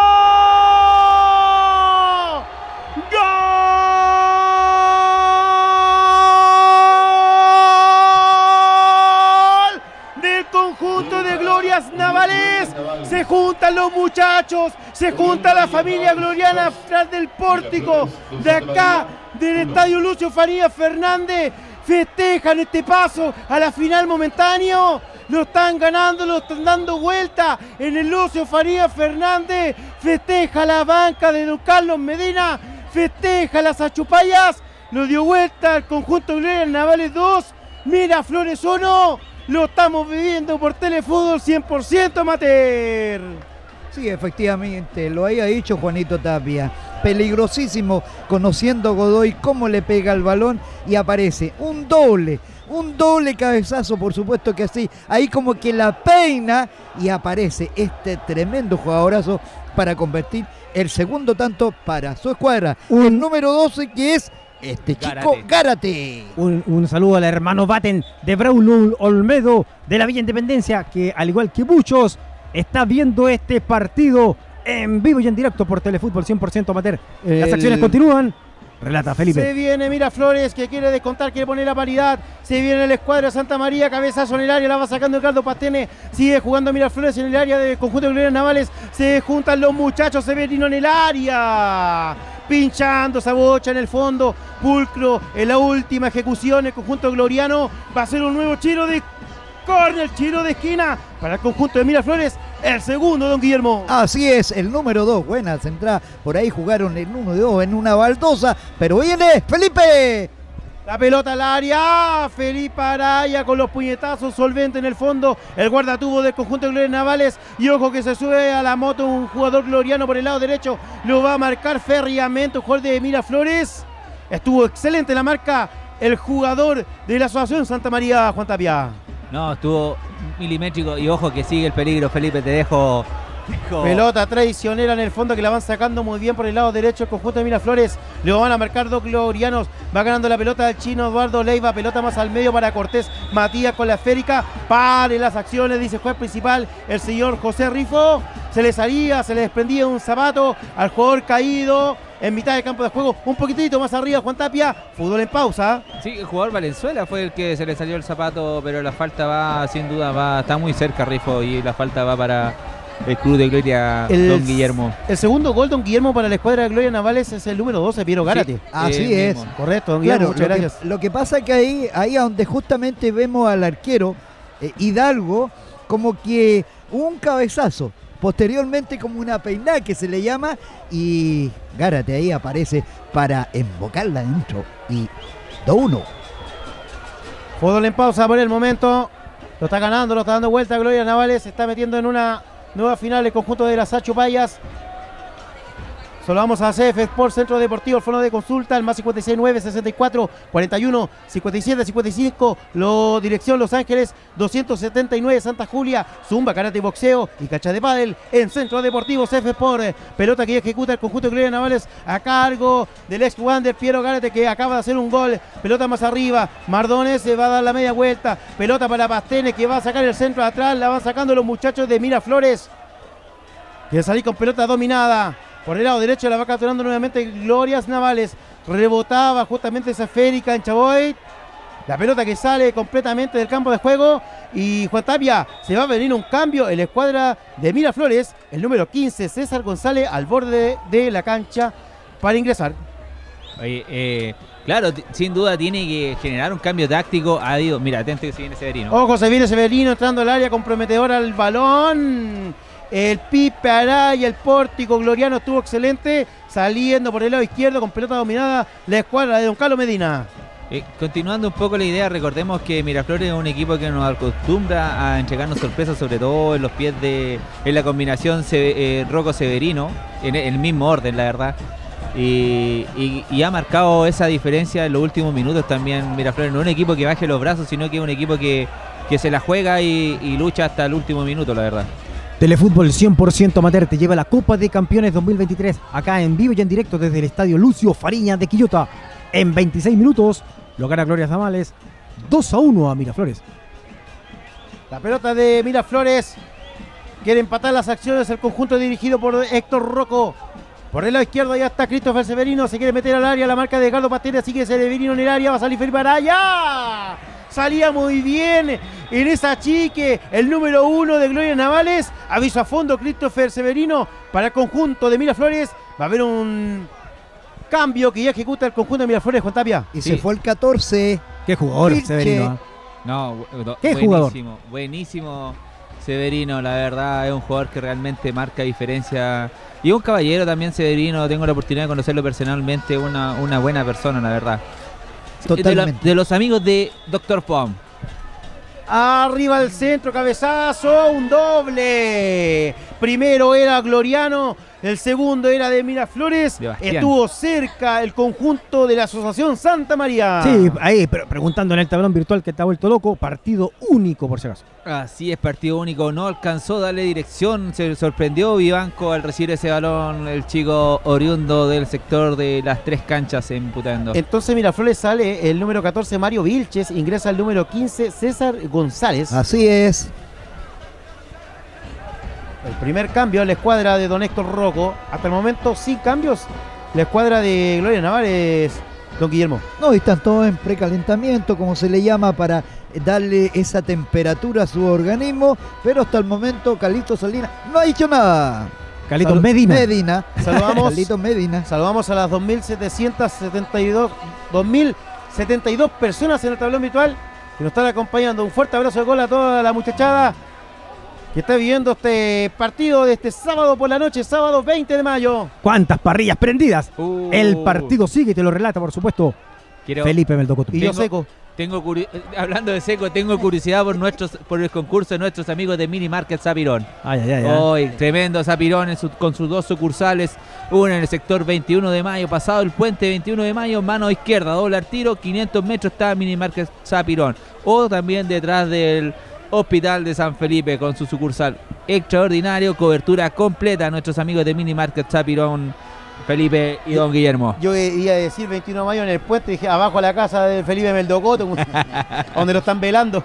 ¡Gol! Del conjunto de Glorias Navales. Se juntan los muchachos, se junta la familia gloriana atrás del pórtico de acá, del estadio Lucio Farías Fernández. Festejan este paso a la final momentáneo. Lo están ganando, lo están dando vuelta en el Lucio Farías Fernández. Festeja la banca de don Carlos Medina. Festeja las Achupayas. Lo dio vuelta al conjunto Glorias Navales dos. Miraflores uno. Lo estamos viviendo por Telefútbol cien por ciento amateur. Sí, efectivamente, lo había dicho Juanito Tapia. Peligrosísimo, conociendo a Godoy cómo le pega el balón y aparece un doble, un doble cabezazo, por supuesto que sí. Ahí como que la peina y aparece este tremendo jugadorazo para convertir el segundo tanto para su escuadra. Un, el número doce que es... este chico Gárate. Un, un saludo al hermano Baten de Braulio Olmedo de la Villa Independencia, que al igual que muchos está viendo este partido en vivo y en directo por Telefútbol cien por ciento amateur. El... Las acciones continúan. Relata Felipe. Se viene Miraflores, que quiere descontar, quiere poner la paridad. Se viene el escuadra Santa María, cabezazo en el área, la va sacando Edgardo Pastene. Sigue jugando Miraflores en el área del conjunto de Glorias Navales. Se juntan los muchachos, Severino en el área. Pinchando Sabocha en el fondo. Pulcro en la última ejecución. El conjunto gloriano va a ser un nuevo tiro de córner, tiro de esquina para el conjunto de Miraflores. El segundo, don Guillermo. Así es, el número dos. Buena centrada. Por ahí jugaron el uno de dos en una baldosa. Pero viene Felipe. La pelota al área. Felipe Araya con los puñetazos solvente en el fondo. El guardatubo del conjunto de Glorias Navales. Y ojo que se sube a la moto un jugador gloriano por el lado derecho. Lo va a marcar férreamente un jugador de Miraflores. Estuvo excelente la marca el jugador de la Asociación Santa María, Juan Tapia. No, estuvo milimétrico y ojo que sigue el peligro, Felipe, te dejo, dejo... Pelota traicionera en el fondo que la van sacando muy bien por el lado derecho el conjunto de Miraflores. Le van a marcar dos glorianos. Va ganando la pelota el chino Eduardo Leiva. Pelota más al medio para Cortés Matías con la esférica. Pare las acciones, dice el juez principal, el señor José Rifo. Se le salía, se le desprendía un zapato al jugador caído en mitad del campo de juego, un poquitito más arriba Juan Tapia. Fútbol en pausa. Sí, el jugador Valenzuela fue el que se le salió el zapato, pero la falta va, sin duda, va, está muy cerca Rifo y la falta va para el club de Gloria, el, don Guillermo. El segundo gol, don Guillermo, para la escuadra de Gloria Navales es el número doce, Piero Gárate. Sí, así eh, es. Mismo. Correcto, don Guillermo, claro, muchas lo gracias. Que, lo que pasa es que ahí, ahí donde justamente vemos al arquero eh, Hidalgo, como que un cabezazo. Posteriormente como una peinada que se le llama y Gárate ahí aparece para embocarla adentro y dos uno. Fútbol en pausa por el momento. Lo está ganando, lo está dando vuelta Glorias Navales. Se está metiendo en una nueva final el conjunto de las Achupayas. Saludamos a C F Sport Centro Deportivo, el fono de consulta, el más cincuenta y seis nueve sesenta y cuatro cuarenta y uno cincuenta y siete cincuenta y cinco, lo, dirección Los Ángeles doscientos setenta y nueve Santa Julia, Zumba, Karate y Boxeo y Cancha de Pádel en Centro Deportivo C F Sport. Pelota que ejecuta el conjunto de Gloria Navales a cargo del ex Wander Piero Gárate, que acaba de hacer un gol. Pelota más arriba, Mardones se va a dar la media vuelta, pelota para Pastene, que va a sacar el centro atrás, la van sacando los muchachos de Miraflores. Quiere salir con pelota dominada. Por el lado derecho la va capturando nuevamente Glorias Navales. Rebotaba justamente esa esférica en Chaboy. La pelota que sale completamente del campo de juego. Y Juan Tapia, se va a venir un cambio en la escuadra de Miraflores. El número quince, César González, al borde de la cancha para ingresar. Oye, eh, claro, t- sin duda tiene que generar un cambio táctico. Ha ido, mira, atento que se viene Severino. Ojo, se viene Severino entrando al área, comprometedor al balón. El Pipe Araya, el pórtico Gloriano estuvo excelente, saliendo por el lado izquierdo con pelota dominada la escuadra de Don Carlos Medina. Eh, continuando un poco la idea, recordemos que Miraflores es un equipo que nos acostumbra a entregarnos sorpresas, sobre todo en los pies de en la combinación Se- eh, Rocco-Severino, en el mismo orden, la verdad. Y, y- y ha marcado esa diferencia en los últimos minutos también. Miraflores no es un equipo que baje los brazos, sino que es un equipo que, que se la juega y, y lucha hasta el último minuto, la verdad. Telefútbol cien por ciento amateur te lleva la Copa de Campeones dos mil veintitrés acá en vivo y en directo desde el Estadio Lucio Fariña de Quillota. En veintiséis minutos lo gana Glorias Navales dos a uno a Miraflores. La pelota de Miraflores quiere empatar las acciones el conjunto dirigido por Héctor Rocco. Por el lado izquierdo ya está Christopher Severino, se quiere meter al área, la marca de Edgardo Pastene, sigue Severino en el área, va a salir Felipe Araya. Salía muy bien en esa chique el número uno de Gloria Navales. Aviso a fondo Christopher Severino para el conjunto de Miraflores. Va a haber un cambio que ya ejecuta el conjunto de Miraflores, Juan Tapia. Y Sí. se fue el catorce. Qué jugador Vilche. Severino. ¿eh? No, bu- ¿Qué buenísimo, jugador? buenísimo Severino, la verdad es un jugador que realmente marca diferencia. Y un caballero también Severino, tengo la oportunidad de conocerlo personalmente, una, una buena persona, la verdad. De, la- Totalmente. de los amigos de doctor Pom. Arriba al centro, cabezazo, un doble. Primero era Gloriano, el segundo era de Miraflores. Sebastián. Estuvo cerca el conjunto de la Asociación Santa María. Sí, ahí pero preguntando en el tablón virtual que está vuelto loco, partido único por si acaso. Así es, partido único, no alcanzó a darle dirección, se sorprendió Vivanco al recibir ese balón, el chico oriundo del sector de las tres canchas en Putendo. Entonces Miraflores sale el número catorce Mario Vilches, ingresa el número quince César González. Así es. El primer cambio a la escuadra de Don Héctor Rocco. Hasta el momento sin cambios. La escuadra de Gloria Navales, Don Guillermo. No, y están todos en precalentamiento, como se le llama, para darle esa temperatura a su organismo, pero hasta el momento Carlitos Salinas no ha dicho nada. Carlitos Salud- Medina. Medina. Saludamos, Carlitos Medina. saludamos a las dos mil setecientas setenta y dos, dos mil setenta y dos personas en el tablón virtual que nos están acompañando. Un fuerte abrazo de gol a toda la muchachada que está viviendo este partido de este sábado por la noche, sábado veinte de mayo. ¿Cuántas parrillas prendidas? Uh, El partido sigue y te lo relata, por supuesto, quiero- Felipe Meldocotu. Y yo Tengo- seco. Tengo curi- eh, hablando de seco, tengo curiosidad por nuestros por el concurso de nuestros amigos de Mini Market Zapirón. Ay, ay, ay. ay. Hoy, tremendo Zapirón en su- con sus dos sucursales, una en el sector veintiuno de mayo, pasado el puente veintiuno de mayo, mano izquierda, doble al tiro, quinientos metros está Mini Market Zapirón. O también detrás del Hospital de San Felipe con su sucursal extraordinario, cobertura completa a nuestros amigos de Mini Market Zapirón, Felipe y Don Guillermo. Yo iba a decir veintiuno de mayo en el puente, dije abajo a la casa de Felipe Meldocoto, donde lo están velando.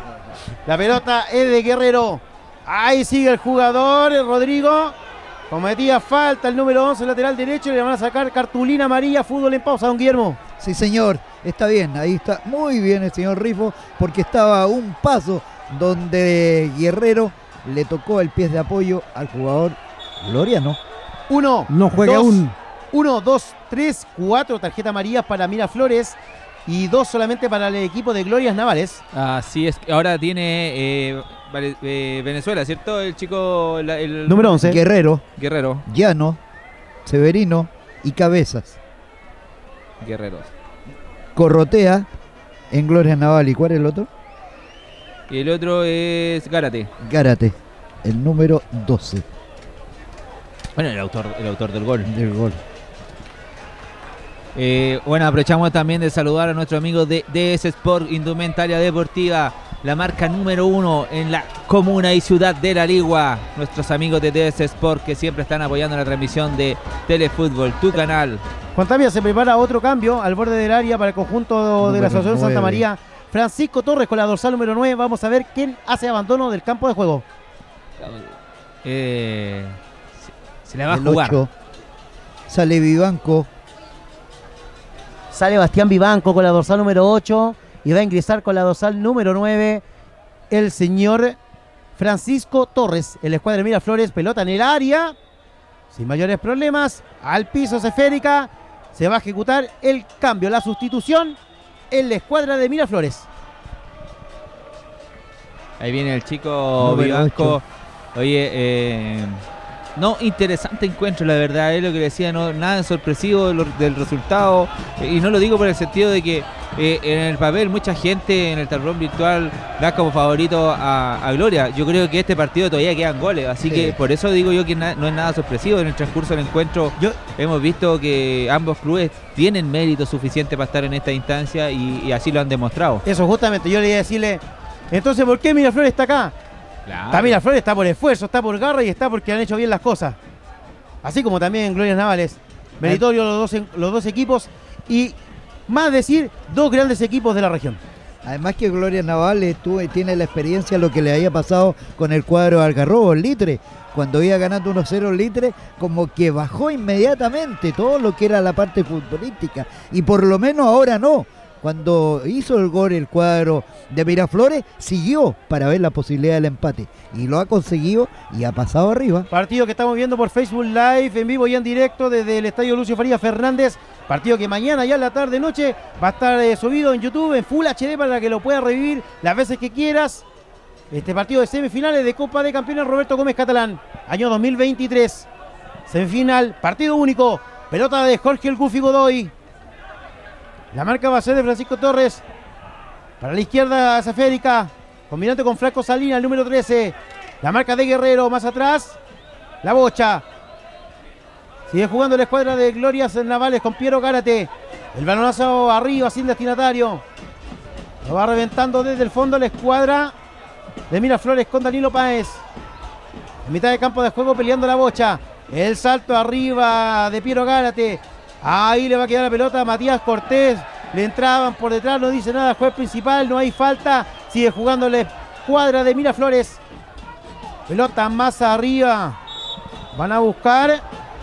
La pelota es de Guerrero. Ahí sigue el jugador, el Rodrigo. Cometía falta el número once, lateral derecho, y le van a sacar cartulina amarilla, fútbol en pausa, Don Guillermo. Sí, señor, está bien, ahí está muy bien el señor Rifo, porque estaba a un paso donde Guerrero le tocó el pie de apoyo al jugador Gloriano. Uno, No juega dos, aún. Uno, dos, tres, cuatro tarjetas amarillas para Miraflores y dos solamente para el equipo de Glorias Navales. Así es, ahora tiene eh, vale- eh, Venezuela, ¿cierto? El chico, la- el Número once. Guerrero, Guerrero. Llano, Severino y Cabezas. Guerreros. Corrotea en Gloria Naval. ¿Y cuál es el otro? Y el otro es Gárate. Gárate, el número doce. Bueno, el autor, el autor del gol. Del gol. Eh, bueno, aprovechamos también de saludar a nuestro amigo de D S Sport, Indumentaria Deportiva, la marca número uno en la comuna y ciudad de La Ligua. Nuestros amigos de D S Sport que siempre están apoyando la transmisión de Telefútbol, tu canal. Juan Tapia se prepara otro cambio al borde del área para el conjunto de la Asociación Santa María. Francisco Torres con la dorsal número nueve. Vamos a ver quién hace abandono del campo de juego. Eh, se, se le va El a jugar. ocho. Sale Vivanco. Sale Bastián Vivanco con la dorsal número ocho y va a ingresar con la dorsal número nueve el señor Francisco Torres. El escuadra de Miraflores, pelota en el área, sin mayores problemas, al piso esférica, se va a ejecutar el cambio, la sustitución en la escuadra de Miraflores. Ahí viene el chico Número Vivanco. ocho. Oye, eh, no, interesante encuentro, la verdad, es lo que decía, no, nada sorpresivo de lo, del resultado, y no lo digo por el sentido de que eh, en el papel mucha gente en el tablón virtual da como favorito a, a Gloria. Yo creo que este partido todavía quedan goles, así Sí. que por eso digo yo que na, no es nada sorpresivo. En el transcurso del encuentro Yo- hemos visto que ambos clubes tienen mérito suficiente para estar en esta instancia y, y así lo han demostrado. Eso justamente, yo le iba a decirle, entonces ¿por qué Miraflores está acá? Claro. Está Miraflores, está por esfuerzo, está por garra y está porque han hecho bien las cosas. Así como también Glorias Navales. Meritorio los dos, los dos equipos y más decir, dos grandes equipos de la región. Además que Gloria Navales tuvo, tiene la experiencia lo que le había pasado con el cuadro de Algarrobo, el Litre. Cuando iba ganando uno cero el Litre, como que bajó inmediatamente todo lo que era la parte futbolística. Y por lo menos ahora no. Cuando hizo el gol el cuadro de Miraflores, siguió para ver la posibilidad del empate. Y lo ha conseguido y ha pasado arriba. Partido que estamos viendo por Facebook Live, en vivo y en directo desde el Estadio Lucio Farías Fernández. Partido que mañana ya en la tarde noche va a estar eh, subido en YouTube en Full H D para que lo puedas revivir las veces que quieras. Este partido de semifinales de Copa de Campeones Roberto Gómez Catalán, año dos mil veintitrés. Semifinal, partido único, pelota de Jorge el Gufi Godoy. La marca va a ser de Francisco Torres. Para la izquierda, esférica. Combinante con Franco Salina, el número trece. La marca de Guerrero, más atrás. La Bocha. Sigue jugando la escuadra de Glorias Navales con Piero Gárate. El balonazo arriba, sin destinatario. Lo va reventando desde el fondo la escuadra de Miraflores con Danilo Páez. En mitad de campo de juego peleando la Bocha. El salto arriba de Piero Gárate. Ahí le va a quedar la pelota a Matías Cortés. Le entraban por detrás, no dice nada el juez principal, no hay falta. Sigue jugando la escuadra de Miraflores. Pelota más arriba. Van a buscar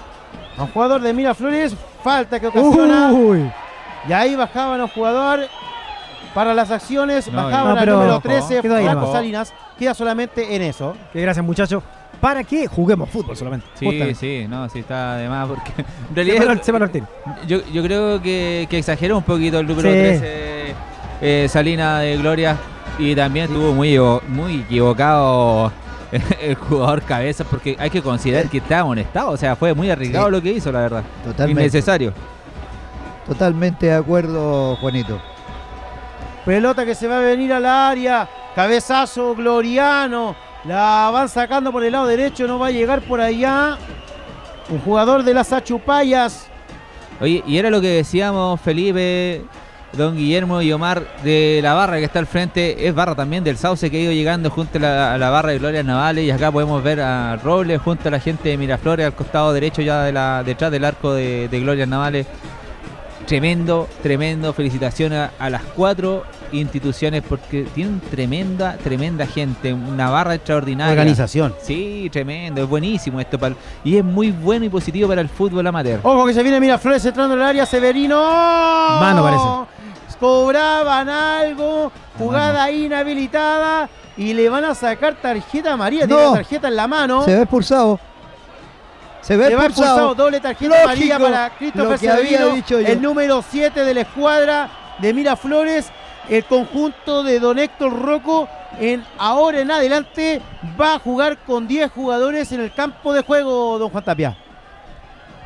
a un jugador de Miraflores. Falta que ocasiona. Uy. Y ahí bajaban los jugadores para las acciones. No, bajaban no, al pero- número trece, quedó ahí Franco nomás. Salinas. Queda solamente en eso. Que gracias, muchachos. Para que juguemos fútbol solamente. Sí, Justamente. sí, no, sí está de más porque en Se realidad paró- se paró el tiro. yo, yo creo que, que exageró un poquito el número Sí. trece, eh, Salina de Gloria, y también estuvo muy, evo- muy equivocado el jugador Cabezas, porque hay que considerar que estaba amonestado, o sea, fue muy arriesgado Sí. lo que hizo, la verdad. Totalmente. Innecesario. Totalmente de acuerdo, Juanito. Pelota que se va a venir al área. Cabezazo Gloriano. La van sacando por el lado derecho. No va a llegar por allá. Un jugador de las Achupayas. Oye, y era lo que decíamos Felipe, don Guillermo y Omar, de la barra que está al frente. Es barra también del Sauce que ha ido llegando junto a la, a la barra de Gloria Navales. Y acá podemos ver a Robles junto a la gente de Miraflores al costado derecho ya de la, detrás del arco de, de Gloria Navales. Tremendo, tremendo. Felicitaciones a, a las cuatro instituciones porque tienen tremenda, tremenda gente. Una barra extraordinaria. Organización. Sí, tremendo. Es buenísimo esto. Para, y es muy bueno y positivo para el fútbol amateur. Ojo que se viene Miraflores entrando en el área. Severino. Mano parece. Cobraban algo. Jugada inhabilitada. Y le van a sacar tarjeta amarilla. Tiene No. la tarjeta en la mano. Se ve expulsado. Se ve Se va expulsado. expulsado, doble tarjeta Lógico, amarilla para lo Christopher que había Severino, dicho yo. el número siete de la escuadra de Miraflores. El conjunto de don Héctor Rocco en ahora en adelante va a jugar con diez jugadores en el campo de juego, don Juan Tapia.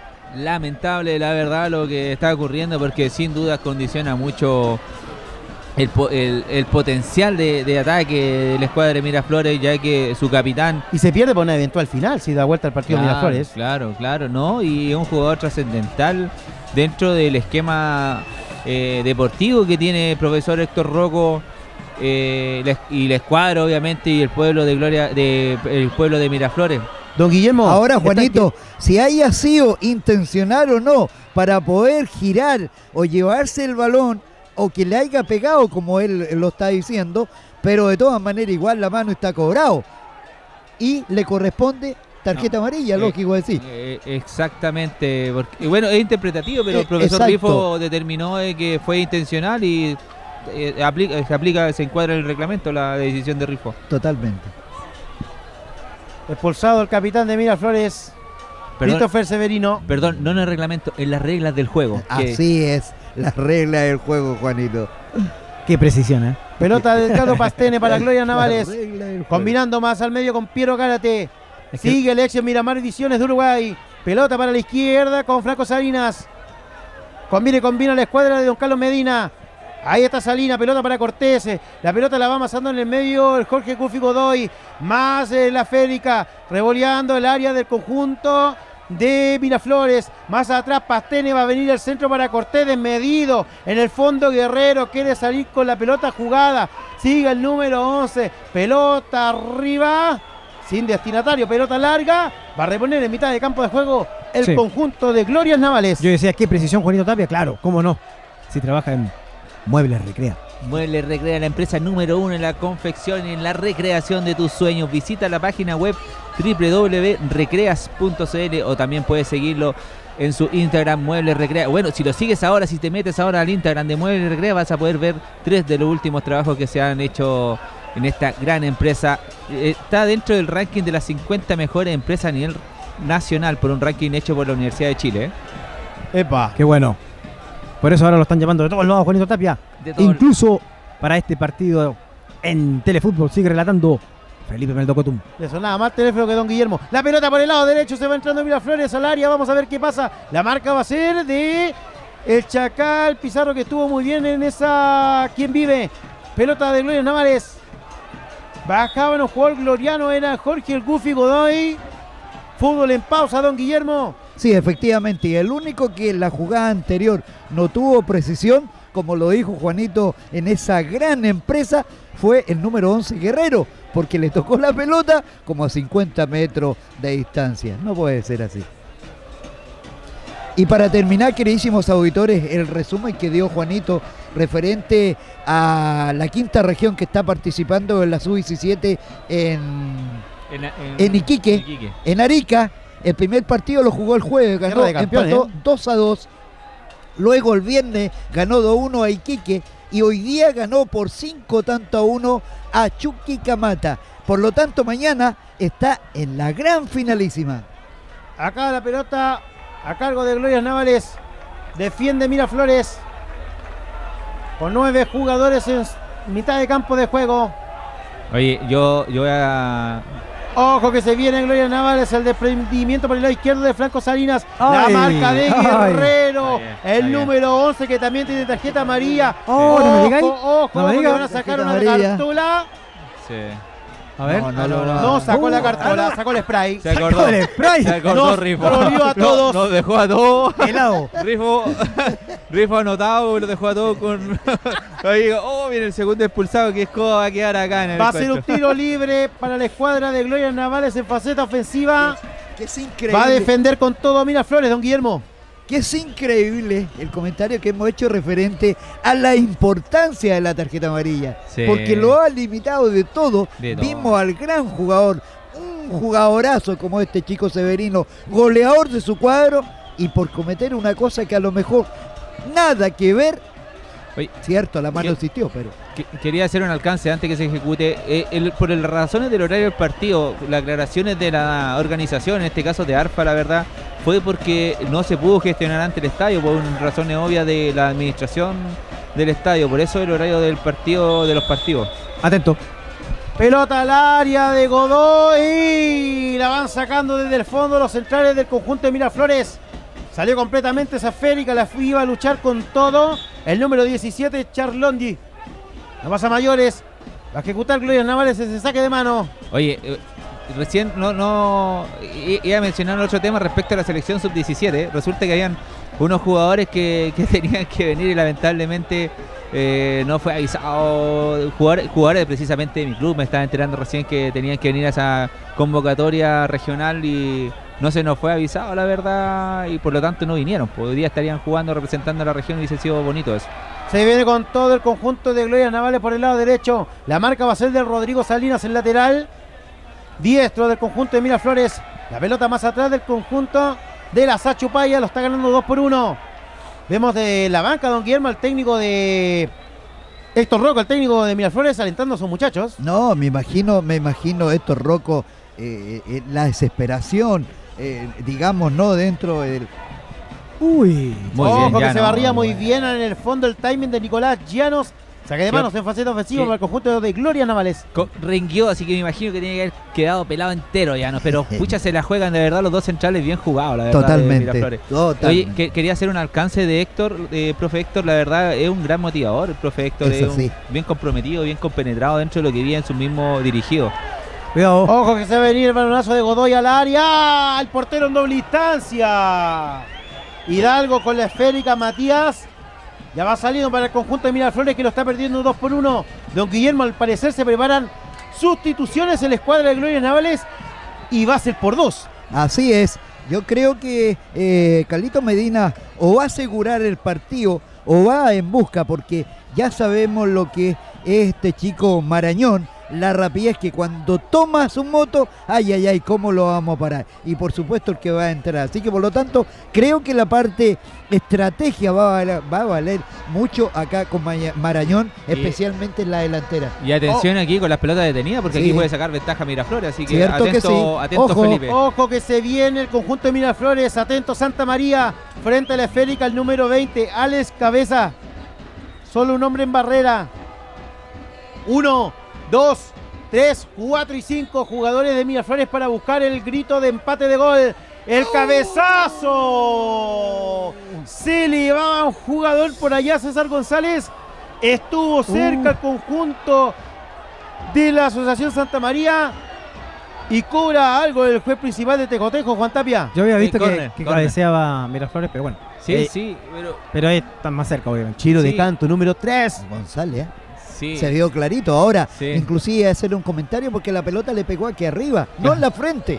Lamentable, la verdad, lo que está ocurriendo porque sin duda condiciona mucho el, po- el, el potencial de, de ataque de la escuadra de Miraflores, ya que su capitán... Y se pierde por una eventual final si da vuelta el partido de Claro, Miraflores. claro, claro, ¿no? Y es un jugador trascendental dentro del esquema eh, deportivo que tiene el profesor Héctor Rocco, eh, la- y la escuadra, obviamente, y el pueblo de Gloria, de, el pueblo de Miraflores. Don Guillermo. Ahora, está Juanito, si haya sido intencional o no, para poder girar o llevarse el balón, o que le haya pegado, como él lo está diciendo, pero de todas maneras igual la mano está cobrado. Y le corresponde tarjeta No, amarilla, eh, lógico decir. Eh, exactamente, porque, y bueno, es interpretativo, pero Eh, el profesor exacto. Rifo determinó eh, que fue intencional y eh, aplica, se aplica, se encuadra en el reglamento la decisión de Rifo. Totalmente. Expulsado el capitán de Miraflores, Perdón, Christopher Severino. perdón, no en el reglamento, en las reglas del juego. que- Así es, las reglas del juego, Juanito. Qué precisión, ¿eh? Pelota del Gato Pastene para Gloria Navales. Las reglas del juego. Combinando más al medio con Piero Gárate. Es que- Sigue Alexio Miramar Ediciones de Uruguay. Pelota para la izquierda con Franco Salinas. Combina y combina la escuadra de Don Carlos Medina. Ahí está Salina, pelota para Cortés. La pelota la va amasando en el medio el Jorge Cufi Godoy. Más eh, la Férica. Revoleando el área del conjunto de Miraflores. Más atrás Pastene, va a venir el centro para Cortés, desmedido. En el fondo Guerrero quiere salir con la pelota jugada. Sigue el número once. Pelota arriba. Sin destinatario, pelota larga. Va a reponer en mitad de campo de juego el Sí. conjunto de Glorias Navales. Yo decía, qué precisión Juanito Tapia, claro, cómo no. Si trabaja en Muebles Recrea. Muebles Recrea, la empresa número uno en la confección y en la recreación de tus sueños. Visita la página web doble u doble u doble u punto recreas punto c l o también puedes seguirlo en su Instagram Muebles Recrea. Bueno, si lo sigues ahora, si te metes ahora al Instagram de Muebles Recrea, vas a poder ver tres de los últimos trabajos que se han hecho en esta gran empresa. Eh, Está dentro del ranking de las cincuenta mejores empresas a nivel nacional por un ranking hecho por la Universidad de Chile. ¿eh? Epa. Qué bueno. Por eso ahora lo están llamando de todos lados, Juanito Tapia. De todo- Incluso para este partido en Telefútbol sigue relatando Felipe Meldocotum. Le sonaba más teléfono que Don Guillermo. La pelota por el lado derecho, se va entrando Miraflores al área. Vamos a ver qué pasa. La marca va a ser de el Chacal Pizarro, que estuvo muy bien en esa. ¿Quién vive? Pelota de Gloria Navales. Bajaban los jugadores gloriano, era Jorge el Goofy Godoy. Fútbol en pausa, Don Guillermo. Sí, efectivamente. Y el único que en la jugada anterior no tuvo precisión, como lo dijo Juanito, en esa gran empresa, fue el número once Guerrero, porque le tocó la pelota como a cincuenta metros de distancia. No puede ser así. Y para terminar, queridísimos auditores, el resumen que dio Juanito referente a la quinta región que está participando en la sub diecisiete en, En, en- en Iquique, en Iquique. en Arica. El primer partido lo jugó el jueves, ganó, Tierra de campeones, empató ¿eh? dos a dos. Luego el viernes ganó dos a uno a Iquique y hoy día ganó por cinco tanto a uno a Chuquicamata. Por lo tanto, mañana está en la gran finalísima. Acá la pelota a cargo de Glorias Navales. Defiende Miraflores. Con nueve jugadores en mitad de campo de juego. Oye, yo, yo voy a... Ojo que se viene Gloria Navales, el desprendimiento por el lado izquierdo de Franco Salinas. Ay, la marca de ay. Guerrero. Está bien, está el bien. número once que también tiene tarjeta amarilla. Oh, ojo, no me digáis. ojo, No me ojo, que digas. van a sacar Tarjeta una amarilla. cartula. Sí. A ver. No, no, no, no. No sacó la Uh, cartola, sacó el spray. Se acordó. el spray. Se acordó Nos Rifo. trolió a todos. Nos dejó a todos. Helado. Rifo, Rifo anotado, lo dejó a todos con. Ahí, oh, viene el segundo expulsado, que Escoba va a quedar acá en el Va a ser un encuentro. tiro libre para la escuadra de Gloria Navales en faceta ofensiva. Que es increíble. Va a defender con todo a Miraflores, Don Guillermo. Que es increíble el comentario que hemos hecho referente a la importancia de la tarjeta amarilla. Sí. Porque lo ha limitado de todo. De todo. Vimos al gran jugador, un jugadorazo como este chico Severino, goleador de su cuadro, y por cometer una cosa que a lo mejor nada que ver. Oye, Cierto, la mano ¿qué? existió, pero que- quería hacer un alcance antes que se ejecute. Eh, el- por las razones del horario del partido, las aclaraciones de la organización, en este caso de ARFA, la verdad, fue porque no se pudo gestionar ante el estadio por razones obvias de la administración del estadio. Por eso el horario del partido, de los partidos. Atento. Pelota al área de Godoy. La van sacando desde el fondo los centrales del conjunto de Miraflores. Salió completamente esa férica, la iba a luchar con todo. El número diecisiete, Charlondi. No pasa mayores. Va a ejecutar Glorias Navales ese saque de mano. Oye, eh, recién no, no iba a mencionar otro tema respecto a la selección sub diecisiete. Resulta que habían unos jugadores que, que tenían que venir y lamentablemente eh, no fue avisado. Jugadores, jugadores precisamente de mi club, me estaba enterando recién que tenían que venir a esa convocatoria regional y no se nos fue avisado, la verdad, y por lo tanto no vinieron. Hoy día estarían jugando representando a la región y hubiese sido bonito eso. Se viene con todo el conjunto de Glorias Navales por el lado derecho. La marca va a ser de Rodrigo Salinas, el lateral diestro del conjunto de Miraflores. La pelota más atrás del conjunto de la Sachupaya. Lo está ganando dos por uno. Vemos de la banca don Guillermo, el técnico de Héctor Rocco, el técnico de Miraflores, alentando a sus muchachos. No, me imagino, me imagino Héctor Rocco, eh, eh, la desesperación, eh, digamos, ¿no? Dentro del... Uy, muy ojo bien, que Llano, se barría muy bueno. bien en el fondo el timing de Nicolás Llanos. Saque de manos en faceta ofensiva Sí. para el conjunto de Glorias Navales. Co- Renguió, así que me imagino que tiene que haber quedado pelado entero ya, ¿no? Pero pucha, se la juegan de verdad los dos centrales bien jugados, la verdad. de Totalmente, Miraflores. totalmente. Oye, que, quería hacer un alcance de Héctor, eh, profe Héctor, la verdad es un gran motivador, el profe Héctor Eso es un- sí. bien comprometido, bien compenetrado dentro de lo que vive en su mismo dirigido. Cuidado. Ojo que se va a venir el balonazo de Godoy al área. El portero en doble instancia. Hidalgo con la esférica, Matías. Ya va saliendo para el conjunto de Miraflores que lo está perdiendo dos por uno. Don Guillermo, al parecer se preparan sustituciones en la escuadra de Glorias Navales y va a ser por dos. Así es. Yo creo que eh, Carlito Medina o va a asegurar el partido o va en busca, porque ya sabemos lo que es este chico Marañón, la rapidez que cuando toma su moto, ay, ay, ay, cómo lo vamos a parar. Y por supuesto el que va a entrar. Así que por lo tanto, creo que la parte estrategia va a valer, va a valer mucho acá con Maya- Marañón, Y- especialmente en la delantera. Y atención aquí con las pelotas detenidas, porque Sí. aquí puede sacar ventaja Miraflores, así que Cierto que atento, sí. atento Ojo, Felipe. Ojo que se viene el conjunto de Miraflores. Atento Santa María. Frente a la esférica, el número veinte, Alex Cabeza. Solo un hombre en barrera. Uno, dos, tres, cuatro y cinco jugadores de Miraflores para buscar el grito de empate de gol. El cabezazo. Se le va un jugador por allá, César González. Estuvo cerca el conjunto de la Asociación Santa María. Y cobra algo el juez principal de Tecotejo, Juan Tapia. Yo había Sí, visto que, córner, que córner. cabeceaba Miraflores, pero bueno. Sí, Eh, sí, pero Pero están más cerca, obviamente. Chiro Sí. de canto, número tres. González, ¿eh? sí. Se vio clarito. Ahora, Sí. inclusive hacer un comentario porque la pelota le pegó aquí arriba, no en la frente.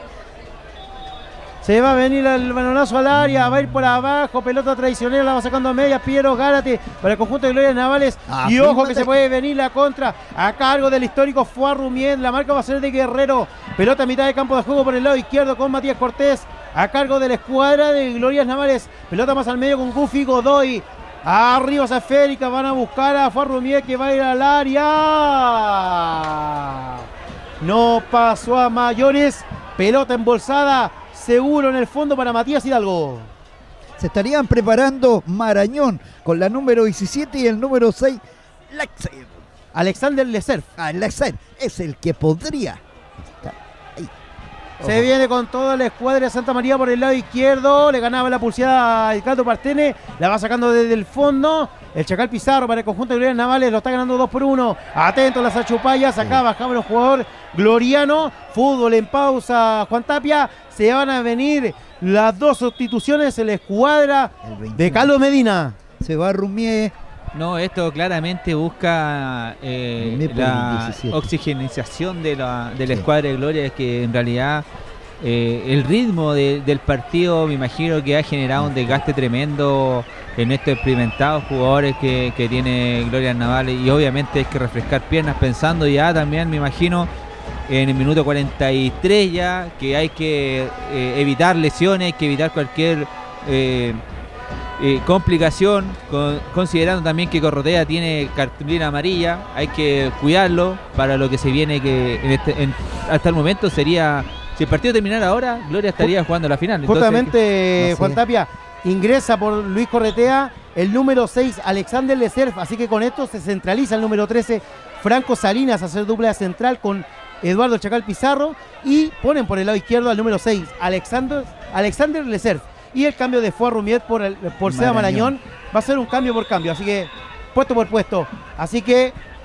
Se va a venir el balonazo al área, va a ir por abajo, pelota traicionera, la va sacando a medias, Piero Gárate para el conjunto de Glorias Navales. Ah, y ojo que fíjate. se puede venir la contra a cargo del histórico Fuarrumier. La marca va a ser de Guerrero. Pelota a mitad de campo de juego por el lado izquierdo con Matías Cortés a cargo de la escuadra de Glorias Navales. Pelota más al medio con Gufi Godoy. Arriba esa esférica, van a buscar a Fuarrumier que va a ir al área. No pasó a mayores. Pelota embolsada. Seguro en el fondo para Matías Hidalgo. Se estarían preparando Marañón con la número diecisiete y el número seis, Laxer. Alexander Leserf. Ah, Laxer es el que podría estar ahí. Se viene con toda la escuadra de Santa María por el lado izquierdo. Le ganaba la pulseada a Edgardo Partene. La va sacando desde el fondo. El Chacal Pizarro para el conjunto de Glorias Navales. Lo está ganando dos por uno. Atento a las achupayas. Acá bajaba el jugador gloriano. Fútbol en pausa. Juan Tapia. Se van a venir las dos sustituciones en la escuadra El veintiuno. de Carlos Medina. Se va Rumier. No, esto claramente busca eh, Me por la el diecisiete. oxigenización de la, de la Sí. escuadra de Gloria, que en realidad eh, el ritmo de- del partido me imagino que ha generado un desgaste tremendo en estos experimentados jugadores que, que tiene Gloria Navales, y obviamente hay que refrescar piernas pensando ya también, me imagino, en el minuto cuarenta y tres ya, que hay que eh, evitar lesiones, hay que evitar cualquier... eh, Eh, complicación, con- considerando también que Corrotea tiene cartulina amarilla, hay que cuidarlo para lo que se viene, que en este- en- hasta el momento sería, si el partido terminara ahora, Gloria estaría jugando la final. Entonces, Justamente, no sé. Juan Tapia, ingresa por Luis Corretea el número seis, Alexander Leserf. Así que con esto se centraliza el número trece, Franco Salinas, a hacer dupla central con Eduardo Chacal Pizarro. Y ponen por el lado izquierdo al número seis, Alexander, Alexander Leserf. Y el cambio de Fuarrumier por, el, por Seba Marañón. Marañón va a ser un cambio por cambio. Así que puesto por puesto. Así que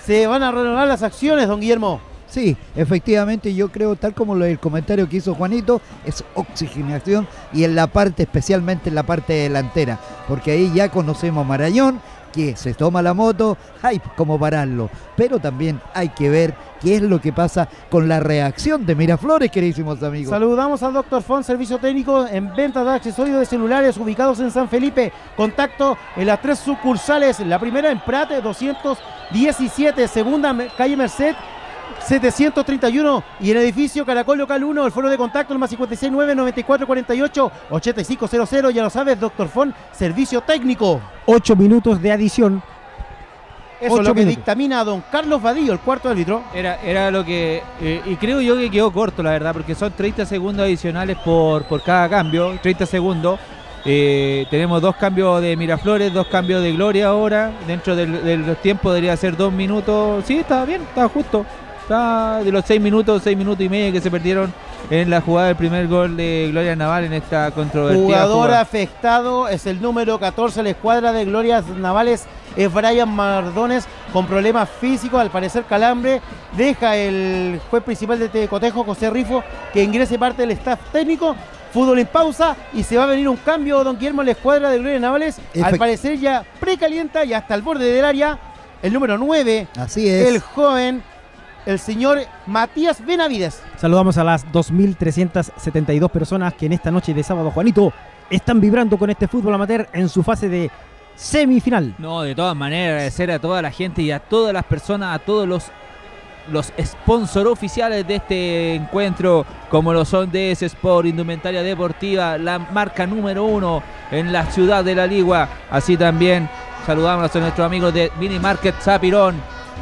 se van a renovar las acciones, don Guillermo. Sí, efectivamente yo creo, tal como lo- el comentario que hizo Juanito, es oxigenación y en la parte, especialmente en la parte delantera, porque ahí ya conocemos a Marañón, que se toma la moto, hay como pararlo, pero también hay que ver qué es lo que pasa con la reacción de Miraflores, queridísimos amigos. Saludamos al doctor Fon, servicio técnico en venta de accesorios de celulares ubicados en San Felipe. Contacto en las tres sucursales, la primera en Prate doscientos diecisiete, segunda calle Merced setecientos treinta y uno y en el edificio Caracol Local uno, el foro de contacto el más cincuenta y seis nueve noventa y cuatro cuarenta y ocho ochenta y cinco cero cero, ya lo sabes, doctor Fon, servicio técnico. Ocho minutos de adición. Eso es Ocho lo que minutos. dictamina don Carlos Vadillo, el cuarto árbitro. Era, era lo que... eh, y creo yo que quedó corto, la verdad, porque son treinta segundos adicionales por, por cada cambio, treinta segundos. Eh, tenemos dos cambios de Miraflores, dos cambios de Gloria ahora. Dentro del, del tiempo debería ser dos minutos. Sí, estaba bien, estaba justo. Está de los seis minutos, seis minutos y medio que se perdieron en la jugada del primer gol de Gloria Naval en esta controvertida Jugador jugada. afectado es el número catorce de la escuadra de Glorias Navales, es Brian Mardones, con problemas físicos, al parecer calambre. Deja el juez principal de Tecotejo, José Rifo, que ingrese parte del staff técnico. Fútbol en pausa y se va a venir un cambio, don Guillermo, en la escuadra de Glorias Navales. Al Efect- parecer ya precalienta y hasta el borde del área. El número nueve, Así es. el joven, el señor Matías Benavides. Saludamos a las dos mil trescientas setenta y dos personas que en esta noche de sábado, Juanito, están vibrando con este fútbol amateur en su fase de semifinal. No, de todas maneras, agradecer a toda la gente y a todas las personas, a todos los los sponsors oficiales de este encuentro, como lo son D S Sport, Indumentaria Deportiva, la marca número uno en la ciudad de La Ligua. Así también saludamos a nuestros amigos de Mini Market Zapirón.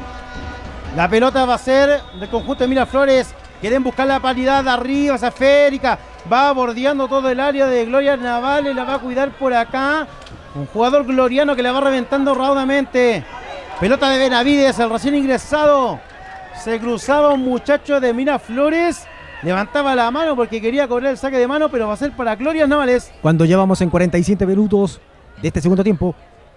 La pelota va a ser del conjunto de Miraflores. Quieren buscar la paridad arriba, esa esférica. Va bordeando todo el área de Gloria Navales. La va a cuidar por acá. Un jugador gloriano que la va reventando raudamente. Pelota de Benavides, el recién ingresado. Se cruzaba un muchacho de Miraflores. Levantaba la mano porque quería cobrar el saque de mano, pero va a ser para Gloria Navales. Cuando llevamos en cuarenta y siete minutos de este segundo tiempo.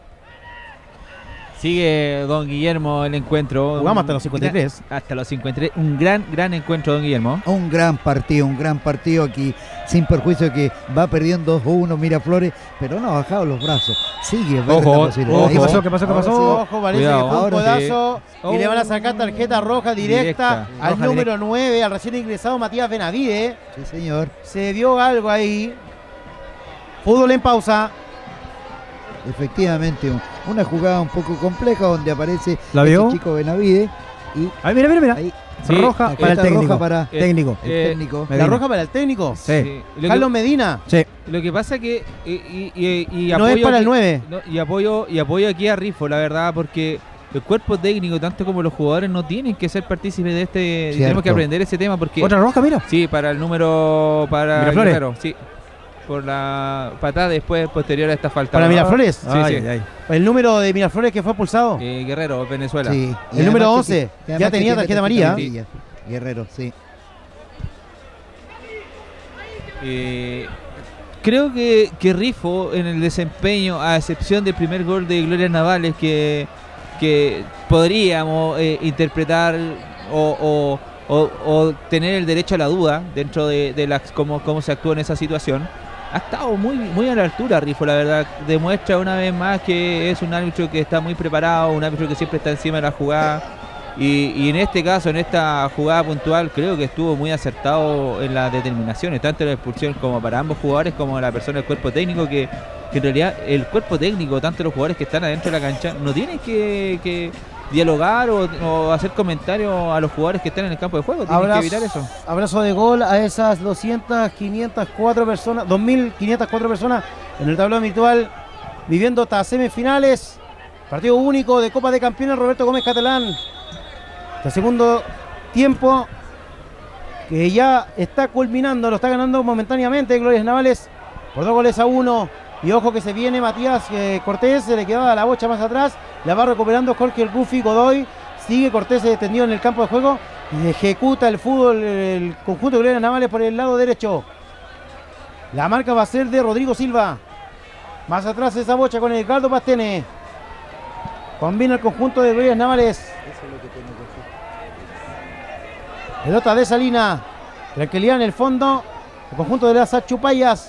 Sigue don Guillermo el encuentro. Jugamos Un hasta los cincuenta y tres. gran- hasta los cincuenta y tres. Un gran, gran encuentro, don Guillermo. Un gran partido, un gran partido aquí, sin perjuicio que va perdiendo dos a uno Miraflores, pero no ha bajado los brazos. Sigue, ver Ojo, la posibilidad. ojo. Ahí ¿Qué va. pasó? ¿Qué pasó? ¿Qué Ahora pasó? sí. Ojo, parece Cuidado. que fue un Ahora sí. codazo y le van a sacar tarjeta roja directa, Directa. al Roja número nueve, al recién ingresado Matías Benavides. Sí, señor. Se vio algo ahí. Fútbol en pausa. Efectivamente, un- una jugada un poco compleja donde aparece ¿La este vio? chico Benavides y Ay, mira, mira, mira. ahí Sí, roja aquí para el está técnico. roja para Eh, técnico. el Eh, técnico. Medina. La roja para el técnico. Sí. Lo que- Carlos Medina. Sí. Lo que pasa que y, y- y- y No es apoyo para el aquí- nueve. no, y apoyo y apoyo aquí a Rifo, la verdad, porque el cuerpo técnico, tanto como los jugadores, no tienen que ser partícipes de este. Cierto. Tenemos que aprender ese tema porque Otra roja, mira. sí, para el número para Miraflores. Guerrero, sí, por la patada después posterior a esta falta. Para Miraflores. Sí, Ay, sí. ay, ay. El número de Miraflores que fue expulsado. Eh, Guerrero, Venezuela. Sí. El Y número además que- once, que además ya que tenía tiene tarjeta amarilla. Guerrero, sí. Eh, creo que, que Rifo en el desempeño, a excepción del primer gol de Gloria Navales, que, que podríamos eh, interpretar o, o- o- o tener el derecho a la duda dentro de, de las, cómo, cómo se actúa en esa situación, ha estado muy, muy a la altura Rifo, la verdad. Demuestra una vez más que es un árbitro que está muy preparado, un árbitro que siempre está encima de la jugada. Y, y en este caso, en esta jugada puntual, creo que estuvo muy acertado en las determinaciones, tanto en la expulsión como para ambos jugadores, como la persona del cuerpo técnico, que, que en realidad el cuerpo técnico, tanto los jugadores que están adentro de la cancha, no tienen que, que dialogar o, o hacer comentarios a los jugadores que están en el campo de juego, tienen Abrazo, que evitar eso. abrazo de gol a esas doscientas, quinientas cuatro personas, dos mil quinientas cuatro personas en el tablón virtual, viviendo hasta semifinales. Partido único de Copa de Campeones, Roberto Gómez Catalán. El segundo tiempo que ya está culminando, lo está ganando momentáneamente Glorias Navales por dos goles a uno. Y ojo que se viene Matías eh, Cortés, se le quedaba la bocha más atrás, la va recuperando Jorge el Goofy Godoy. Sigue Cortés extendido en el campo de juego y ejecuta el fútbol el conjunto de Glorias Navales por el lado derecho. La marca va a ser de Rodrigo Silva. Más atrás esa bocha con Edgardo Pastene. Combina el conjunto de Glorias Navales. Pelota de Salina. Tranquilidad en el fondo. El conjunto de las Achupayas.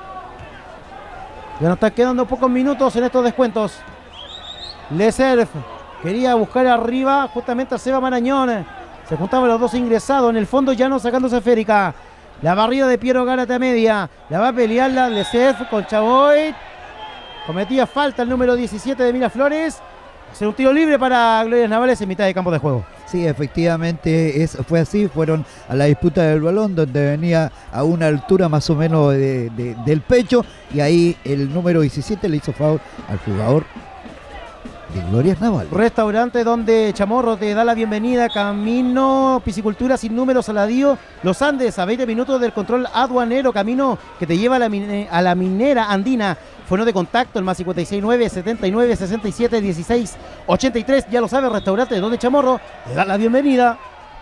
Ya nos están quedando pocos minutos en estos descuentos. Leserf quería buscar arriba justamente a Seba Marañón. Se juntaban los dos ingresados. En el fondo ya no sacándose Férica. La barrida de Piero Gárate a media. La va a pelear la Leserf con Chaboy. Cometía falta el número diecisiete de Miraflores. Hacer un tiro libre para Glorias Navales en mitad de campo de juego. Sí, efectivamente es, fue así, fueron a la disputa del balón donde venía a una altura más o menos de, de, del pecho y ahí el número diecisiete le hizo favor al jugador de Glorias Navales. Restaurante donde Chamorro te da la bienvenida, camino piscicultura sin número Saladío, Los Andes a veinte minutos del control aduanero, camino que te lleva a la, mine, a la minera andina. Fono de contacto, el más cincuenta y seis nueve, setenta y nueve, sesenta y siete, dieciséis, ochenta y tres. Ya lo sabe, restaurante donde Chamorro te da la bienvenida.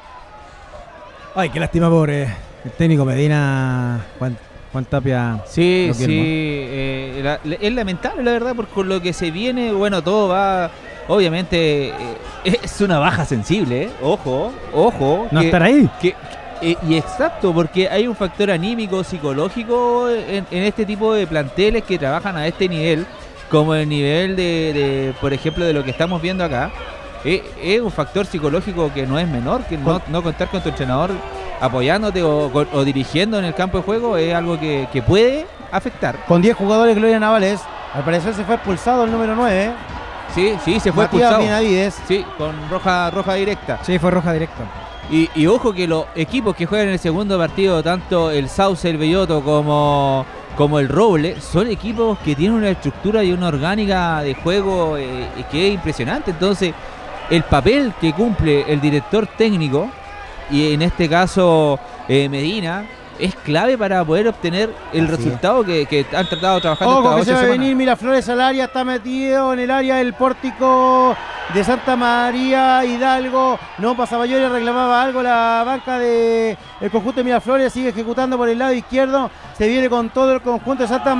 Ay, qué lástima por eh, el técnico Medina, Juan, Juan Tapia. Sí, sí, eh, la, es lamentable la verdad, porque con lo que se viene, bueno, todo va, obviamente, eh, es una baja sensible, ¿eh? Ojo, ojo. No que, estar ahí. Que, Eh, y exacto, porque hay un factor anímico, psicológico en, en este tipo de planteles que trabajan a este nivel, como el nivel de, de por ejemplo, de lo que estamos viendo acá. Eh, es un factor psicológico que no es menor, que no, no contar con tu entrenador apoyándote o, o dirigiendo en el campo de juego es algo que, que puede afectar. Con diez jugadores Glorias Navales, al parecer se fue expulsado el número nueve. Sí, sí, se fue Matías expulsado. Benavides. Sí, con roja, roja directa. Sí, fue roja directa. Y, y ojo que los equipos que juegan en el segundo partido, tanto el Sauce, el Belloto como, como el Roble, son equipos que tienen una estructura y una orgánica de juego eh, que es impresionante. Entonces, el papel que cumple el director técnico, y en este caso eh, Medina, es clave para poder obtener el Así resultado que, que han tratado de trabajar. Ojo que se va a semanas. venir Miraflores al área, está metido en el área del pórtico de Santa María Hidalgo. No pasaba yo, le reclamaba algo la banca del de conjunto de Miraflores, sigue ejecutando por el lado izquierdo, se viene con todo el conjunto de Santa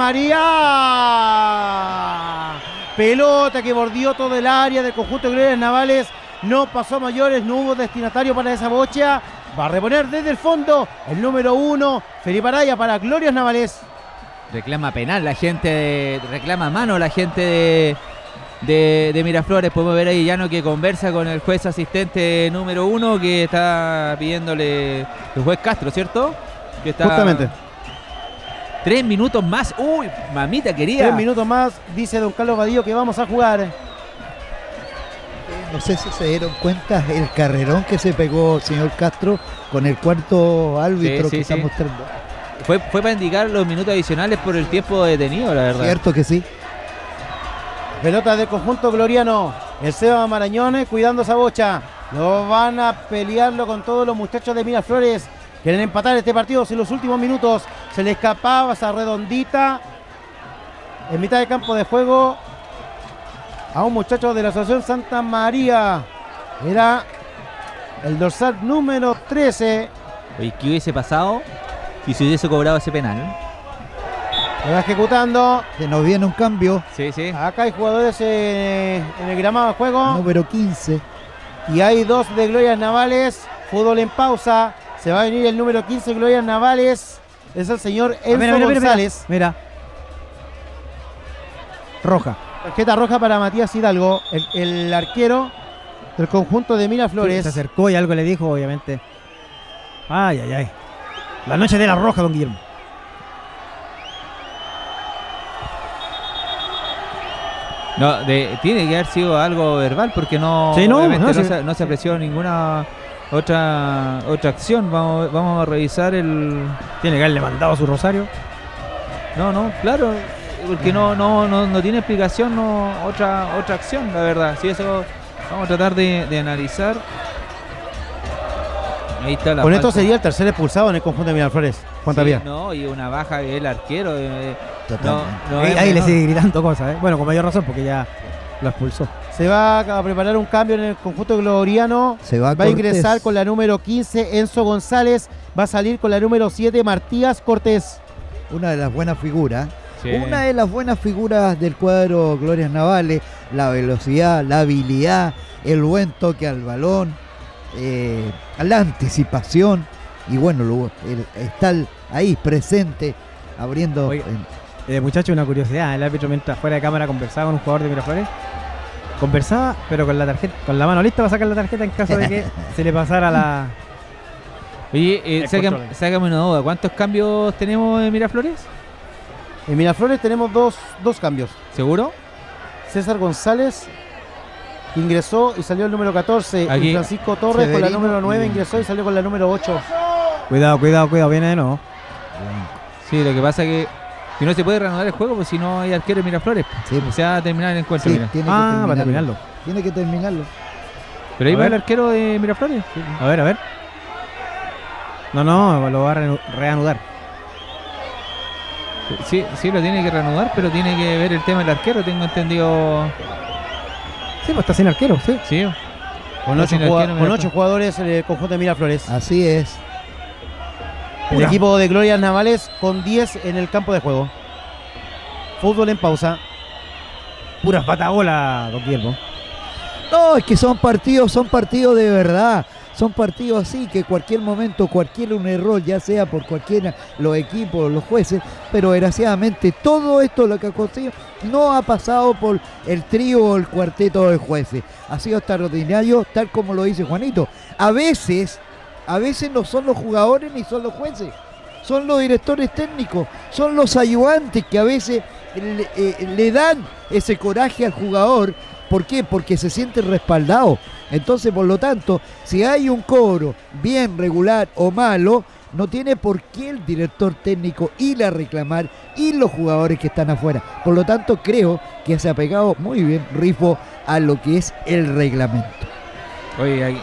María. Pelota que bordeó todo el área del conjunto de Glorias Navales, no pasó a mayores, no hubo destinatario para esa bocha. Va a reponer desde el fondo el número uno, Felipe Araya para Glorias Navales. Reclama penal la gente, de, reclama mano la gente de, de, de Miraflores. Podemos ver ahí Llano que conversa con el juez asistente número uno que está pidiéndole, el juez Castro, ¿cierto? Que está Justamente. Tres minutos más. Uy, mamita querida. Tres minutos más, dice don Carlos Badillo que vamos a jugar. No sé si se dieron cuenta el carrerón que se pegó el señor Castro con el cuarto árbitro Sí, sí, que está sí. mostrando. Fue, fue para indicar los minutos adicionales por el tiempo detenido, la verdad. Cierto que sí. Pelota del conjunto gloriano. El Seba Marañón cuidando esa bocha. Lo van a pelearlo con todos los muchachos de Miraflores. Quieren empatar este partido en los últimos minutos. Se le escapaba esa redondita en mitad de campo de juego a un muchacho de la Asociación Santa María. Era el dorsal número trece. Oye, ¿qué hubiese pasado si se hubiese cobrado ese penal? Lo va ejecutando. Se nos viene un cambio. Sí, sí. Acá hay jugadores eh, en el gramado de juego. Número quince. Y hay dos de Glorias Navales. Fútbol en pausa. Se va a venir el número quince, Glorias Navales. Es el señor Enzo Ah, mira, mira, mira, González. Mira. Roja. Tarjeta roja para Matías Hidalgo, el, el arquero del conjunto de Miraflores. Se acercó y algo le dijo, obviamente. Ay, ay, ay. La noche de la roja, don Guillermo. No, de, tiene que haber sido algo verbal porque no, Sí, no, obviamente no, no, sí. se, no se apreció ninguna otra otra acción. Vamos, vamos a revisar el. Tiene que haberle mandado su rosario. No, no, claro, porque no no no, no tiene explicación no, otra otra acción, la verdad. Sí, eso vamos a tratar de, de analizar. Ahí está la Con esto falta. sería el tercer expulsado en el conjunto de Miraflores. Juan Sí, Tapia. no, y una baja del arquero. eh, no, Totalmente. no ahí es ahí le menor. sigue gritando cosas, ¿eh? Bueno, con mayor razón, porque ya lo expulsó. Se va a preparar un cambio en el conjunto gloriano. Se va, Va a Cortés. ingresar con la número quince, Enzo González. Va a salir con la número siete, Martías Cortés. Una de las buenas figuras. Sí. Una de las buenas figuras del cuadro Glorias Navales, la velocidad, la habilidad, el buen toque al balón, eh, la anticipación y bueno, lo, el, estar ahí presente, abriendo... Oiga, en, eh, muchacho, una curiosidad, el árbitro mientras fuera de cámara conversaba con un jugador de Miraflores, conversaba, pero con la tarjeta, con la mano lista para sacar la tarjeta en caso de que se le pasara la... Oye, eh, El sácame, control. sácame una duda. ¿Cuántos cambios tenemos en Miraflores? En Miraflores tenemos dos, dos cambios. ¿Seguro? César González, que ingresó y salió el número catorce. Aquí. Y Francisco Torres con la Severino. número nueve ingresó y salió con la número ocho. Cuidado, cuidado, cuidado, viene de nuevo. Sí, lo que pasa es que si no se puede reanudar el juego, pues si no hay arquero en Miraflores, Sí, pues. se va a terminar el encuentro. Sí, mira. tiene que Ah, para terminarlo. terminarlo. Tiene que terminarlo. Pero ahí A va ver. el arquero de Miraflores. A ver, a ver. No, no, lo va a reanu- reanudar. Sí, sí, lo tiene que reanudar, pero tiene que ver el tema del arquero, tengo entendido. Sí, pues está sin arquero, sí. Sí. Con No ocho, tiene jugad- arquero, con Miraflores. ocho jugadores en el conjunto de Miraflores. Así es. El Pura. equipo de Glorias Navales con diez en el campo de juego. Fútbol en pausa. Pura patabola, don Guillermo. No, es que son partidos, son partidos de verdad. Son partidos así que cualquier momento, cualquier un error, ya sea por cualquiera, los equipos, los jueces, pero desgraciadamente todo esto lo que ha acontecido no ha pasado por el trío o el cuarteto de jueces. Ha sido extraordinario, tal como lo dice Juanito. A veces, a veces no son los jugadores ni son los jueces, son los directores técnicos, son los ayudantes que a veces le, eh, le dan ese coraje al jugador. ¿Por qué? Porque se siente respaldado. Entonces, por lo tanto, si hay un cobro bien regular o malo, no tiene por qué el director técnico ir a reclamar y los jugadores que están afuera. Por lo tanto, creo que se ha pegado muy bien Rifo a lo que es el reglamento. Oye, aquí-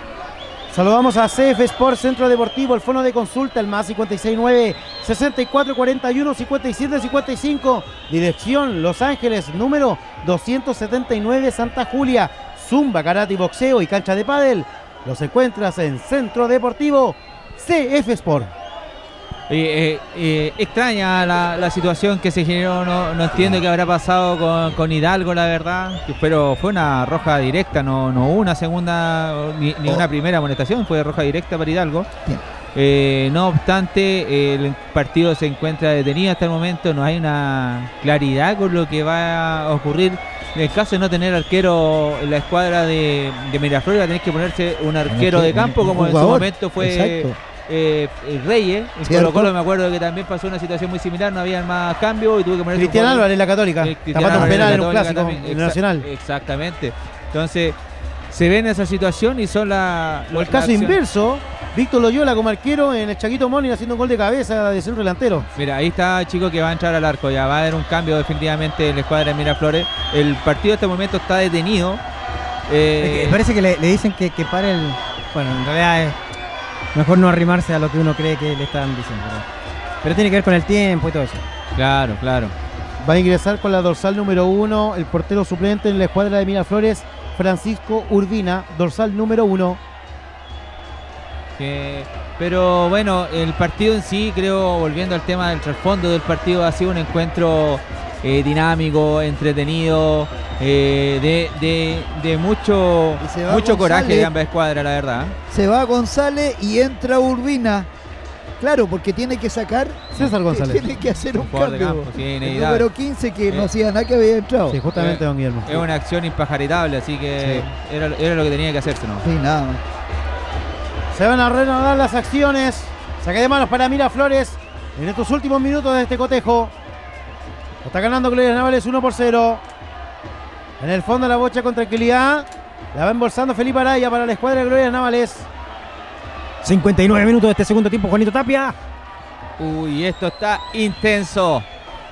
Saludamos a C F Sport Centro Deportivo, el fono de consulta, el más cincuenta y seis nueve, sesenta y cuatro cuarenta y uno, cincuenta y siete cincuenta y cinco. Dirección Los Ángeles, número doscientos setenta y nueve, Santa Julia. Zumba, karate y boxeo y cancha de pádel. Los encuentras en Centro Deportivo C F Sport. oye, eh, eh, extraña la, la situación que se generó, no, no entiendo qué habrá pasado con, con Hidalgo, la verdad, pero fue una roja directa, no, no hubo una segunda ni, ni Oh. una primera amonestación, fue roja directa para Hidalgo. Bien. Eh, no obstante, el partido se encuentra detenido hasta el momento, no hay una claridad con lo que va a ocurrir. En el caso de no tener arquero en la escuadra de, de Miraflores, va a tener que ponerse un arquero de campo, Un como en su jugador, momento fue exacto. eh, Reyes. En Cierto. Colo Colo me acuerdo que también pasó una situación muy similar, no había más cambios y tuvo que ponerse un Cristian jugador- Álvarez, la Católica. eh, Cristian Tapando un Álvarez, penal en la un Católica clásico también, en el exa- Nacional. Exactamente. Entonces, se ve en esa situación y son la, O el la caso acción- inverso, Víctor Loyola como arquero en el Chaquito Moni haciendo un gol de cabeza de centro delantero. Mira, ahí está chico que va a entrar al arco, ya va a haber un cambio definitivamente en la escuadra de Miraflores. El partido en este momento está detenido. Eh, Es que parece que le, le dicen que, que pare el... Bueno, en realidad es mejor no arrimarse a lo que uno cree que le están diciendo. Pero, pero tiene que ver con el tiempo y todo eso. Claro, claro. Va a ingresar con la dorsal número uno, el portero suplente en la escuadra de Miraflores, Francisco Urbina, dorsal número uno. Que- pero bueno, el partido en sí, creo, volviendo al tema del trasfondo del partido, ha sido un encuentro eh, dinámico, entretenido, eh, de, de, de mucho, Y se va mucho coraje González. de ambas escuadras, la verdad. Se va González y entra Urbina. Claro, porque tiene que sacar, César González. tiene que hacer un, Un jugador de cambio. campo, sí, el inevitable. número quince que no Eh. hacía nada que había entrado. Sí, justamente, Eh, don Guillermo. Es una acción impajaritable, así que era, era lo que tenía que hacerse, ¿no? Sí, nada más. Se van a reanudar las acciones. Saque de manos para Miraflores en estos últimos minutos de este cotejo. Está ganando Glorias Navales uno por cero. En el fondo la bocha con tranquilidad. La va embolsando Felipe Araya para la escuadra de Glorias Navales. cincuenta y nueve minutos de este segundo tiempo, Juanito Tapia. Uy, esto está intenso.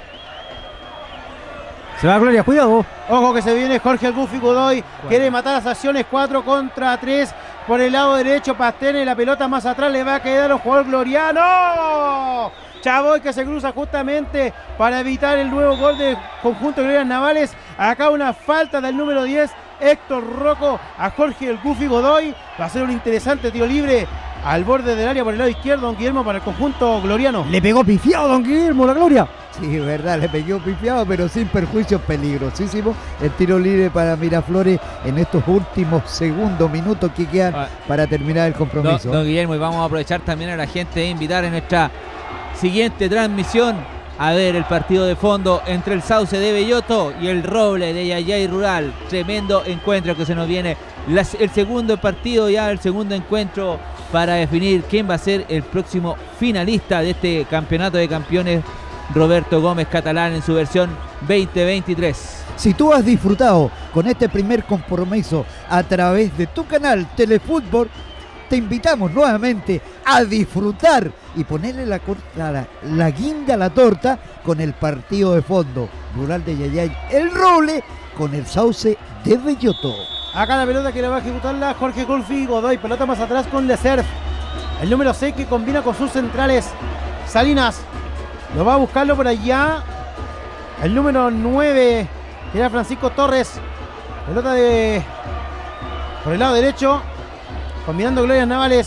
Se va a Gloria, cuidado. Ojo que se viene Jorge el Buffy Godoy. Quiere matar las acciones cuatro contra tres. Por el lado derecho, Pastene. La pelota más atrás le va a quedar a un jugador gloriano. Chavoy que se cruza justamente para evitar el nuevo gol del conjunto de Glorias Navales. Acá una falta del número diez, Héctor Rocco, a Jorge el Buffy Godoy. Va a ser un interesante tiro libre al borde del área por el lado izquierdo, don Guillermo, para el conjunto gloriano. Le pegó pifiado don Guillermo, la Gloria. Sí, verdad, le pegué un pifiado, pero sin perjuicio, peligrosísimo. El tiro libre para Miraflores en estos últimos segundos, minutos que quedan ah, para terminar el compromiso. Don, don Guillermo, y vamos a aprovechar también a la gente e invitar en nuestra siguiente transmisión a ver el partido de fondo entre el Sauce de Belloto y el Roble de Yayay Rural. Tremendo encuentro que se nos viene. Las, el segundo partido, ya el segundo encuentro para definir quién va a ser el próximo finalista de este campeonato de campeones, Roberto Gómez Catalán, en su versión veinte veintitrés. Si tú has disfrutado con este primer compromiso a través de tu canal Telefútbol, te invitamos nuevamente a disfrutar y ponerle la, la, la guinda a la torta con el partido de fondo. Rural de Yayay, el Roble con el Sauce de Belloto. Acá la pelota que le va a ejecutarla Jorge Golfi Godoy. Pelota más atrás con Lecerf. El número seis que combina con sus centrales. Salinas lo va a buscarlo por allá. El número nueve que era Francisco Torres. Pelota de por el lado derecho. Combinando Glorias Navales.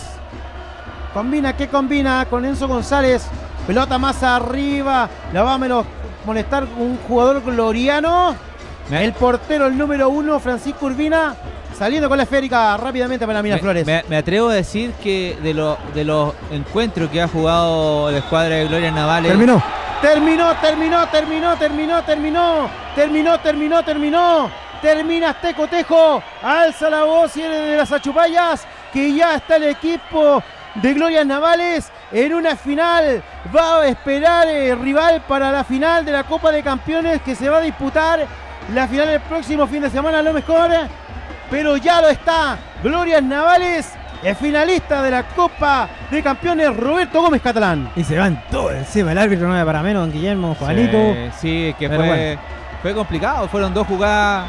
Combina, ¿qué combina? Con Enzo González. Pelota más arriba. La va a molestar un jugador gloriano. ¿Me? El portero, el número uno, Francisco Urbina, saliendo con la esférica rápidamente para Miraflores. Me, me, me atrevo a decir que de, lo, de los encuentros que ha jugado la escuadra de Glorias Navales. Terminó. Terminó, terminó, terminó, terminó, terminó. Terminó, terminó, terminó. Termina este cotejo. Alza la voz de las Achupayas, que ya está el equipo de Glorias Navales en una final. Va a esperar el rival para la final de la Copa de Campeones, que se va a disputar la final el próximo fin de semana a lo mejor, pero ya lo está. Glorias Navales, el finalista de la Copa de Campeones, Roberto Gómez Catalán. Y se van todos encima, el árbitro no es para menos, don Guillermo, Juanito. Sí, sí, que fue, bueno. fue complicado, fueron dos jugadas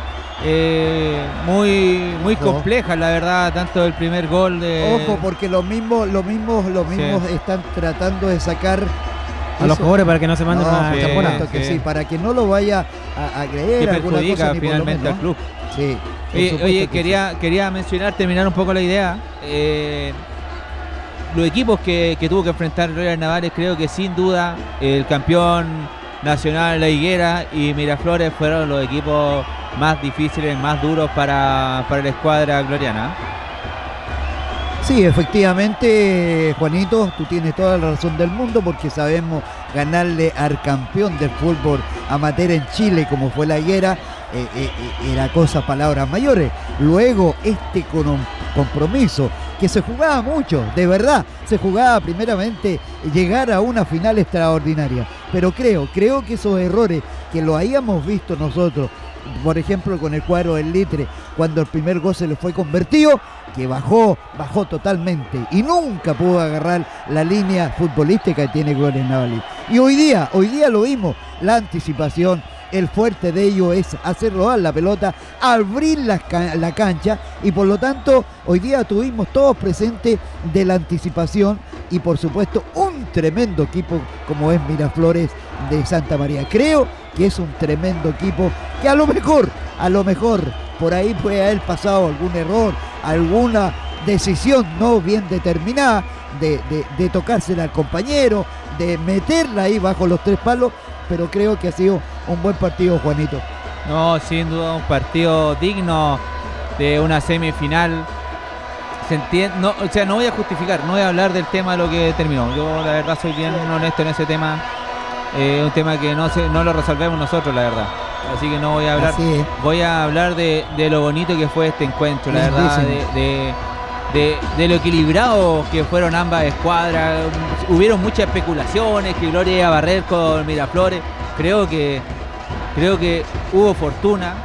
eh, muy, muy complejas, la verdad, tanto el primer gol de... Ojo, porque los mismos, los mismos, los mismos sí. están tratando de sacar a los jugadores para que no se manden no, una sí, champonada. Que sí, para que no lo vaya a, a creer. Que perjudica cosa, finalmente al club. Sí. Oye, oye quería, sí. quería mencionar, terminar un poco la idea. Eh, los equipos que, que tuvo que enfrentar Glorias Navales, creo que sin duda el campeón nacional La Higuera y Miraflores fueron los equipos más difíciles, más duros para, para la escuadra gloriana. Sí, efectivamente, Juanito, tú tienes toda la razón del mundo, porque sabemos ganarle al campeón del fútbol amateur en Chile, como fue La Higuera, eh, eh, era cosa, palabras mayores. Luego, este compromiso, que se jugaba mucho, de verdad, se jugaba primeramente llegar a una final extraordinaria. Pero creo, creo que esos errores que lo hayamos visto nosotros, por ejemplo con el cuadro del Litre, cuando el primer gol se le fue convertido, que bajó, bajó totalmente y nunca pudo agarrar la línea futbolística que tiene Glorias Navales. Y hoy día, hoy día lo vimos, la anticipación, el fuerte de ellos es hacer rodar la pelota, abrir la, la cancha, y por lo tanto hoy día tuvimos todos presentes de la anticipación y por supuesto un tremendo equipo como es Miraflores de Santa María. Creo que es un tremendo equipo que a lo mejor, a lo mejor por ahí puede haber pasado algún error, alguna decisión no bien determinada de, de, de tocársela al compañero, de meterla ahí bajo los tres palos, pero creo que ha sido un buen partido, Juanito. No, sin duda un partido digno de una semifinal. Se entiende, no, o sea, no voy a justificar, no voy a hablar del tema de lo que terminó. Yo la verdad soy bien honesto en ese tema. Eh, un tema que no, se, no lo resolvemos nosotros, la verdad. Así que no voy a hablar. Voy a hablar de, de lo bonito que fue este encuentro, la verdad, de, de, de, de lo equilibrado que fueron ambas escuadras. Hubieron muchas especulaciones, que Gloria iba a barrer con Miraflores. Creo que, creo que hubo fortuna,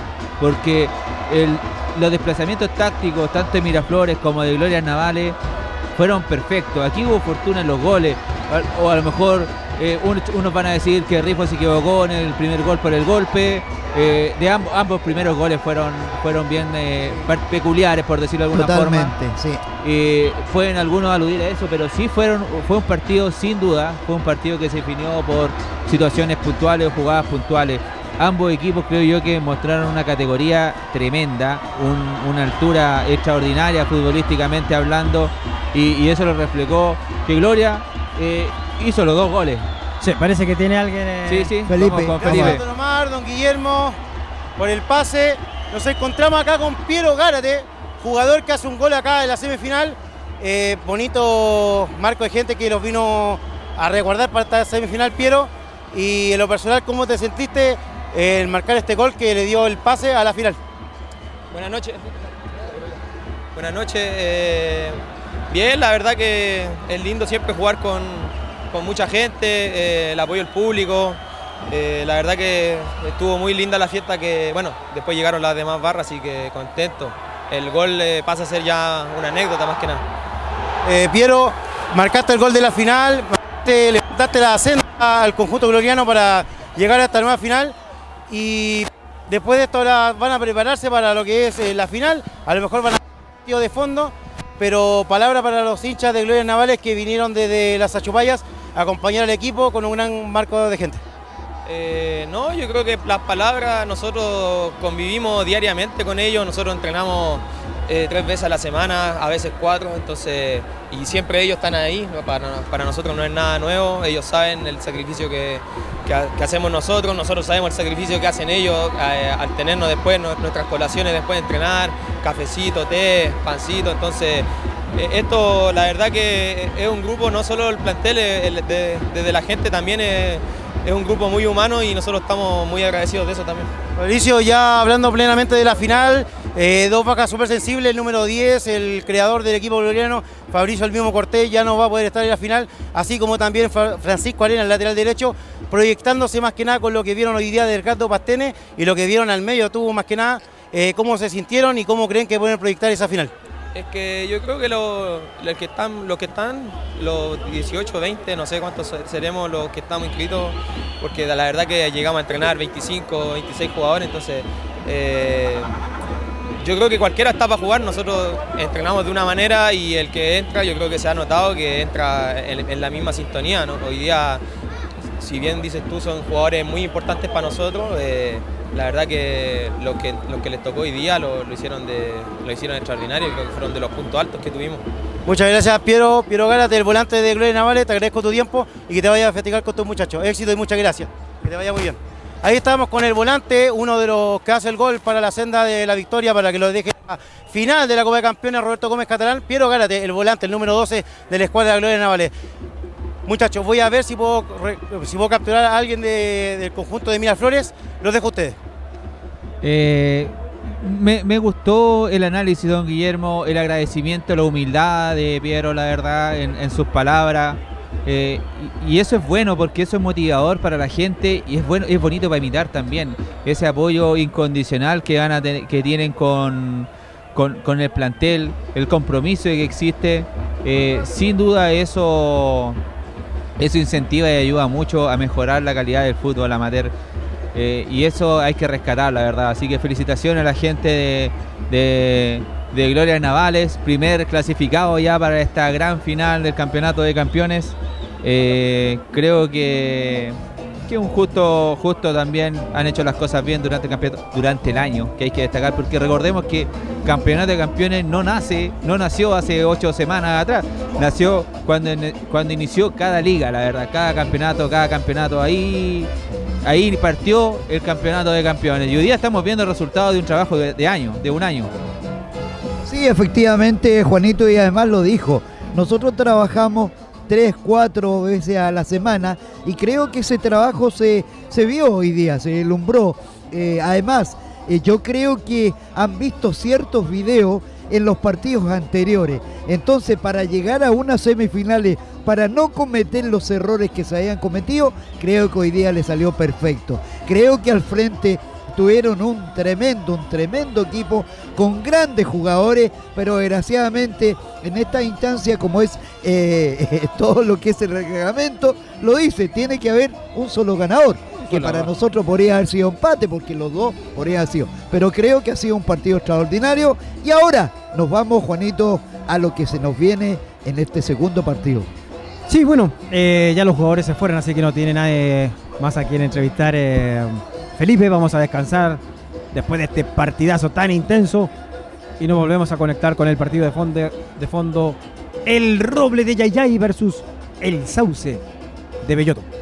porque el, los desplazamientos tácticos, tanto de Miraflores como de Glorias Navales, fueron perfectos. Aquí hubo fortuna en los goles, o a lo mejor eh, unos, unos van a decir que Rifo se equivocó en el primer gol por el golpe. Eh, de amb ambos primeros goles fueron fueron bien eh, peculiares, por decirlo de alguna Totalmente, forma. Sí. Eh, pueden algunos aludir a eso, pero sí fueron fue un partido sin duda, fue un partido que se definió por situaciones puntuales o jugadas puntuales. Ambos equipos creo yo que mostraron una categoría tremenda, un, una altura extraordinaria futbolísticamente hablando, y, y eso lo reflejó que Gloria eh, hizo los dos goles. Sí, parece que tiene alguien. Eh... Sí, sí, Felipe. vamos con Vamos Felipe. a tomar, don Guillermo, por el pase. Nos encontramos acá con Piero Gárate, jugador que hace un gol acá en la semifinal. Eh, bonito marco de gente que los vino a resguardar para esta semifinal, Piero. Y en lo personal, ¿cómo te sentiste en marcar este gol que le dio el pase a la final? Buenas noches. Buenas noches. Eh, bien, la verdad que es lindo siempre jugar con, con mucha gente, eh, el apoyo del público. Eh, la verdad que estuvo muy linda la fiesta, que bueno, después llegaron las demás barras, así que contento. El gol eh, pasa a ser ya una anécdota más que nada. Eh, Piero, marcaste el gol de la final, te levantaste la senda al conjunto gloriano para llegar a esta nueva final y después de esto la, van a prepararse para lo que es eh, la final, a lo mejor van a hacer un partido de fondo, pero palabra para los hinchas de Glorias Navales que vinieron desde las Achupayas a acompañar al equipo con un gran marco de gente. Eh, no, yo creo que las palabras, nosotros convivimos diariamente con ellos, nosotros entrenamos eh, tres veces a la semana, a veces cuatro, entonces, y siempre ellos están ahí, para, para nosotros no es nada nuevo, ellos saben el sacrificio que, que, que hacemos nosotros, nosotros sabemos el sacrificio que hacen ellos eh, al tenernos después, nuestras colaciones después de entrenar, cafecito, té, pancito, entonces eh, esto la verdad que es un grupo, no solo el plantel, el, de, desde la gente también es... Es un grupo muy humano y nosotros estamos muy agradecidos de eso también. Fabricio, ya hablando plenamente de la final, eh, dos vacas súper sensibles, el número diez, el creador del equipo gloriano, Fabricio el mismo Cortés, ya no va a poder estar en la final, así como también Francisco Arena, el lateral derecho, proyectándose más que nada con lo que vieron hoy día del Gato Pastene y lo que vieron al medio, tuvo más que nada, eh, cómo se sintieron y cómo creen que pueden proyectar esa final. Es que yo creo que los lo que están, los que están, los dieciocho, veinte, no sé cuántos seremos los que estamos inscritos, porque la verdad que llegamos a entrenar veinticinco, veintiséis jugadores, entonces eh, yo creo que cualquiera está para jugar, nosotros entrenamos de una manera y el que entra yo creo que se ha notado que entra en, en la misma sintonía, ¿no? Hoy día, si bien dices tú, son jugadores muy importantes para nosotros, eh, la verdad que lo que, lo que les tocó hoy día lo, lo, hicieron de, lo hicieron extraordinario, creo que fueron de los puntos altos que tuvimos. Muchas gracias, Piero, Piero Gárate, el volante de Glorias Navales, te agradezco tu tiempo y que te vayas a festejar con tus muchachos. Éxito y muchas gracias, que te vaya muy bien. Ahí estamos con el volante, uno de los que hace el gol para la senda de la victoria, para que lo deje a final de la Copa de Campeones, Roberto Gómez Catalán. Piero Gárate, el volante, el número doce de la escuadra de Glorias Navales. Muchachos, voy a ver si puedo, si puedo capturar a alguien de, del conjunto de Miraflores, los dejo a ustedes. Eh, me, me gustó el análisis, don Guillermo, el agradecimiento, la humildad de Piero, la verdad, en, en sus palabras. Eh, y, y eso es bueno porque eso es motivador para la gente y es bueno, es bonito para imitar también. Ese apoyo incondicional que, van a ten, que tienen con, con, con el plantel, el compromiso que existe. Eh, sin duda eso, eso incentiva y ayuda mucho a mejorar la calidad del fútbol amateur. Eh, y eso hay que rescatar, la verdad. Así que felicitaciones a la gente de, de, de Glorias Navales, primer clasificado ya para esta gran final del Campeonato de Campeones. Eh, creo que, que un justo, justo también han hecho las cosas bien durante el campeonato, durante el año, que hay que destacar, porque recordemos que Campeonato de Campeones no nace, no nació hace ocho semanas atrás, nació cuando, cuando inició cada liga, la verdad, cada campeonato, cada campeonato ahí. Ahí partió el Campeonato de Campeones y hoy día estamos viendo el resultado de un trabajo de, de año, de un año. Sí, efectivamente, Juanito, y además lo dijo, nosotros trabajamos tres, cuatro veces a la semana y creo que ese trabajo se, se vio hoy día, se ilumbró. Eh, además, eh, yo creo que han visto ciertos videos en los partidos anteriores, entonces para llegar a unas semifinales, para no cometer los errores que se habían cometido, creo que hoy día le salió perfecto. Creo que al frente tuvieron un tremendo, un tremendo equipo con grandes jugadores, pero desgraciadamente en esta instancia, como es eh, todo lo que es el reglamento, lo dice, tiene que haber un solo ganador, que para nosotros podría haber sido empate, porque los dos podrían haber sido. Pero creo que ha sido un partido extraordinario y ahora nos vamos, Juanito, a lo que se nos viene en este segundo partido. Sí, bueno, eh, ya los jugadores se fueron, así que no tiene nadie más a quien entrevistar. Eh, Felipe, vamos a descansar después de este partidazo tan intenso y nos volvemos a conectar con el partido de fondo, de fondo el Roble de Yayay versus el Sauce de Belloto.